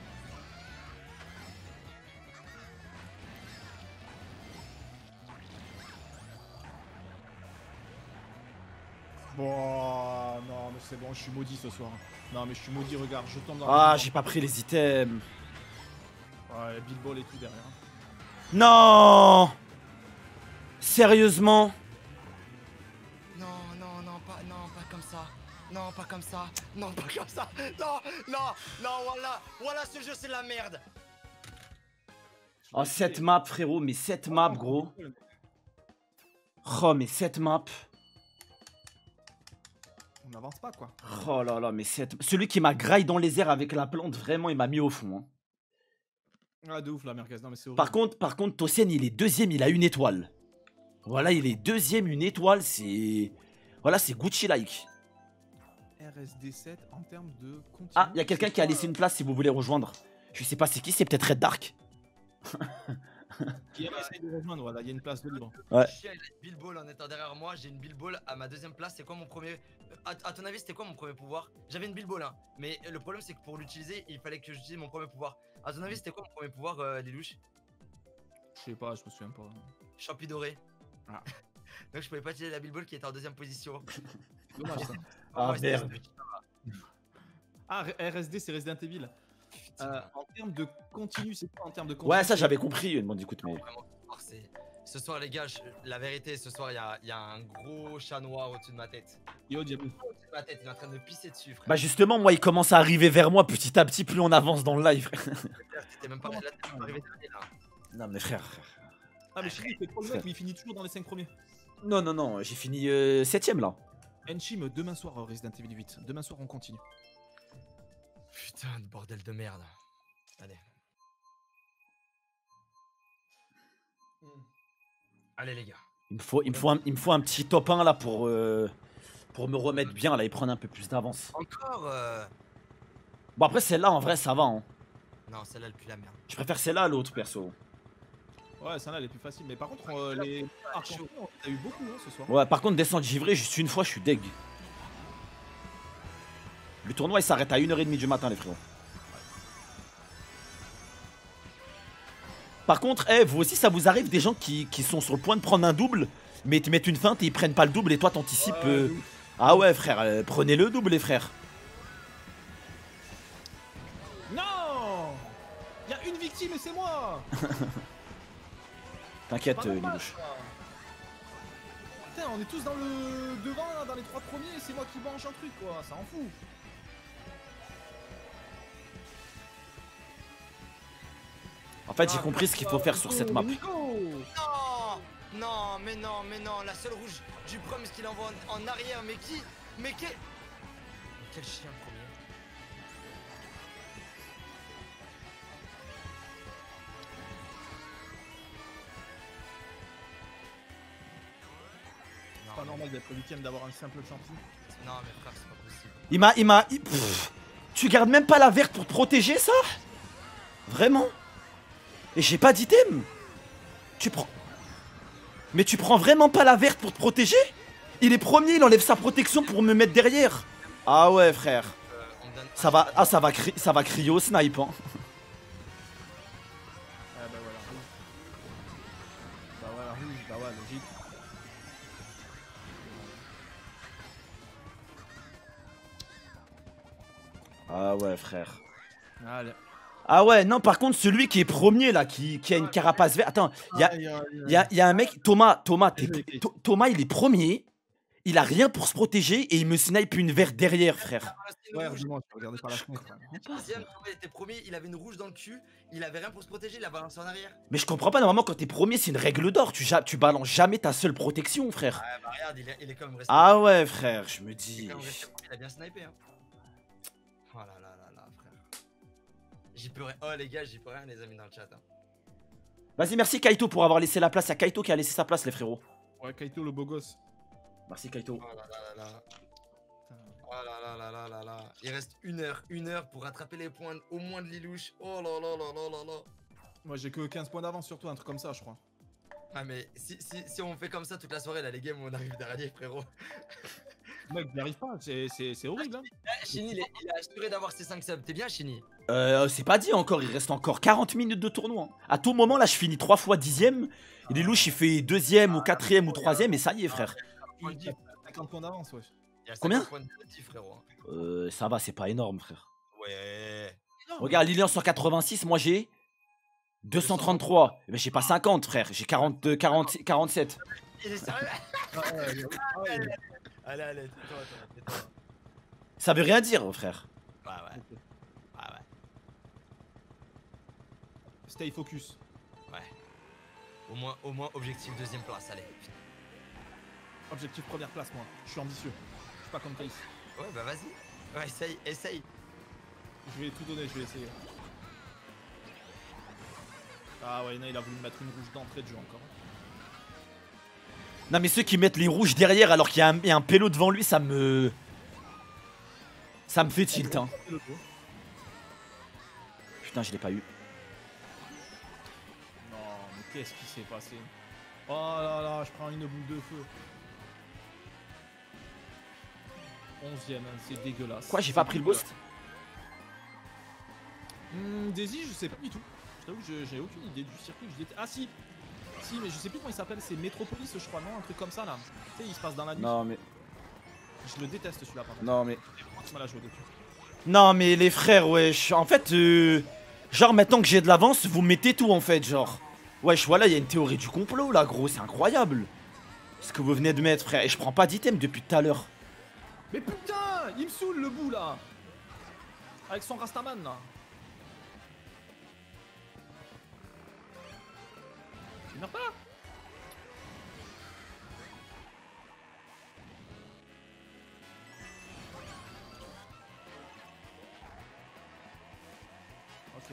Bon, non, mais c'est bon, je suis maudit ce soir. Non, mais je suis maudit, regarde, je tombe dans Ah, la j'ai pas pris les items. Ouais, Bill Ball et tout derrière. Hein. Non! Sérieusement? Non, pas comme ça. Non, pas comme ça. Non, pas comme ça. Non, voilà, ce jeu c'est de la merde. Oh, cette map, frérot, mais cette map, gros. Oh, mais cette map. On n'avance pas, quoi. Oh là là, mais celui qui m'a graille dans les airs avec la plante, vraiment, il m'a mis au fond. Hein. Ah, de ouf, la merguez. Non, mais c'est Par contre, Tosen, il est deuxième, il a une étoile. Voilà, il est deuxième, une étoile, c'est... Voilà, c'est Gucci-like. RSD7 en termes de continu. Ah, il y a quelqu'un qui a laissé une place si vous voulez rejoindre. Je sais pas c'est qui, c'est peut-être Red Dark. Qui essaye de rejoindre, voilà, il y a une place de libre. Ouais. Chien, il a une Bill Ball en étant derrière moi. J'ai une Bill Ball à ma deuxième place. C'est quoi mon premier. À ton avis, c'était quoi mon premier pouvoir? J'avais une Bill Ball, hein. Mais le problème, c'est que pour l'utiliser, il fallait que j'utilise mon premier pouvoir. À ton avis, c'était quoi mon premier pouvoir, Lilouche? Je sais pas, je me souviens pas. Champi doré. Ah. Donc, je pouvais pas utiliser la Bill Ball qui était en deuxième position. Dommage ça. Ah, Ouais, c'était- merde. Ah, RSD, c'est Resident Evil. En termes de continu, c'est quoi en termes de continu? Ouais, ça j'avais compris. Bon, écoute, mais... Vraiment, ce soir, les gars, la vérité, ce soir, il y a un gros chat noir au-dessus de ma tête. Yo, Diablo. Au-dessus de ma tête, il est en train de me pisser dessus, frère. Bah justement, moi, il commence à arriver vers moi petit à petit, plus on avance dans le live. T'étais même pas là, t'es pas arrivé dernier, là. Non, mais frère. Ah, mais chérie, il fait trop le mec, mais il finit toujours dans les 5 premiers. Non, non, non, j'ai fini 7ème là. Enchim, demain soir, Resident Evil 8. Demain soir, on continue. Putain de bordel de merde. Allez. Allez les gars. Il me faut un petit top 1 là pour me remettre bien là et prendre un peu plus d'avance. Encore Bon, après, celle-là, en vrai, ça va. Hein. Non, celle-là, elle pue la merde. Je préfère celle-là à l'autre, perso. Ouais, celle-là, elle est plus facile. Mais par contre, les arcs-en-ciel, on a eu beaucoup hein, ce soir. Ouais, par contre, descendre givré, juste une fois, je suis deg. Le tournoi, il s'arrête à 1h30 du matin, les frérots. Par contre, vous aussi, ça vous arrive des gens qui sont sur le point de prendre un double, mais te mettent une feinte et ils prennent pas le double et toi, t'anticipes. Ah ouais, frère, prenez le double, les frères. Non, il y a une victime et c'est moi. T'inquiète, Pas normal, Lilouche. ça. Putain, on est tous dans le devant, là, dans les 3 premiers, et c'est moi qui mange un truc, quoi. Ça en fout. En fait, j'ai compris ce qu'il faut faire sur cette map. Non, mais non, la seule rouge du prom, ce qu'il envoie en arrière, mais qui Mais quel chien premier. C'est pas normal d'être 8ème, d'avoir un simple champi. Non mais frère, c'est pas possible. Tu gardes même pas la verte pour te protéger, ça? Vraiment? Et j'ai pas d'item. Tu prends... Mais tu prends vraiment pas la verte pour te protéger? Il est premier, il enlève sa protection pour me mettre derrière. Ah ouais, frère. Ça va, ça va crier au snipe, hein. Ah bah voilà, rouge. Bah voilà, rouge, bah ouais, logique. Ah ouais, frère. Allez. Ah ouais, non, par contre, celui qui est premier, là, qui a une carapace verte... Attends, il y a un mec... Thomas, Thomas, il est premier. Il a rien pour se protéger et il me snipe une verte derrière, frère. Ouais, dis-moi, tu regardais par la fenêtre. Deuxième, il était premier, il avait une rouge dans le cul, il avait rien pour se protéger, il a balancé en arrière. Mais je comprends pas, normalement, quand t'es premier, c'est une règle d'or. Tu balances jamais ta seule protection, frère. Ouais, bah regarde, il est comme resté. Ah ouais, frère, je me Il est dis... quand même resté, il a bien snipé, hein. Oh là là là là, frère. J'y peux rien. Oh les gars, j'y peux rien, les amis, dans le chat. Hein. Vas-y, merci Kaito pour avoir laissé la place. Il y a Kaito qui a laissé sa place, les frérots. Ouais, Kaito, le beau gosse. Merci Kaito. Oh là là là là. Oh là là là là là là. Il reste une heure pour rattraper les points au moins de Lilouche. Oh là là là là là là. Moi, j'ai que 15 points d'avance sur toi, un truc comme ça, je crois. Ah mais si on fait comme ça toute la soirée, là les games, on arrive dernier, frérot. Mec, j'y arrive pas, c'est horrible, hein. Chini, il est assuré d'avoir ses 5 subs. T'es bien, Chini? C'est pas dit encore, il reste encore 40 minutes de tournoi. À tout moment, là, je finis 3 fois 10ème. Et les louches, il fait 2ème ou 4ème ou 3ème, et ça y est, frère. 50 points d'avance, wesh. Il y a Combien 50 points de positif, frérot. Ça va, c'est pas énorme, frère. Ouais. Regarde, Lilian 186, moi j'ai 233. Eh ben, j'ai pas 50, frère, j'ai 47. Il est sérieux? Ouais, Allez, tais-toi. Ça veut rien dire, frère. Ouais. Stay focus. Ouais. Au moins, objectif deuxième place, allez. Objectif première place, moi. Je suis ambitieux. Je suis pas comme Case. Ouais, bah vas-y. Ouais, essaye. Je vais tout donner, je vais essayer. Ah ouais, il a voulu me mettre une rouge d'entrée de jeu encore. Non mais ceux qui mettent les rouges derrière alors qu'il y a un pélo devant lui, ça me fait tilt, hein. Putain, je l'ai pas eu. Non, mais qu'est-ce qui s'est passé? Oh là là, je prends une boule de feu. 11ème, c'est dégueulasse. Quoi, j'ai pas pris le boost? Daisy, je sais pas du tout. Je t'avoue que j'ai aucune idée du circuit. Ah si, mais je sais plus comment il s'appelle. C'est Metropolis, je crois, non? Un truc comme ça là. Tu sais, il se passe dans la nuit. Non mais... Je le déteste celui-là, par contre. Non mais... J'ai mal à jouer dessus. Non mais les frères, wesh. En fait, genre maintenant que j'ai de l'avance, vous mettez tout en fait, genre. Wesh, voilà, il y a une théorie du complot là, gros. C'est incroyable. Ce que vous venez de mettre, frère. Et je prends pas d'item depuis tout à l'heure. Mais putain, il me saoule le bout là. Avec son Rastaman là. Tu meurs pas? Ok.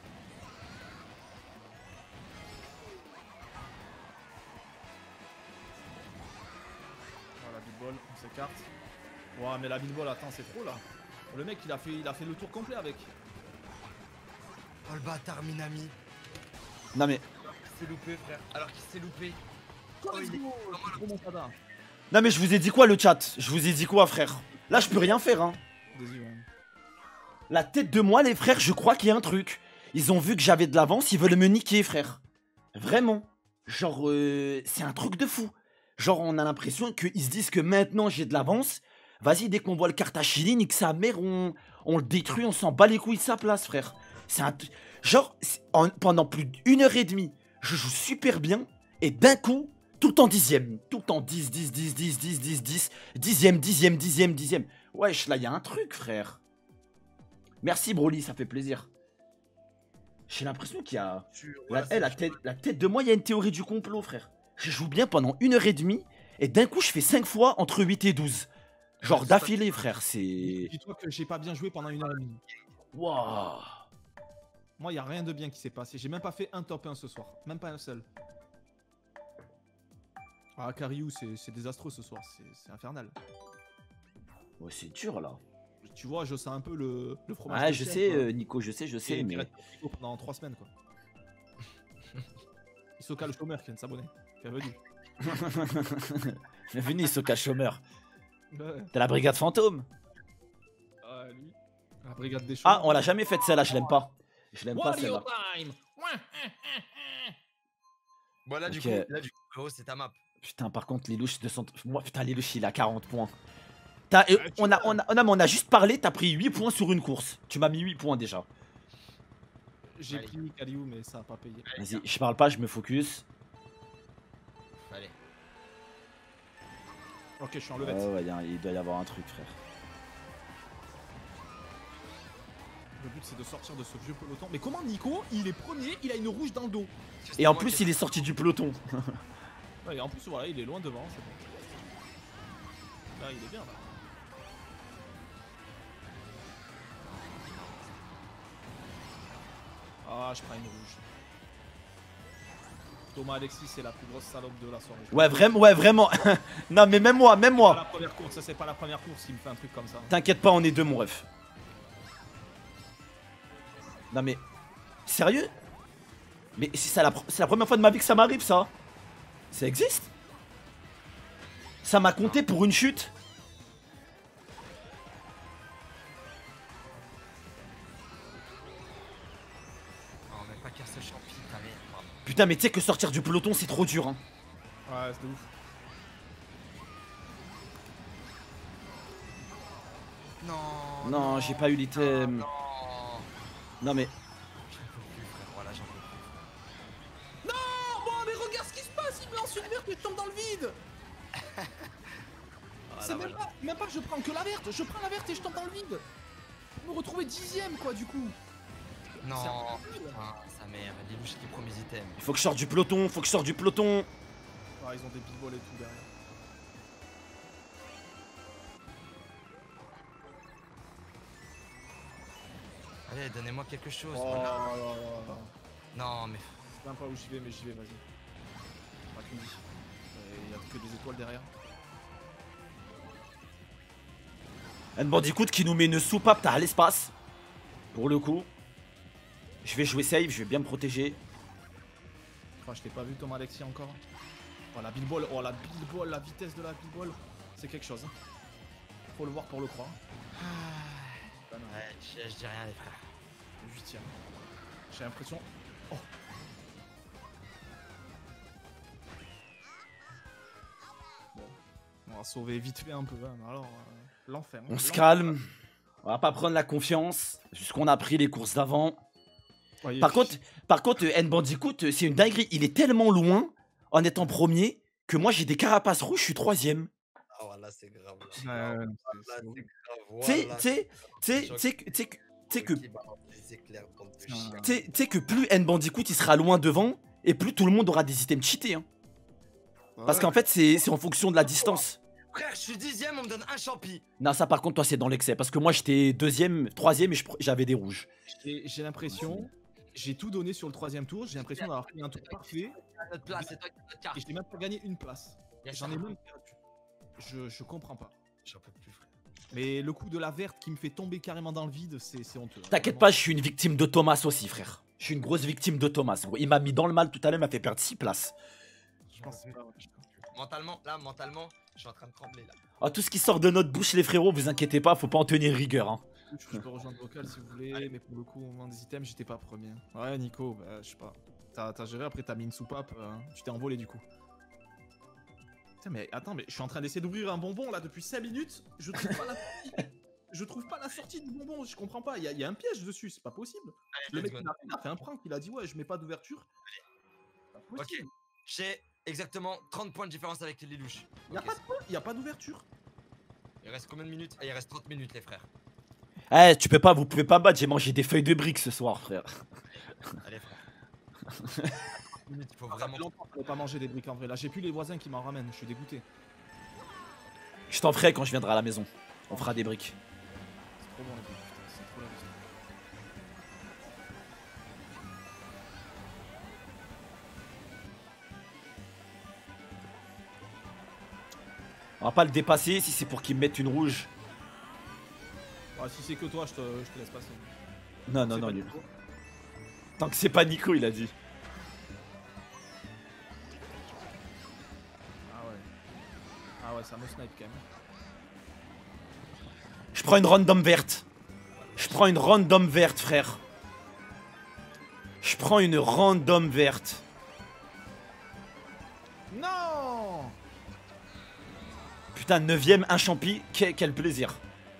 Voilà, big ball, on s'écarte. Ouah, mais la big ball, attends, c'est trop là. Le mec, il a fait le tour complet avec. Oh le bâtard, Minami. Non mais... Il s'est loupé, frère. Alors qu'il s'est loupé. Oh, let's go, c'est trop bon tada. Non mais je vous ai dit quoi le chat? Je vous ai dit quoi, frère? Là, je peux rien faire, hein. Vas-y, ouais. La tête de moi, les frères, je crois qu'il y a un truc. Ils ont vu que j'avais de l'avance, ils veulent me niquer, frère. Vraiment. Genre, c'est un truc de fou. Genre, on a l'impression qu'ils se disent que maintenant j'ai de l'avance. Vas-y, dès qu'on voit le Kartachili, nique sa mère, on le détruit, on s'en bat les couilles de sa place, frère. C'est un... Genre, pendant plus d'une heure et demie, je joue super bien. Et d'un coup, tout le temps 10ème. Tout le temps 10, 10, 10, 10, 10, 10, 10. 10ème, 10ème, 10ème, 10ème. Wesh, là, il y a un truc, frère. Merci, Broly, ça fait plaisir. J'ai l'impression qu'il y a... la tête de moi, il y a une théorie du complot, frère. Je joue bien pendant une heure et demie, et d'un coup, je fais 5 fois entre 8 et 12. Genre Ouais, d'affilée, frère, c'est... Dis-toi que j'ai pas bien joué pendant 1h30. Waouh. Moi, y a rien de bien qui s'est passé. J'ai même pas fait un top 1 ce soir. Même pas un seul. Ah, Kariou, c'est désastreux ce soir. C'est infernal. Ouais, c'est dur, là. Tu vois, je sens un peu le fromage. Ouais, de je chèvre, sais, quoi. Nico, je sais, Et qui mais... reste au frigo pendant 3 semaines, quoi. Isoka le chômeur qui vient de s'abonner. Bienvenue. Bienvenue, Soka chômeur. Ouais. T'as la brigade fantôme. Ah, lui. La brigade des Ah, chômeurs. on l'a jamais faite celle-là, je l'aime pas. Je l'aime pas Wario celle-là. time. Bon, là, Ok. du coup, frérot, c'est ta map. Putain, par contre, Lelouch, 200... Moi, putain, Lelouch, il a 40 points. On a juste parlé, t'as pris 8 points sur une course. Tu m'as mis 8 points déjà. J'ai Allez. pris Kariou, mais ça a pas payé. Vas-y, je parle pas, je me focus. Allez. Ok, je suis en Ouais, levette. ouais, il doit y avoir un truc, frère. Le but, c'est de sortir de ce vieux peloton. Mais comment Nico, il est premier, il a une rouge dans le dos. Et en plus, il est sorti du peloton. Ouais, et en plus, voilà, il est loin devant, c'est bon. Là, il est bien, là. Ah, je prends une rouge. Thomas Alexis, c'est la plus grosse salope de la soirée. Ouais, vraiment. Non, mais même moi, même C'est pas moi. la première course, ça c'est pas la première course qui me fait un truc comme ça. T'inquiète pas, on est deux, mon ref. Non, mais... Sérieux? Mais c'est la première fois de ma vie que ça m'arrive, ça. Ça existe? Ça m'a compté pour une chute. Non, mais pas qu'un seul champion, ta mère. Pardon. Putain, mais tu sais que sortir du peloton, c'est trop dur, hein. Ouais, c'est de ouf. Non. Non, j'ai pas eu l'item. Non. Non, mais... J'en peux plus, frère. Voilà, j'en peux plus. Non, bon, mais regarde ce qui se passe, il me lance une verte et je tombe dans le vide. C'est même pas que je prends que la verte, je prends la verte et je tombe dans le vide. Je me retrouver 10ème quoi du coup. Non. C'est impossible. Ah, sa mère. Lelouch qui prend mes items. Il faut que je sorte du peloton, faut que je sorte du peloton. Ah, ils ont des big-balls et tout derrière. Allez, donnez-moi quelque chose. Oh Voilà. là là là là. Non, mais. Je sais même pas où j'y vais, mais j'y vais, vas-y. Pas qu'une vie. Il y a que des étoiles derrière. Un bandicoot qui nous met une soupape, t'as à l'espace. Pour le coup. Je vais jouer safe, je vais bien me protéger. Enfin, je t'ai pas vu Thomas Alexis encore. Oh la billball, oh la billball, la vitesse de la billball. C'est quelque chose. Hein. Faut le voir pour le croire. Ouais, je dis rien, les frères. 8ème. J'ai l'impression. Oh. Bon. On va sauver vite fait un peu. Hein. Alors, l'enfer. Hein. On se calme. On va pas prendre la confiance. Jusqu'on a pris les courses d'avant. Ouais, Par contre, N Bandicoot, c'est une dinguerie. Il est tellement loin en étant premier que moi j'ai des carapaces rouges, je suis troisième. Ah, voilà, c'est grave. Ouais, Tu sais que tu sais que plus N Bandicoot il sera loin devant et plus tout le monde aura des items cheatés. Hein. Parce qu'en fait, c'est en fonction de la distance. Frère, je suis 10ème, on me donne un champi. Non, ça par contre, toi, c'est dans l'excès. Parce que moi, j'étais deuxième, troisième et j'avais des rouges. J'ai l'impression, j'ai tout donné sur le 3ème tour. J'ai l'impression d'avoir fait un tour parfait. À notre place, c'est toi qui as notre carte. Et je n'ai même pas gagné une place. Yes, J'en ai sir. même perdu. Je comprends pas. J'en peux plus, frère. Mais le coup de la verte qui me fait tomber carrément dans le vide, c'est honteux. Hein. T'inquiète pas, je suis une victime de Thomas aussi, frère. Je suis une grosse victime de Thomas. Il m'a mis dans le mal tout à l'heure, il m'a fait perdre 6 places. Je pense pas, ouais. Mentalement, je suis en train de trembler là. Ah, tout ce qui sort de notre bouche, les frérots, vous inquiétez pas, faut pas en tenir rigueur. Hein. Je peux rejoindre vocal si vous voulez, mais pour le coup, au moment des items, j'étais pas premier. Ouais, Nico, bah, je sais pas. T'as géré, après t'as mis une soupape, tu t'es envolé du coup. Putain, mais attends, mais je suis en train d'essayer d'ouvrir un bonbon là depuis 5 minutes, je trouve pas la sortie. Je trouve pas la sortie du bonbon, je comprends pas, il y a un piège dessus, c'est pas possible. Le mec il a fait un prank, il a dit ouais, je mets pas d'ouverture. Pas Ok, possible. j'ai exactement 30 points de différence avec les Lelouch. Y a pas d'ouverture. Il reste combien de minutes? Ah, il reste 30 minutes, les frères. Eh, vous pouvez pas battre, j'ai mangé des feuilles de briques ce soir, frère. Allez, frère. 30 minutes, il faut Ça fait vraiment. longtemps qu'on n'a pas mangé des briques en vrai, là j'ai plus les voisins qui m'en ramènent, je suis dégoûté. Je t'en ferai quand je viendrai à la maison. On fera des briques. C'est trop bon les briques, putain, c'est trop la vie. On va pas le dépasser si c'est pour qu'il me mette une rouge. Ah, si c'est que toi, je te laisse passer. Non, non, C'est non. pas Nico. Nico. Tant que c'est pas Nico, il a dit. Ah ouais. Ah ouais, ça me snipe quand même. Je prends une random verte. Je prends une random verte, frère. Je prends une random verte. Non! Putain, 9ème, un champi. Quel plaisir.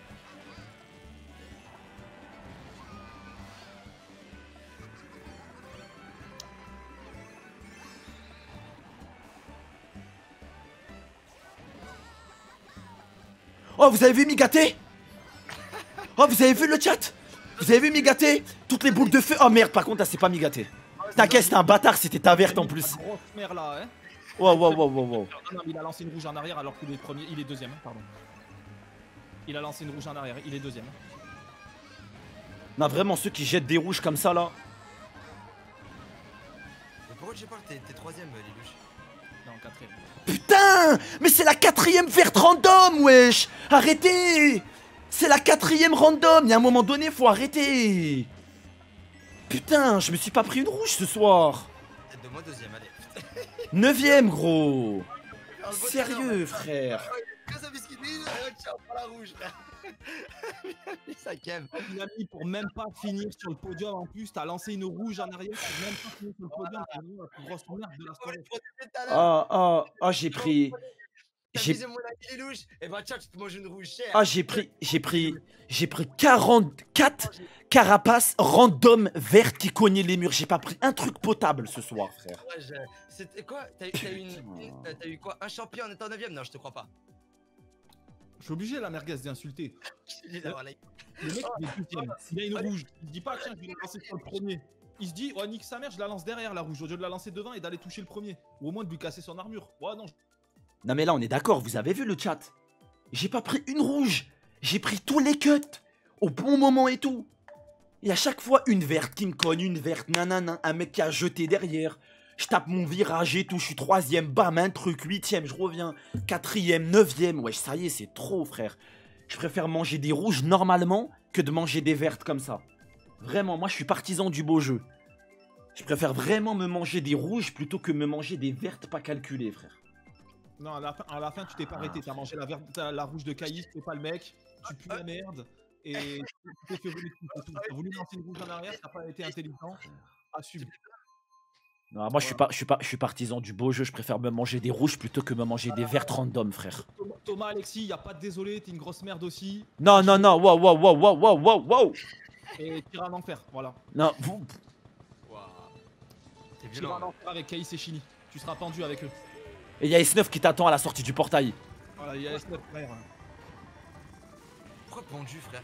Oh, vous avez vu Migaté? Oh, vous avez vu le chat? Vous avez vu Migaté? Toutes les boucles de feu. Oh merde, par contre, là, c'est pas Migaté. T'inquiète, c'était un bâtard, c'était ta verte en plus. Grosse mère là, hein. Wow, wow, wow, wow, wow. Non, non, il a lancé une rouge en arrière alors qu'il est premier. Il est deuxième, hein, pardon. Il a lancé une rouge en arrière, il est deuxième. Non, vraiment, ceux qui jettent des rouges comme ça, là. Mais pourquoi j'ai pas t'es troisième, Lelouch? Non, quatrième. Putain! Mais c'est la 4ème verte random, wesh! Arrêtez! C'est la 4ème random! Il y a un moment donné, faut arrêter! Putain, je me suis pas pris une rouge ce soir! De moi deuxième, allez. 9ème, gros! Sérieux, frère! Que ça biscuit, tiens, prends la rouge. Ça calme. Il a mis pour même pas finir sur le podium en plus. T'as lancé une rouge en arrière pour même pas finir sur le podium. C'est vraiment la plus grosse merde de la soirée. Oh, j'ai pris. T'as J'ai. visé mon ami Lelouch. Et bah tiens, tu te manges une rouge chère. Ah, j'ai pris 44 carapaces random vertes qui cognaient les murs. J'ai pas pris un truc potable ce soir, frère. Ouais, c'était quoi? T'as eu quoi? Un champion en étant 9ème? Non, je te crois pas. Je suis obligé, la merguez, d'insulter. Il est là, voilà. Le mec, il est deuxième. Il a une rouge. Il se dit pas, tiens, je vais la lancer sur le premier. Il se dit, oh, nique sa mère, je la lance derrière la rouge, au lieu de la lancer devant et d'aller toucher le premier. Ou au moins de lui casser son armure. Ouais, non. Non, mais là, on est d'accord, vous avez vu le chat? J'ai pas pris une rouge. J'ai pris tous les cuts. Au bon moment et tout. Et à chaque fois, une verte qui me cogne, une verte, nanana, un mec qui a jeté derrière. Je tape mon virage et tout, je suis 3ème, bam, un truc, 8ème, je reviens, 4ème, 9ème, wesh, ça y est, c'est trop, frère. Je préfère manger des rouges normalement que de manger des vertes comme ça. Vraiment, moi, je suis partisan du beau jeu. Je préfère vraiment me manger des rouges plutôt que me manger des vertes pas calculées, frère. Non, à la fin, tu t'es pas arrêté. T'as mangé la rouge de Caïs, t'es pas le mec. Tu pues la merde. Et tu t'es fait voler tout. T'as voulu lancer une rouge en arrière, ça n'a pas été intelligent. Assume. Non, moi, je suis partisan du beau jeu. Je préfère me manger des rouges plutôt que me manger des vertes random, frère. Thomas, Alexis, y a pas de désolé, t'es une grosse merde aussi. Non, non, non, wow, wow, wow, wow, wow, wow, wow. Et t'iras en enfer, voilà. Non, vous. Waouh. C'est T'iras violent. en enfer avec Caïs et Chini. Tu seras pendu avec eux. Et il y a S9 qui t'attend à la sortie du portail. Voilà, il y a S9 frère. Pourquoi pendu, frère?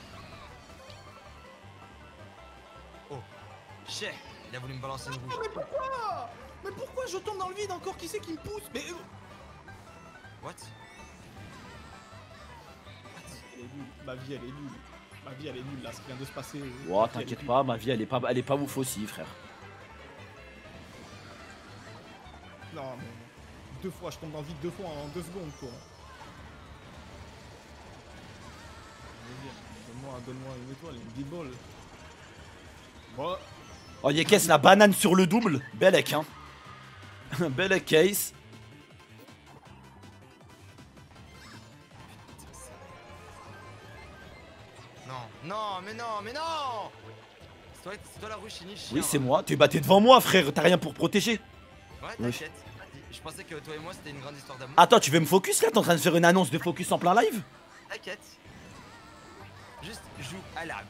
Oh. Cher. Il a voulu me balancer une rouge. Mais pourquoi je tombe dans le vide encore? Qui c'est qui me pousse? Mais. What? Elle est nulle. Ma vie, elle est nulle. Ma vie, elle est nulle là, ce qui vient de se passer. Oh, t'inquiète pas, ma vie, elle est pas ouf aussi, frère. Non, mais. 2 fois, je tombe dans le vide 2 fois en 2 secondes, quoi. Donne-moi une étoile, une big ball. Bon. Oh, Yekes, la banane sur le double. Bellec, hein. Bellec case. Non, non, mais non, mais non! C'est toi la rouge, Chini, chien. Oui, c'est moi. Tu es battu devant moi, frère. T'as rien pour protéger. Ouais, t'inquiète. Je pensais que toi et moi c'était une grande histoire d'amour. Attends, tu veux me focus là? T'es en train de faire une annonce de focus en plein live? T'inquiète. Juste joue à l'arme.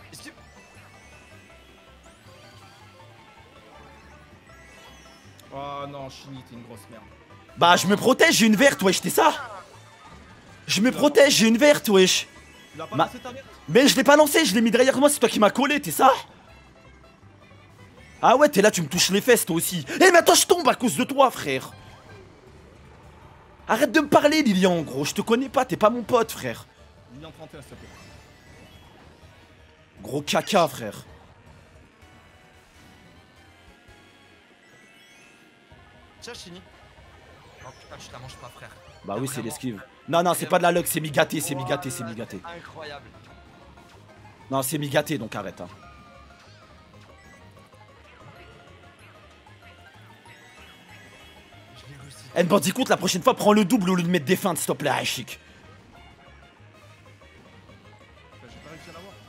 Oh non, Chini, t'es une grosse merde. Bah, je me protège, j'ai une verte, wesh, t'es ça? Je me protège, j'ai une verte, wesh. Tu l'as pas Ma- lancé ta verte? Mais je l'ai pas lancé, je l'ai mis derrière moi, c'est toi qui m'as collé, t'es ça? Ah ouais, t'es là, tu me touches les fesses, toi aussi. Eh, mais attends, je tombe à cause de toi, frère. Arrête de me parler, Lilian, gros. Je te connais pas, t'es pas mon pote, frère. Lilian 31, s'il te plaît. Gros caca, frère. Tiens, Chini. Oh putain, tu la manges pas, frère. Bah oui, c'est Vraiment. l'esquive. Non, non, c'est pas de la luck, c'est mi-gâté, c'est mi-gâté, c'est mi-gâté. Incroyable. Non, c'est mi-gâté, donc arrête. Hein. Je l'ai réussi. Eh, Bandicoot, la prochaine fois, prends le double au lieu de mettre des feintes, s'il te plaît. Ah, chic. J'ai pas réussi à l'avoir.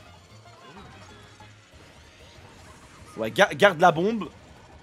Ouais, garde la bombe.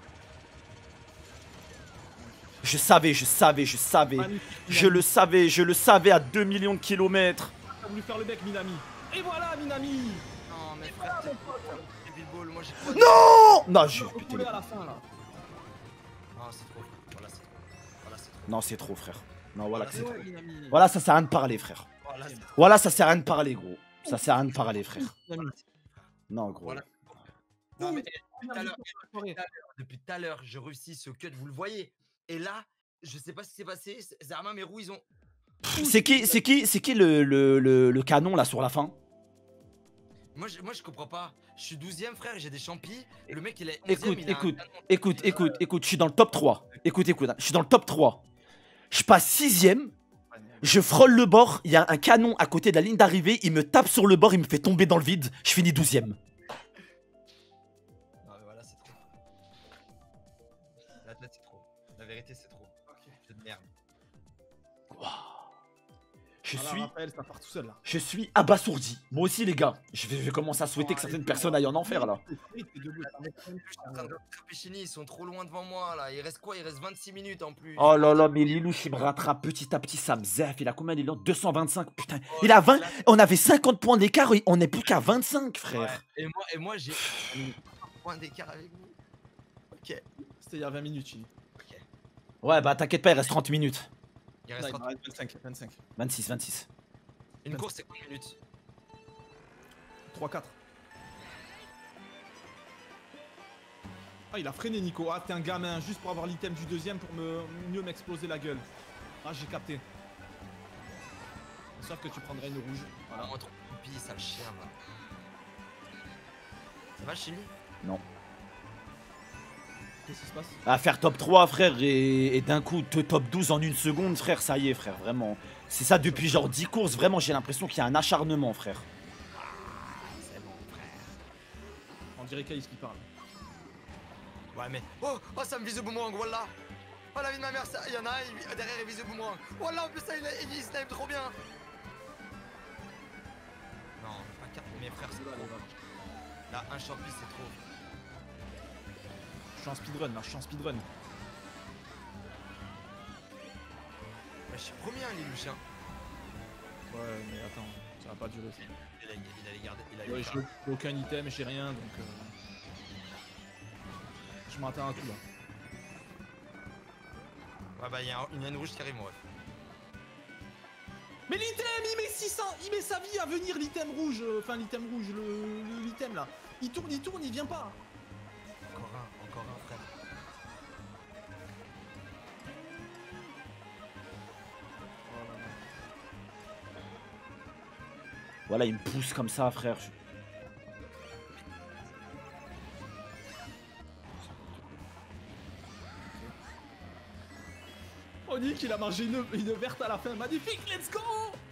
Je savais, je savais, je savais. Magnifique, Je le savais à 2 millions de kilomètres. T'as voulu faire le bec, Minami. Et voilà, Minami. Non, mais frère, t'es Ball, moi j'ai pas. Non. Non, je... On peut putain, couler à la fin, là. Non, c'est trop. Voilà, c'est trop. Voilà, c'est trop. Non, c'est trop, frère. Non, voilà que c'est trop. Ouais, Minami. Voilà, ça sert à rien de parler, frère. Voilà, c'est trop. Voilà, ça sert à rien de parler, gros. Ça sert à rien de parler, frère. Minami. Non, gros. Voilà. Non, mais Minami, depuis tout à l'heure, je réussis ce cut, vous le voyez. Et là, je sais pas ce qui s'est passé. Zerma, mes roues, ils ont. C'est qui le canon, là, sur la fin? Moi, je comprends pas. Je suis 12ème, frère, et j'ai des champis. Le mec, il est 11ème. Écoute, il a un écoute, canon. écoute, je suis dans le top 3. Écoute, je suis dans le top 3. Je passe 6ème, je frôle le bord, il y a un canon à côté de la ligne d'arrivée, il me tape sur le bord, il me fait tomber dans le vide, je finis 12ème. Non, mais voilà, c'est trop. Là, c'est trop. La vérité, c'est trop. Jeu de merde. Ça part tout seul, là. Je suis abasourdi. Moi aussi, les gars. Je vais commencer à souhaiter que certaines personnes aillent en enfer, là. Je suis en train de Cappuccini, ils sont trop loin devant moi, là. Il reste quoi? Il reste 26 minutes en plus. Oh là là, mais Lilouche, il me rattrape petit à petit, ça me zef. Il a combien, Lilian? 225, putain. Il a 20. On avait 50 points d'écart, on n'est plus qu'à 25, frère. Ouais. Et moi j'ai un point d'écart avec vous. Ok. C'était il y a 20 minutes, Chini. Ouais, bah t'inquiète pas, il reste 30 minutes. Il Non, reste il 30 m'en reste 25, 25. 26, 26. Une course, c'est combien de minutes? 3-4. Ah, il a freiné, Nico. Ah, t'es un gamin, juste pour avoir l'item du deuxième pour mieux m'exploser la gueule. Ah, j'ai capté. C'est sûr que tu prendrais une rouge. Voilà, moi trop pis, sale chien, là. Ça va, Chili? Non. Qu'est-ce qui se passe? À faire top 3, frère, et d'un coup, te top 12 en une seconde, frère, ça y est, frère, vraiment. C'est ça depuis genre 10 courses, vraiment, j'ai l'impression qu'il y a un acharnement, frère. C'est bon, frère. On dirait Kaïs qui parle. Ouais, mais. Oh, ça me vise au boomerang, voilà! Oh, la vie de ma mère, ça. Il y en a un, derrière, il vise au boomerang. Voilà, en plus, ça, il snipe trop bien! Non, pas 4, mes frères, c'est trop. Là, un champi, c'est trop. Je suis en speedrun, là, je suis en speedrun. Je suis premier, hein, Lilouche, hein. Ouais, mais attends, ça va pas durer. Il allait garder. Il allait Ouais, garder. j'ai aucun item, j'ai rien, donc... Je m'attends à tout, là. Ouais, bah, il y a une rouge qui arrive, moi. Mais l'item, il met 600, il met sa vie à venir, l'item rouge, l'item rouge, l'item là. Il tourne, il vient pas. Encore un, frère. Voilà, il me pousse comme ça, frère. Onic, il a mangé une verte à la fin, magnifique, let's go.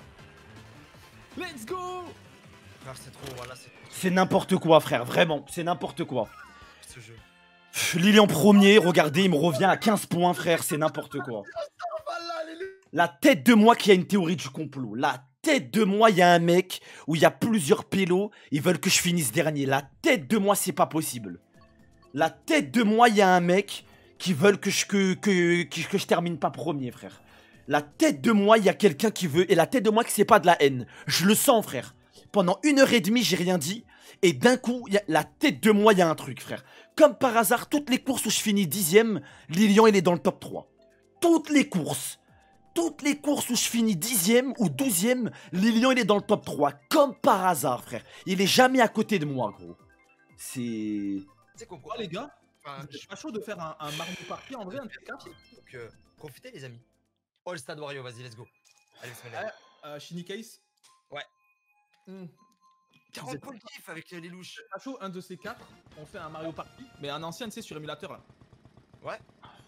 Let's go. Frère, c'est trop, voilà, c'est trop C'est n'importe quoi, frère, vraiment, c'est n'importe quoi. ce jeu. Lilian premier, regardez, il me revient à 15 points, frère, c'est n'importe quoi. La tête de moi qui a une théorie du complot. La tête de moi, il y a un mec où il y a plusieurs pélos, ils veulent que je finisse dernier. La tête de moi, c'est pas possible. La tête de moi, il y a un mec qui veulent que je termine pas premier, frère. La tête de moi, il y a quelqu'un qui veut... Et la tête de moi, que c'est pas de la haine. Je le sens, frère. Pendant 1h30, j'ai rien dit. Et d'un coup, la tête de moi, il y a un truc, frère. Comme par hasard, toutes les courses où je finis 10ème, Lilian, il est dans le top 3. Toutes les courses où je finis 10ème ou 12ème, Lilian, il est dans le top 3. Comme par hasard, frère. Il est jamais à côté de moi, gros. C'est... Tu sais qu'on Oh les gars, Enfin, c'est pas chaud de faire un Mario Party en vrai, un T4. Donc, profitez, les amis. All Stade Wario, vas-y, let's go. Allez, bismillah. Shiny Case. Ouais. 40 C'est- points de kiff avec les louches. À chaud, un de ces 4, on fait un Mario Party, mais un ancien, tu sais, sur émulateur là. Ouais.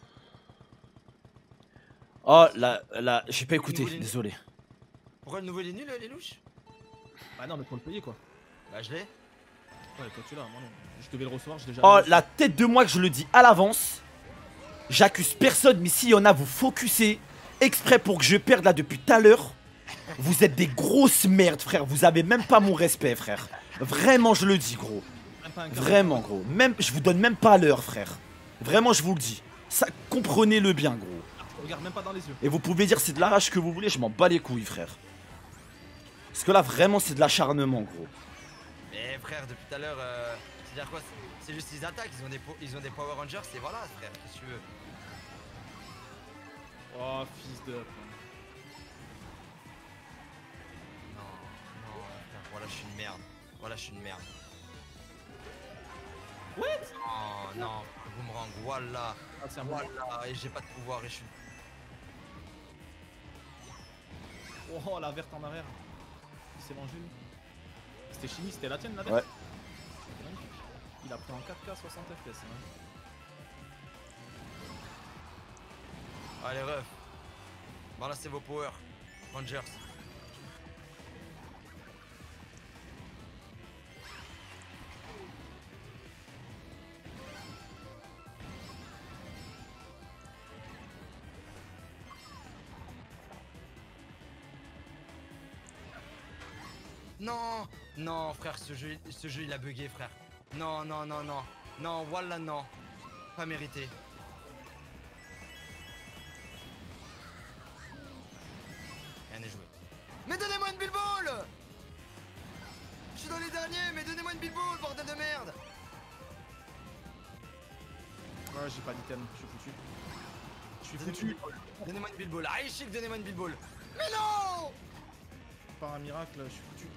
Oh, j'ai pas écouté, Nouveau désolé. Pourquoi le nouveau il est nul, les louches? Bah non, mais faut le payer quoi. Bah, je l'ai. Ouais, toi tu l'as, moi non. Je devais le recevoir, j'ai déjà. Oh, la tête de moi que je le dis à l'avance. J'accuse personne, mais s'il y en a, vous focussez exprès pour que je perde là depuis tout à l'heure. Vous êtes des grosses merdes, frère. Vous avez même pas mon respect, frère. Vraiment, je le dis, gros. Même pas un quart. Vraiment, gros. Même, je vous donne même pas l'heure, frère. Vraiment, je vous le dis. Ça, comprenez-le bien, gros. Je regarde même pas dans les yeux. Et vous pouvez dire c'est de l'arrache que vous voulez, je m'en bats les couilles, frère. Parce que là, vraiment, c'est de l'acharnement, gros. Mais frère, depuis tout à l'heure, c'est-à-dire quoi? C'est juste qu'ils attaquent, ils ont des Power Rangers, et voilà, frère, qu'est-ce que tu veux? Oh, fils de. Non, non, frère, voilà, je suis une merde. Voilà, je suis une merde. What? Oh non, le boomerang, voilà. Ah, c'est un bon. Voilà, et j'ai pas de pouvoir, et je suis. Oh, la verte en arrière. Il s'est mangé lui. C'était Shiny, c'était la tienne la verte? Ouais. C'est magnifique. Il a pris en 4K 60 FPS. Hein. Allez, ref. Balancez vos Power Rangers. Non, non, frère, ce jeu il a bugué, frère. Non, non, non, non. Non, voilà, non. Pas mérité. Rien n'est joué. Mais donnez-moi une Bill Ball! Je suis dans les derniers, mais donnez-moi une Bill Ball, bordel de merde! Ouais, j'ai pas d'item, je suis foutu. Je suis foutu. Donnez-moi une Bill Ball. Ah, chic, donnez-moi une Bill Ball. Mais non! Par un miracle, je suis foutu.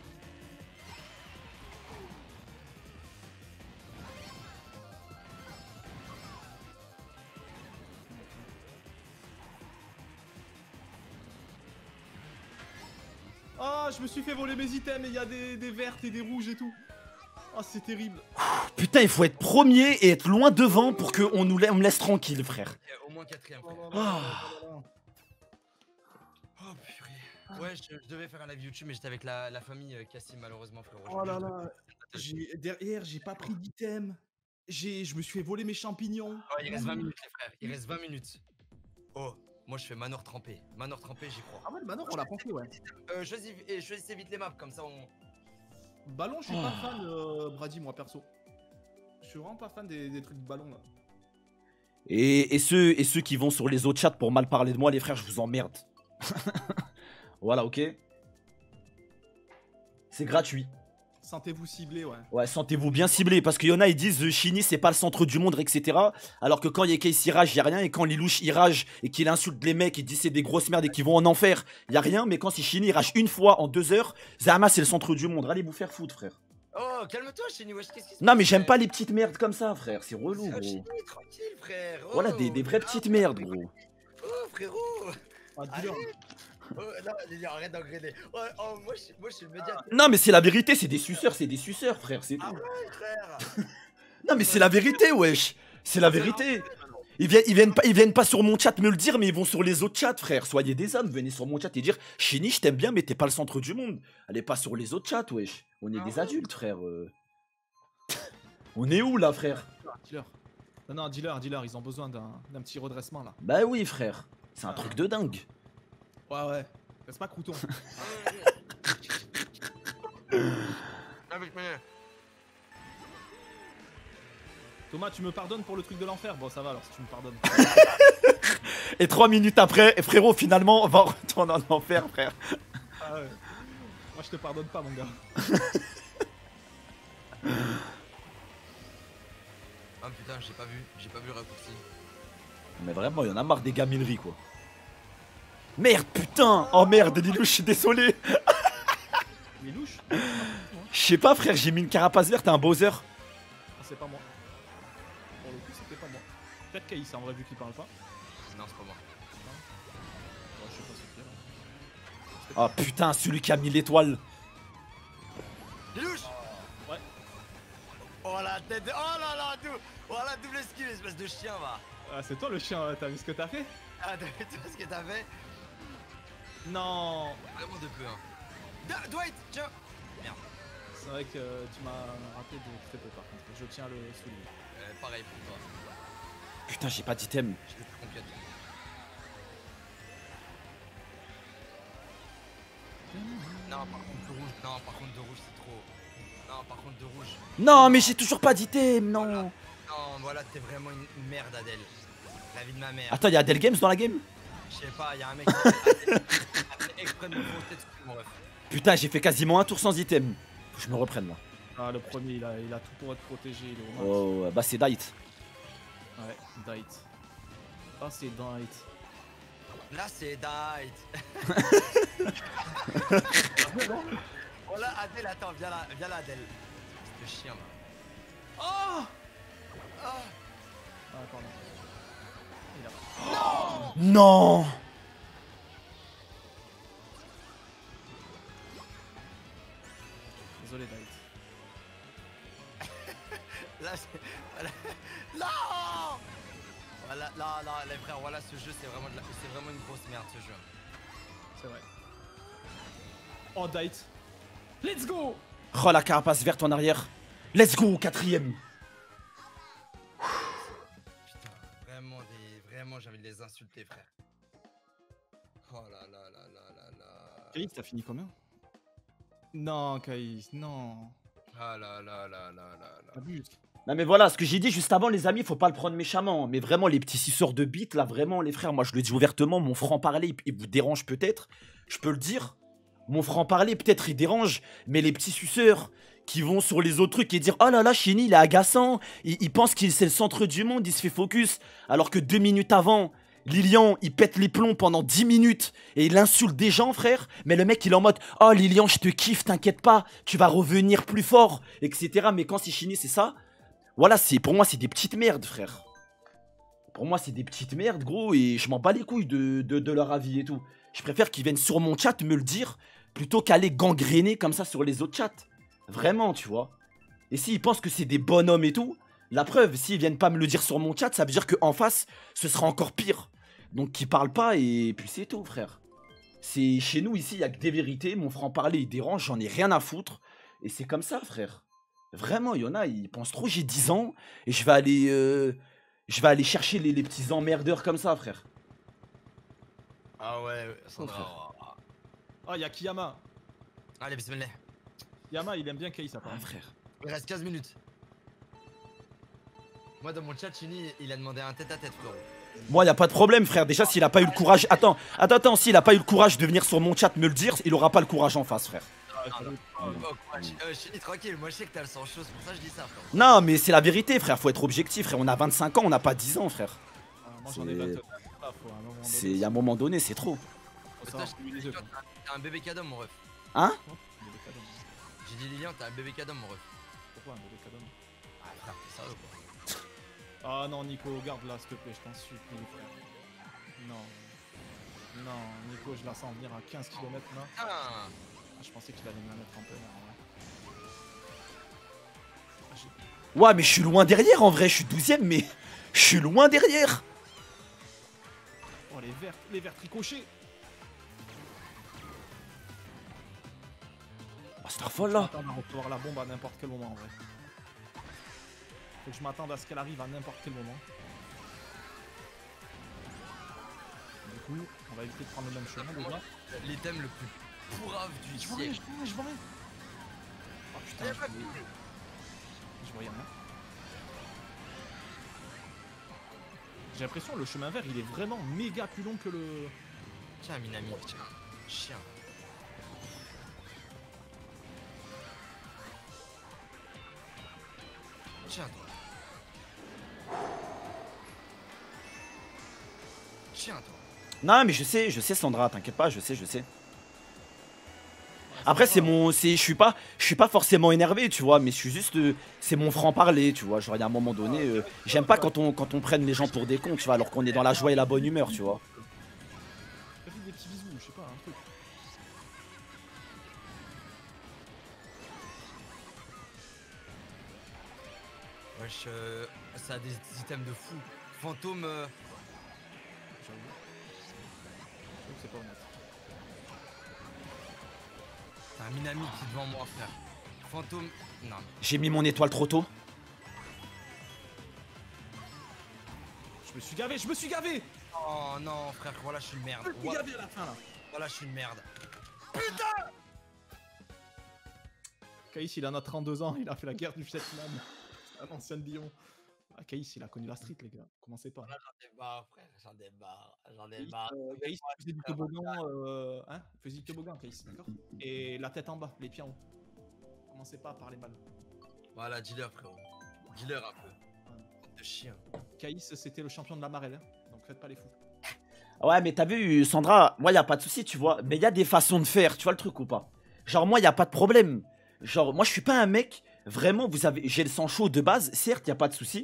Ah, je me suis fait voler mes items et il y a des vertes et des rouges et tout. Ah, c'est terrible. Putain, il faut être premier et être loin devant pour qu'on on me laisse tranquille, frère. Au moins quatrième, frère. Ah. Oh purée. Ouais, je devais faire un live YouTube, mais j'étais avec la famille Cassim, malheureusement, frérot. Oh là là. Derrière, j'ai pas pris d'item. Je me suis fait voler mes champignons. Oh, il reste 20 minutes, les frères. Il reste 20 minutes. Oh, moi je fais Manor trempé. Manor trempé, j'y crois. Ah ouais, le Manor, on l'a pas fait, ouais. Choisissez vite les maps, comme ça on. Ballon, je suis pas fan, Brady, moi, perso. Je suis vraiment pas fan des trucs de ballon, là. Et ceux qui vont sur les autres chats pour mal parler de moi, les frères, je vous emmerde. Voilà, ok. C'est gratuit. Sentez-vous ciblé, ouais. Ouais, sentez-vous bien ciblé. Parce qu'il y en a, ils disent Shiny, c'est pas le centre du monde, etc. Alors que quand Yekais il rage, y a rien. Et quand Lilouche il rage et qu'il insulte les mecs, il dit c'est des grosses merdes et qu'ils vont en enfer, y a rien. Mais quand c'est Shiny, il rage une fois en 2 heures, Zahama, c'est le centre du monde. Allez vous faire foutre, frère. Oh, calme-toi, Chini, wesh, qu'est-ce qui se Non, passe, mais j'aime frère? pas les petites merdes comme ça, frère. C'est relou, Oh, gros. Chini, tranquille, frère. Oh, Voilà, des vraies petites merdes, gros. Oh, frérot. Ah, dis-leur. Oh, non, arrête d'engrainer. Ouais, oh, moi, je suis le médiateur. Non, mais c'est la vérité, c'est des suceurs, frère, c'est tout. Ah ouais, frère. Non, mais c'est la vérité, wesh. C'est la vérité. Ils viennent pas sur mon chat me le dire, mais ils vont sur les autres chats, frère. Soyez des hommes, venez sur mon chat et dire Shiny, je t'aime bien, mais t'es pas le centre du monde. Allez pas sur les autres chats, wesh. On est des adultes, frère. On est où là, frère? Dis-leur. Non, dis-leur, ils ont besoin d'un petit redressement, là. Bah oui, frère. C'est un truc de dingue. Ouais. Reste pas crouton. Thomas, tu me pardonnes pour le truc de l'enfer? Bon, ça va alors si tu me pardonnes. Et 3 minutes après, frérot, finalement, on va retourner en enfer, frère. Ah ouais. Moi, je te pardonne pas, mon gars. Ah putain, j'ai pas vu le raccourci. Mais vraiment, il y en a marre des gamineries, quoi. Merde, putain! Oh merde, Lilou, je suis désolé! Mais louche? Je sais pas, frère, j'ai mis une carapace verte à un Bowser. Ah, c'est pas moi. Pour le coup, c'était pas moi. Peut-être Caïs, en vrai, vu qu'il parle pas. Non, c'est pas moi. Ouais, je sais pas ce qu'il y a là. Oh putain, celui qui a mis l'étoile. Lilouche. Ouais. Oh la tête de... Oh là là, oh la double esquive, espèce de chien, va. Ah, c'est toi le chien, t'as vu ce que t'as fait? Ah, t'as vu tout ce que t'as fait? Non. Vraiment de peu, hein. Dwight, tiens. Merde. C'est vrai que tu m'as raté de très peu par contre. Je tiens le soulier. Pareil pour toi. Putain, j'ai pas d'item. Je l'ai complète. Non, par contre, de rouge. Non, par contre, de rouge, c'est trop. Non, par contre, de rouge. Non, mais j'ai toujours pas d'item, non. Non, voilà, t'es vraiment une merde, Adèle. La vie de ma mère. Attends, y'a Adel Games dans la game? Je sais pas, y'a un mec qui a fait exprès de me frotter dessus, mon ref. Putain, j'ai fait quasiment un tour sans item. Faut que je me reprenne là. Ah, le premier, il a tout pour être protégé. Il est au max. Oh, bah c'est Dight. Ouais, Dight. Ah, c'est Dight. Là, c'est Dight. Voilà, Adèle, attends, viens là, Adèle. C'est le chien, là. Oh Ah. Ah, pardon. Il a... Non. Désolé, Dight. Là, c'est... Voilà. Non. Voilà, là, les frères, voilà, ce jeu, c'est vraiment une grosse merde, ce jeu. C'est vrai. Oh, Dight. Let's go. Oh, la carapace verte en arrière. Let's go, 4ème. Putain, vraiment, j'ai envie de les insulter, frère. Oh là là là là là là. Kaïs, t'as fini combien? Non, Kaïs, non. Ah là là là là là là. Abuse. Non mais voilà, ce que j'ai dit juste avant les amis, faut pas le prendre méchamment. Mais vraiment les petits suceurs de bite là, vraiment les frères, moi je le dis ouvertement, mon franc-parler il vous dérange peut-être, je peux le dire. Mon franc-parler peut-être il dérange, mais les petits suceurs qui vont sur les autres trucs et dire oh là là Shinny il est agaçant, il pense qu'il c'est le centre du monde, il se fait focus. Alors que 2 minutes avant, Lilian il pète les plombs pendant 10 minutes et il insulte des gens frère. Mais le mec il est en mode oh Lilian je te kiffe, t'inquiète pas, tu vas revenir plus fort, etc. Mais quand c'est Shinny c'est ça. Voilà, pour moi, c'est des petites merdes, frère. Pour moi, c'est des petites merdes, gros, et je m'en bats les couilles de leur avis et tout. Je préfère qu'ils viennent sur mon chat me le dire, plutôt qu'aller gangréner comme ça sur les autres chats. Vraiment, tu vois. Et s'ils pensent que c'est des bonhommes et tout, la preuve, s'ils viennent pas me le dire sur mon chat, ça veut dire qu'en face, ce sera encore pire. Donc, qu'ils parlent pas, et puis c'est tout, frère. C'est chez nous, ici, il y a que des vérités. Mon franc-parler, il dérange, j'en ai rien à foutre. Et c'est comme ça, frère. Vraiment, il y en a, ils pensent trop, j'ai 10 ans et je vais aller chercher les petits emmerdeurs comme ça, frère. Ah ouais, Sandra. Ah, il y a Kiyama. Allez, bismillah. Yama, il aime bien Kaïs, apparemment. Frère. Il reste 15 minutes. Moi, dans mon chat, Chini, il a demandé un tête-à-tête, frérot. Moi, y a pas de problème, frère. Déjà, s'il a pas eu le courage. Attends, s'il a pas eu le courage de venir sur mon chat me le dire, il aura pas le courage en face, frère. Chini, tranquille, moi je sais que t'as le sang chaud, c'est pour ça que je dis ça, frérot. Non, mais c'est la vérité, frère. Faut être objectif, frère. On a 25 ans, on n'a pas 10 ans, frère. Moi, j'en ai 29. C'est. Y a un moment donné, c'est trop. Toi, t'as un bébé cadeau, mon ref. Hein? J'ai dit Lilian, t'as un bébé cadeau, mon ref. Pourquoi un bébé cadeau? Ah, frère, t'es sérieux, quoi. Ah non, Nico, garde là, s'il te plaît, je t'en supplie, frère. Non. Non, Nico, je la sens venir à 15 km là. Ah. Je pensais qu'il allait me la mettre un peu là. Ouais, mais je suis loin derrière en vrai. Je suis 12ème, mais je suis loin derrière. Oh, les verts tricochés. Oh, Starfall là. Je m'attends à recevoir la bombe à n'importe quel moment en vrai. Faut que je m'attende à ce qu'elle arrive à n'importe quel moment. Du coup, on va éviter de prendre le même chemin déjà. L'item le plus pourrave du Je vois rien, siècle. je vois rien. Oh putain, je vois rien. J'ai l'impression que le chemin vert il est vraiment méga plus long que le... Tiens, Minami, tiens. Chien. Tiens, toi. Tiens, toi. Non, mais je sais, Sandra, t'inquiète pas, je sais. Après, je suis pas forcément énervé, tu vois, mais je suis juste, c'est mon franc-parler, tu vois. Genre, il y a un moment donné, j'aime pas quand on prenne les gens pour des cons, tu vois, alors qu'on est dans la joie et la bonne humeur, tu vois. T'as fait des petits je sais pas, un truc. Wesh, ça a des items de fou. Fantôme. J'avoue que c'est pas honnête. T'as un Minami qui est devant moi, frère. Fantôme. Non. J'ai mis mon étoile trop tôt. Je me suis gavé, je me suis gavé. Oh non, frère, voilà, je suis une merde. Je me suis gavé à la fin là. Voilà, je suis une merde. Caïs, il en a 32 ans, il a fait la guerre du Vietnam. Un ancien de Lyon. Ah, Caïs, il a connu la street, les gars. Commencez pas. Là, j'en ai marre, frère, j'en ai marre. J'en ai Caïs, marre. Caïs, il faisait du toboggan, hein, il faisait du toboggan, Caïs, d'accord. Et la tête en bas, les pieds en haut. Commencez pas à parler mal. Voilà, dealer, frérot. Dealer un peu. Tête de chien. Caïs, c'était le champion de la marelle, hein, donc faites pas les fous. Ouais, mais t'as vu, Sandra, moi, y a pas de souci, tu vois. Mais y a des façons de faire, tu vois le truc ou pas? Genre, moi, y a pas de problème. Genre, moi, je suis pas un mec. Vraiment, j'ai le sang chaud de base, certes, y a pas de souci.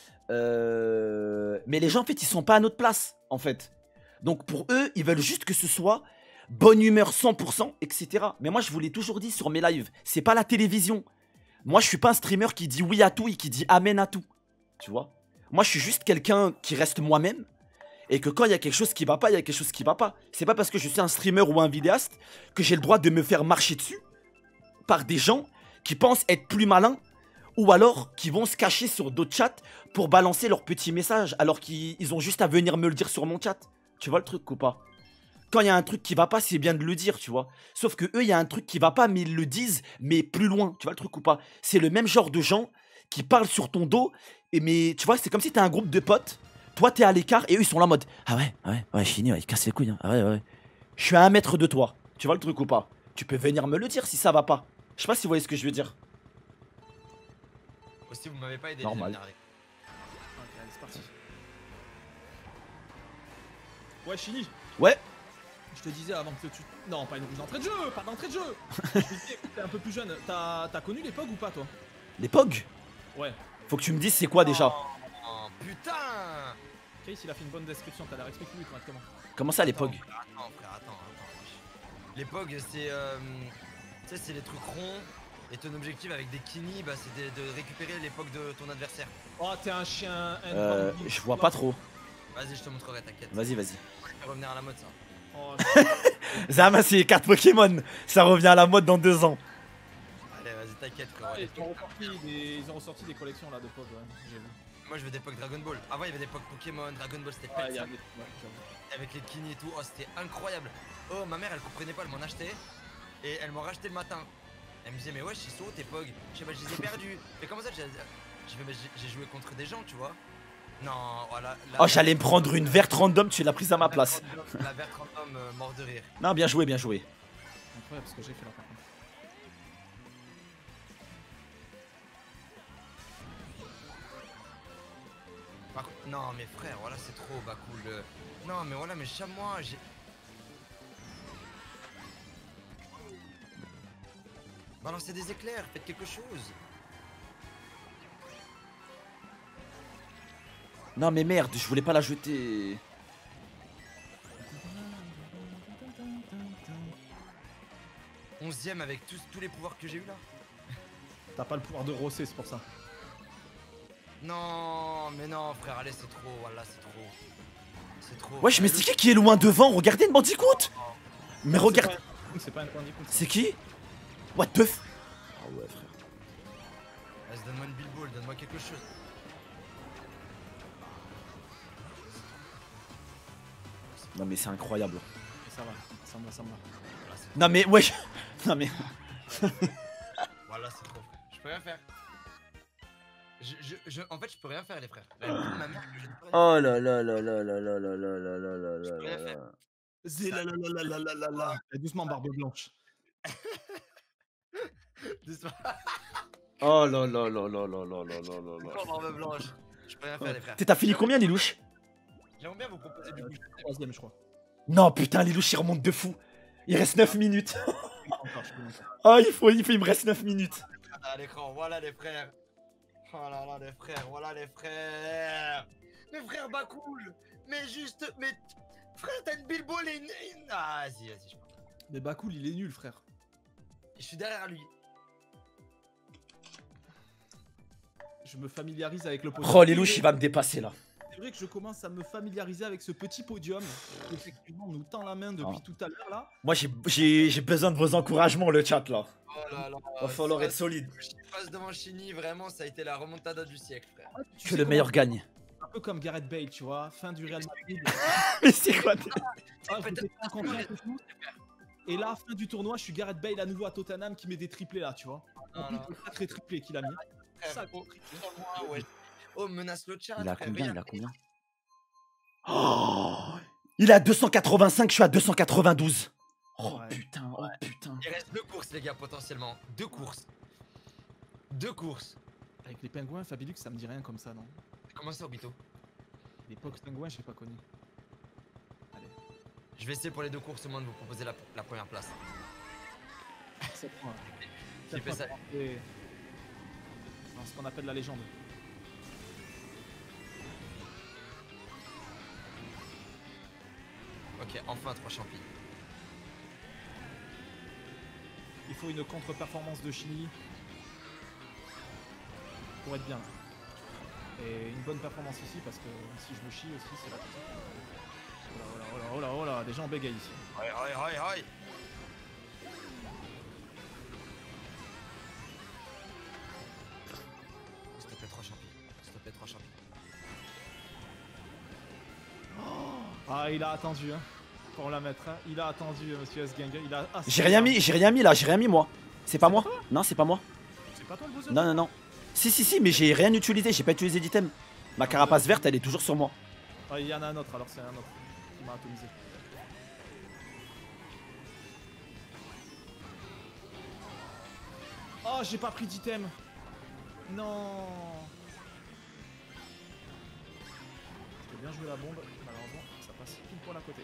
Mais les gens, en fait, ils sont pas à notre place, en fait. Donc, pour eux, ils veulent juste que ce soit bonne humeur 100%, etc. Mais moi, je vous l'ai toujours dit sur mes lives, c'est pas la télévision. Moi, je suis pas un streamer qui dit oui à tout et qui dit amen à tout. Tu vois? Moi, je suis juste quelqu'un qui reste moi-même. Et que quand il y a quelque chose qui va pas, il y a quelque chose qui va pas. C'est pas parce que je suis un streamer ou un vidéaste que j'ai le droit de me faire marcher dessus par des gens qui pensent être plus malins ou alors qui vont se cacher sur d'autres chats pour balancer leurs petits messages alors qu'ils ont juste à venir me le dire sur mon chat. Tu vois le truc ou pas? Quand il y a un truc qui va pas, c'est bien de le dire, tu vois. Sauf que eux, il y a un truc qui va pas, mais ils le disent, mais plus loin. Tu vois le truc ou pas? C'est le même genre de gens qui parlent sur ton dos, mais tu vois, c'est comme si t'as un groupe de potes. Toi, t'es à l'écart et eux, ils sont là en mode ah ouais, Chini, ouais, il casse les couilles. Hein. Ah ouais. Je suis à 1 mètre de toi. Tu vois le truc ou pas? Tu peux venir me le dire si ça va pas. Je sais pas si vous voyez ce que je veux dire. Aussi, vous m'avez pas aidé. Normal. Les amis, Ok, allez, c'est parti. Ouais, Chini, Ouais. je te disais avant que tu... Non, pas une rouge d'entrée de jeu, pas d'entrée de jeu. Je te disais, t'es un peu plus jeune. T'as connu les POG ou pas, toi? Les POG. Ouais. Faut que tu me dises c'est quoi déjà. Oh putain. Case, il a fait une bonne description, t'as l'air expliqué-lui correctement. Comment ça les POG? Attends. Les POG, c'est. Tu sais, c'est les trucs ronds. Et ton objectif avec des kini, bah, c'est de récupérer les POG de ton adversaire. Oh, t'es un chien. Je vois pas trop. Vas-y, je te montrerai, t'inquiète. Vas-y. Ça va revenir à la mode, ça. Oh, Zama, c'est les cartes Pokémon. Ça revient à la mode dans 2 ans. Allez, vas-y, t'inquiète, frérot. ils ont ressorti des collections là de POG, ouais, j'ai vu. Moi, je veux des POG Dragon Ball. Avant, il y avait des POG Pokémon, Dragon Ball, c'était Ouais, pète, ça. j'avoue. Avec les kini et tout. Oh, c'était incroyable. Oh, ma mère, elle comprenait pas, elle m'en achetait. Et elle m'en rachetait le matin. Elle me disait, mais wesh, ils sont où tes POG? Je sais pas, je les ai perdus. Mais comment ça, j'ai joué contre des gens, tu vois? Non, voilà. Oh, j'allais me prendre une verte random, tu l'as prise à ma place. La verte random, mort de rire. Non, bien joué. Incroyable ce que j'ai fait là par contre. Par contre, non, mais frère, voilà, c'est trop bah cool. Non, mais voilà, mais chamois, j'ai. Balancez des éclairs, faites quelque chose. Non mais merde, je voulais pas la jeter. 11ème avec tous les pouvoirs que j'ai eu là. T'as pas le pouvoir de rosser, c'est pour ça. Non, mais non, frère, allez, c'est trop, voilà, c'est trop. C'est trop. Wesh, mais c'est qui est loin devant? Regardez une bandicoot. Mais regarde. C'est pas un bandicoot. C'est qui? What the f... Ah ouais, frère. Vas-y, donne-moi une billball, donne-moi quelque chose. Non mais c'est incroyable. Ça va, ça me va. Voilà, c'est Non mais wesh. Non mais... Voilà, c'est trop. Je peux rien faire. En fait, je peux rien faire, les frères. La vie de ma mère que je ne peux rien faire. Oh là là là là là là là là là là là Je peux rien là faire. là. Zélalalalalala. Doucement, barbe blanche. Doucement. Oh là là là là là là là là là là. Encore barbe blanche. Je peux rien faire, les frères. T'as fini combien, Lilouche? J'aimerais bien vous proposer du coup. Troisième, je crois. Non putain, Lilouche il remonte de fou. Il reste 9 minutes. Encore, je peux même pas. Oh il me reste 9 minutes. À l'écran, voilà les frères. Oh là là, les frères, voilà les frères. Mes frères, bah cool. Mais juste, mais Frère, t'as une Bilbo, Ah, vas-y, je peux. Mais Bakoul, il est nul, frère. Je suis derrière lui. Je me familiarise avec le podium. Oh, les louches, il va me dépasser là. C'est vrai que je commence à me familiariser avec ce petit podium. Effectivement, on nous tend la main depuis tout à l'heure là. Moi, j'ai besoin de vos encouragements, le chat là. Oh là là. Va falloir être solide. Je passe devant Chini, vraiment, ça a été la remontada du siècle, frère. Que le meilleur gagne. Un peu comme Gareth Bale, tu vois, fin du Real Madrid. Mais c'est quoi? Ah, je me fais pas confiance et tout. Et là, fin du tournoi, je suis Gareth Bale à nouveau à Tottenham qui met des triplés là, tu vois. En plus, le sacré triplé qu'il a mis. Frère, oh, menace le chat. Il a frère, combien? regarde. Il a combien? Oh, il a 285, je suis à 292. Oh Ouais. putain, oh putain. Il reste 2 courses, les gars, potentiellement. 2 courses. 2 courses. Avec les pingouins, Fabulux, ça me dit rien comme ça, non? Comment ça, Obito? L'époque pingouin, j'ai pas connu. Allez, Je vais essayer pour les 2 courses au moins de vous proposer la première place. 7 points. J'ai fait ça. C'est ce qu'on appelle la légende. Ok, enfin 3 champis. Il faut une contre-performance de Chini pour être bien. Et une bonne performance ici parce que si je me chie aussi, c'est la oh là, des gens bégayent ici. Aïe. S'il te plaît, 3 champis. S'il te plaît, 3 champis. Ah, il a attendu, hein, pour la mettre. Hein. Il a attendu, monsieur S-Gang. Il a. Ah, J'ai rien mis là, j'ai rien mis moi. C'est pas moi? Non, c'est pas moi. C'est pas toi le bozo? Non. Si, mais j'ai rien utilisé, j'ai pas utilisé d'item. Ma carapace verte, elle est toujours sur moi. Ah, il y en a un autre, alors c'est un autre qui m'a atomisé. Oh, j'ai pas pris d'item. Non. J'ai bien joué la bombe, malheureusement, ça passe tout pour la côté.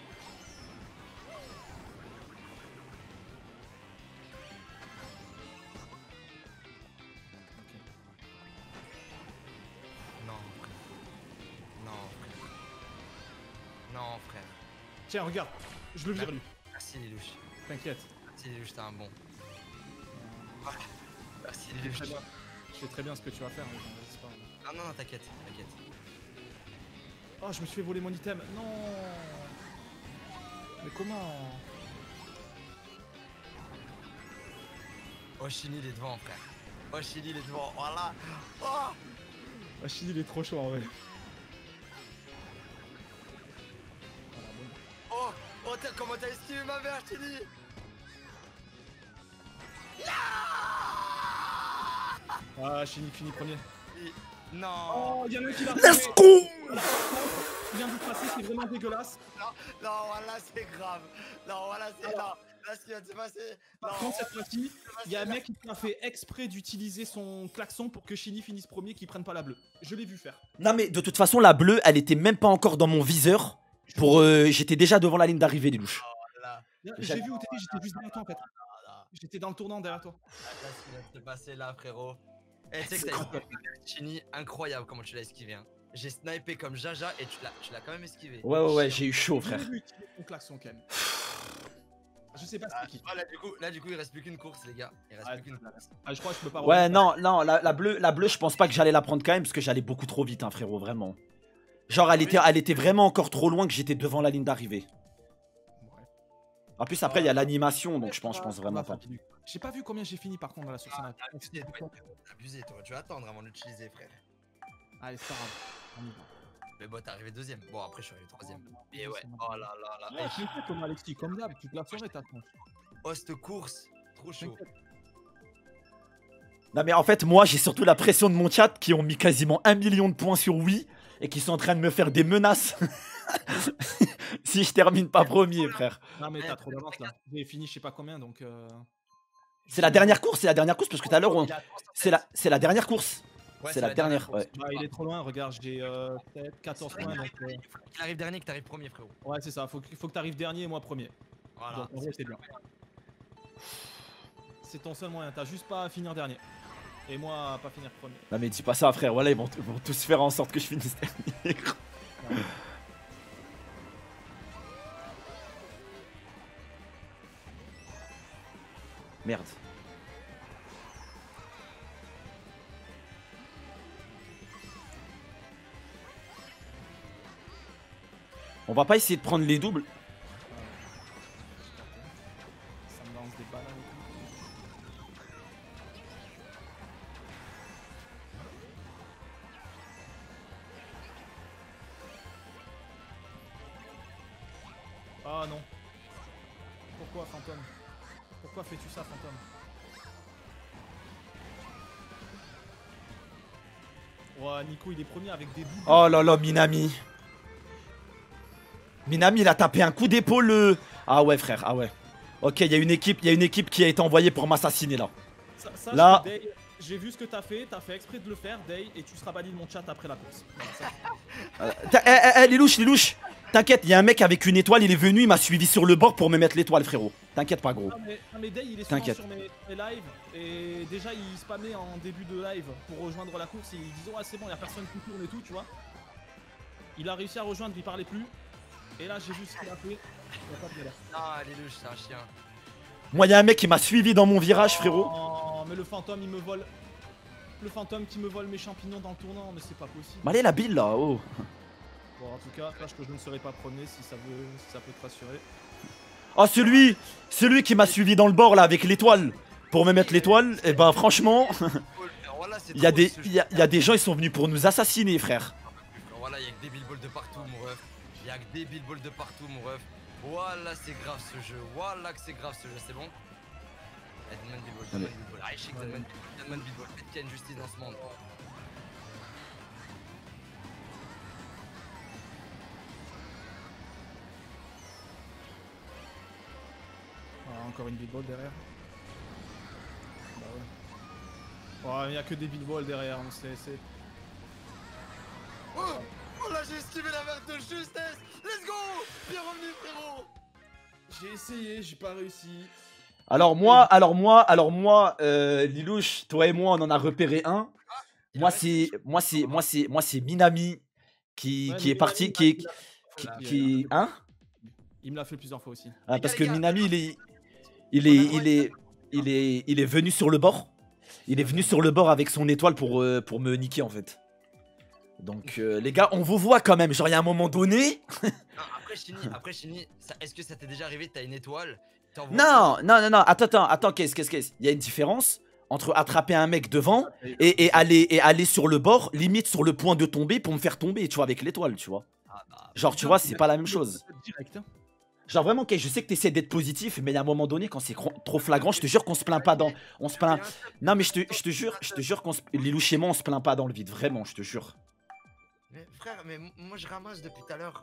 Non, frère. Tiens, regarde, je le vire lui. Merci les louches. T'inquiète. Merci les louches, t'es un bon. Merci les louches. Je sais très bien ce que tu vas faire, mais j'en reste pas. Non, t'inquiète. Oh, je me suis fait voler mon item. Non. Mais comment? Oh, Chini, il est devant, frère. Oh, Chini, il est devant. Voilà. Oh, Ah, Chini, il est trop chaud en vrai. comment t'as esquivé ma mère, Chini? Ah, Chini finit premier. Non. Oh, il y en a un qui l'a Let's fait. go! Il vient de passer, c'est vraiment dégueulasse. Non, voilà, c'est grave. Non, voilà, c'est là. Là, ce qui vient de se passer. Non, Par contre, cette fois-ci, il y a un mec qui a fait exprès d'utiliser son klaxon pour que Chini finisse premier, qu'il prenne pas la bleue. Je l'ai vu faire. Non mais de toute façon, la bleue, elle était même pas encore dans mon viseur. Pour j'étais déjà devant la ligne d'arrivée, les louches. là. J'ai vu où t'étais, j'étais juste derrière toi en fait. J'étais dans le tournant derrière toi. Là, ce qui vient de se passer là, frérot. Et tu sais que t'as esquivé Chini, incroyable comment tu l'as esquivé. Hein. J'ai snipé comme Jaja et tu l'as quand même esquivé. Ouais, j'ai eu chaud, frère. J'ai vu utiliser son klaxon quand même. Je sais pas c'est qui. Là, du coup, il reste plus qu'une course, les gars. Il reste plus qu'une course. Ah, je crois que je peux pas. Ouais, non, la bleue, je pense pas que j'allais la prendre quand même parce que j'allais beaucoup trop vite, hein, frérot, vraiment. Genre, elle était vraiment encore trop loin que j'étais devant la ligne d'arrivée. En plus, après, il y a l'animation, donc je pense vraiment pas. J'ai pas vu combien j'ai fini par contre dans la source. Abusé, t'aurais dû attendre avant de l'utiliser, frère. Allez, c'est pas grave. On y va. Mais bon, t'es arrivé deuxième. Bon, après, je suis arrivé troisième. Et ouais, oh là là là. Ouais, tu fais comme Alexis, comme d'hab, tu te la ferais ta tronche. Oh, cette course, trop chaud. Non mais en fait, moi, j'ai surtout la pression de mon chat qui ont mis quasiment 1 million de points sur oui et qui sont en train de me faire des menaces si je termine pas premier, frère. Non mais t'as trop d'avance là. J'ai fini je sais pas combien donc C'est la dernière course, parce que tout à l'heure, c'est la dernière course. Ouais, c'est la dernière, ouais. Bah, il est trop loin, regarde, j'ai peut-être 14 points donc Il arrive dernier que t'arrives premier, frérot. ouais, c'est ça, faut que t'arrives dernier et moi premier. Voilà. Donc en vrai, c'est bien. C'est ton seul moyen, t'as juste pas à finir dernier. Et moi à pas finir premier. Non mais dis pas ça, frère, voilà, ils vont tous faire en sorte que je finisse dernier. Merde. On va pas essayer de prendre les doubles. Ça me lance des bananes et tout. Ah non. Pourquoi Fantôme? Pourquoi fais-tu ça Fantôme? Ouais, Nico il est premier avec des bouts. Oh là là, Minami. Minami, il a tapé un coup d'épaule. Ah ouais, frère, ah ouais. Ok, il y a une équipe qui a été envoyée pour m'assassiner là. Sache Là- que, Day, j'ai vu ce que t'as fait exprès de le faire, Day, et tu seras banni de mon chat après la course. Voilà, ça. Les louches. T'inquiète, il y a un mec avec une étoile, il est venu, il m'a suivi sur le bord pour me mettre l'étoile, frérot. T'inquiète pas, gros. Non, mais Day il est souvent T'inquiète. sur mes lives, et déjà il spammait en début de live pour rejoindre la course, et il disait ouais c'est bon, y'a personne qui tourne et tout, tu vois. Il a réussi à rejoindre, il parlait plus. Et là j'ai vu ce qu'il a fait, il a pas de galère. Ah, les louches, c'est un chien. Moi, il y a un mec qui m'a suivi dans mon virage, frérot. Oh, mais le fantôme il me vole. Le fantôme qui me vole mes champignons dans le tournant, mais c'est pas possible. Bah, allez, la bille là, oh. Bon, en tout cas, sache que je ne serai pas premier si ça peut te rassurer. Oh, celui qui m'a suivi dans le bord là avec l'étoile pour me mettre l'étoile, et bah, franchement, Voilà, c'est il y a trop des, ce il y a- il y a des gens, ils sont venus pour nous assassiner, frère. Voilà, y'a que des billballs de partout, mon ref. Y'a que des billballs de partout, mon ref. Voilà, c'est grave ce jeu. Voilà que c'est grave ce jeu, c'est bon. Eh, donne-moi une billball, donne-moi une billball. Aïe, chic, donne-moi une billball. Faites qu'il y a une justice dans ce monde. Ah, encore une big ball derrière. Bah ouais. Ouais, il y a que des big balls derrière, on sait. Oh, oh là, j'ai esquivé la merde de justesse. Let's go. Bien revenu, frérot. J'ai essayé, j'ai pas réussi. Alors moi, Lilouche, toi et moi, on en a repéré un. Moi, c'est Minami qui Ouais, est mais parti, Minami, hein? Il me l'a fait plusieurs fois aussi. Ah, Les parce gars, que les gars, Minami, il est venu sur le bord. Il est venu sur le bord avec son étoile pour me niquer en fait. Donc les gars, on vous voit quand même. Genre il y a un moment donné. Non, après Chini, est-ce que ça t'est déjà arrivé? T'as une étoile? Non. Attends, qu'est-ce il y a une différence entre attraper un mec devant et aller sur le bord, limite sur le point de tomber pour me faire tomber, tu vois, avec l'étoile, tu vois. Genre, tu vois, c'est pas la même chose. Direct, hein. Genre vraiment, ok, je sais que t'essaies d'être positif, mais il y a un moment donné, quand c'est trop flagrant, je te jure qu'on se plaint pas dans... On se plaint... Non, mais je te jure qu'on se... Les loups chez moi, on se plaint pas dans le vide, vraiment, je te jure. Mais frère, mais moi je ramasse depuis tout à l'heure.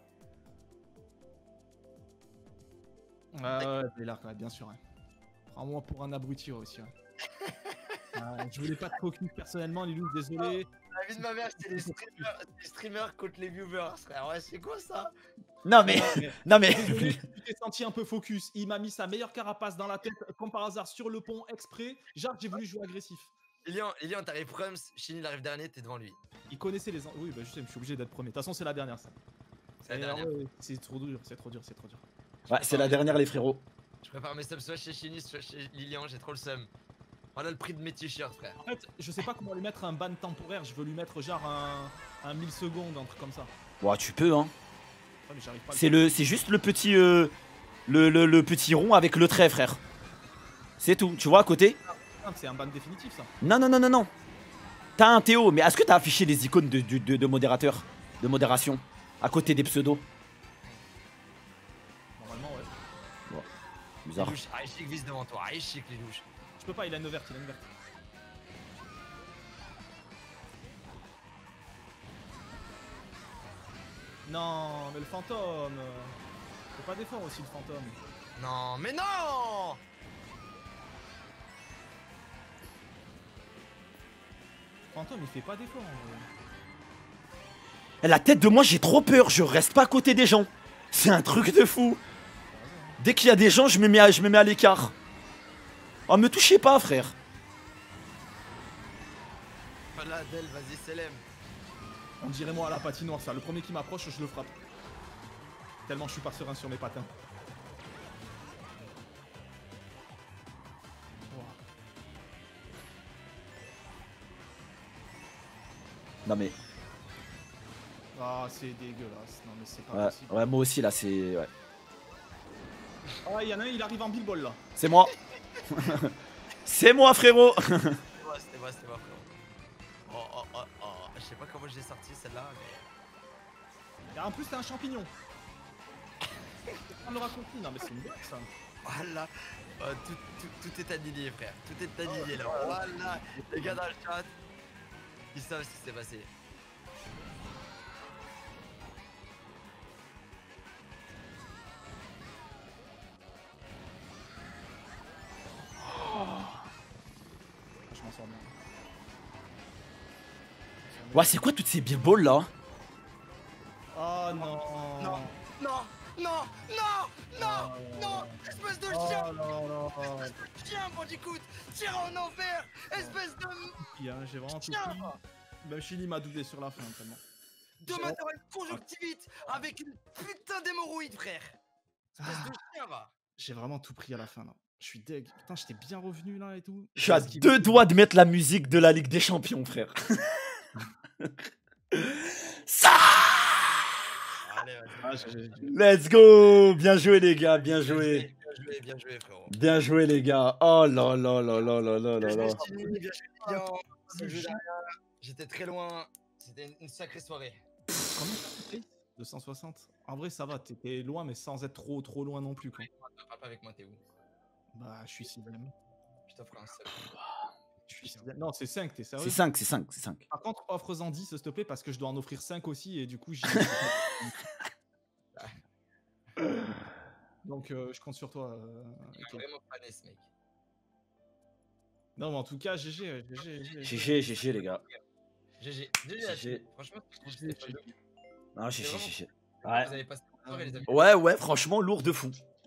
Ouais, t'es là, ouais, bien sûr. Ouais. Prends-moi pour un abruti ouais, aussi. Ouais. Je voulais pas te focus personnellement, Lilou, désolé. La vie de ma mère, c'est les streamers contre les viewers, frère. Ouais, c'est quoi ça? Non, mais... Désolé, tu t'es senti un peu focus. Il m'a mis sa meilleure carapace dans la tête, comme par hasard, sur le pont, exprès. Genre, j'ai voulu jouer agressif. Ilian, t'arrives Prums, Chini il arrive dernier, t'es devant lui. Il connaissait les... Oui, bah je sais, je suis obligé d'être premier. De toute façon, c'est la dernière, ça. C'est la dernière. Ouais, c'est trop dur, c'est trop dur. Ouais, c'est la dernière, les frérots. Je prépare mes subs soit chez Chini, soit chez Lilian, j'ai trop le seum. Voilà le prix de mes t-shirts, frère. En fait, je sais pas comment lui mettre un ban temporaire. Je veux lui mettre genre un 1000 secondes, un truc comme ça. Ouais, tu peux, hein. Ouais, mais j'arrive pas à C'est juste le petit... le petit rond avec le trait, frère. C'est tout, tu vois, à côté. C'est un ban définitif, ça. Non. T'as un Théo, mais est-ce que t'as affiché les icônes de modérateur, de modération, à côté des pseudos? Normalement, ouais. Bizarre. Lilouche, Aïchik vise devant toi, Aïchik Lilouche. Je peux pas, il a une verte, Non, mais le fantôme. Faut pas défendre aussi le fantôme. Non, mais non! Fantôme, il fait pas d'effort. La tête de moi, j'ai trop peur, je reste pas à côté des gens. C'est un truc de fou. Dès qu'il y a des gens, je me mets à l'écart. Oh, me touchez pas, frère. Voilà, Del, vas-y, Selem. On dirait moi à la patinoire, ça. Le premier qui m'approche, je le frappe. Tellement je suis pas serein sur mes patins. Non mais, Ah, c'est dégueulasse. Non, mais c'est pas ouais, possible. ouais, moi aussi là, c'est... Ouais. Ah, il y en a un, il arrive en billball là. C'est moi. C'est moi, frérot. C'était moi, frérot. Je sais pas comment j'ai sorti celle-là, mais. Et en plus, t'as un champignon. On l'aura compris. Non, mais c'est une blague ça. Voilà. Tout est aligné, frère. Tout est aligné là. Voilà. Les gars dans le chat, ils savent ce qui s'est passé. Je m'en sors bien. Ouais, c'est quoi toutes ces billballs là? Oh non. Non, non, non, non, non, non, espèce de chien, Oh non, non. chien, bandicoot, tire en enfer, espèce de J'ai vraiment tout chien, pris. Même Chili m'a doublé sur la fin tellement. de matériel conjonctivite avec une putain d'hémorroïde, frère. Espèce de chien, va. J'ai vraiment tout pris à la fin là. Je suis deg. Putain, j'étais bien revenu là et tout. Je suis à J'ai esquivé. 2 doigts de mettre la musique de la Ligue des Champions, frère. Ça. Allez, vas-y. Ah, Let's go. Bien joué les gars, bien joué. Bien joué, frérot. Bien joué les gars. Oh là là là là là là là là. Bien joué, bien joué. J'étais très loin, c'était une sacrée soirée. Combien t'as fait 260. En vrai, ça va. T'étais loin, mais sans être trop loin non plus quoi. Pas avec moi, t'es où? Bah, je suis 6ème. Je t'offre un sub. Je suis 6ème. Non, c'est 5, t'es sérieux? C'est 5, c'est 5, c'est 5. Par contre, offre-en 10 s'il te plaît, parce que je dois en offrir 5 aussi, et du coup, Donc, je compte sur toi. Ok. Vraiment pané, ce mec. Non, mais en tout cas, GG. GG les gars. GG. GG. Franchement, je trouve que c'était pas de ouf. Non, C'est GG, vraiment- GG. Vous Ouais. avez passé une soirée, les amis. Ouais, franchement, lourd de fou.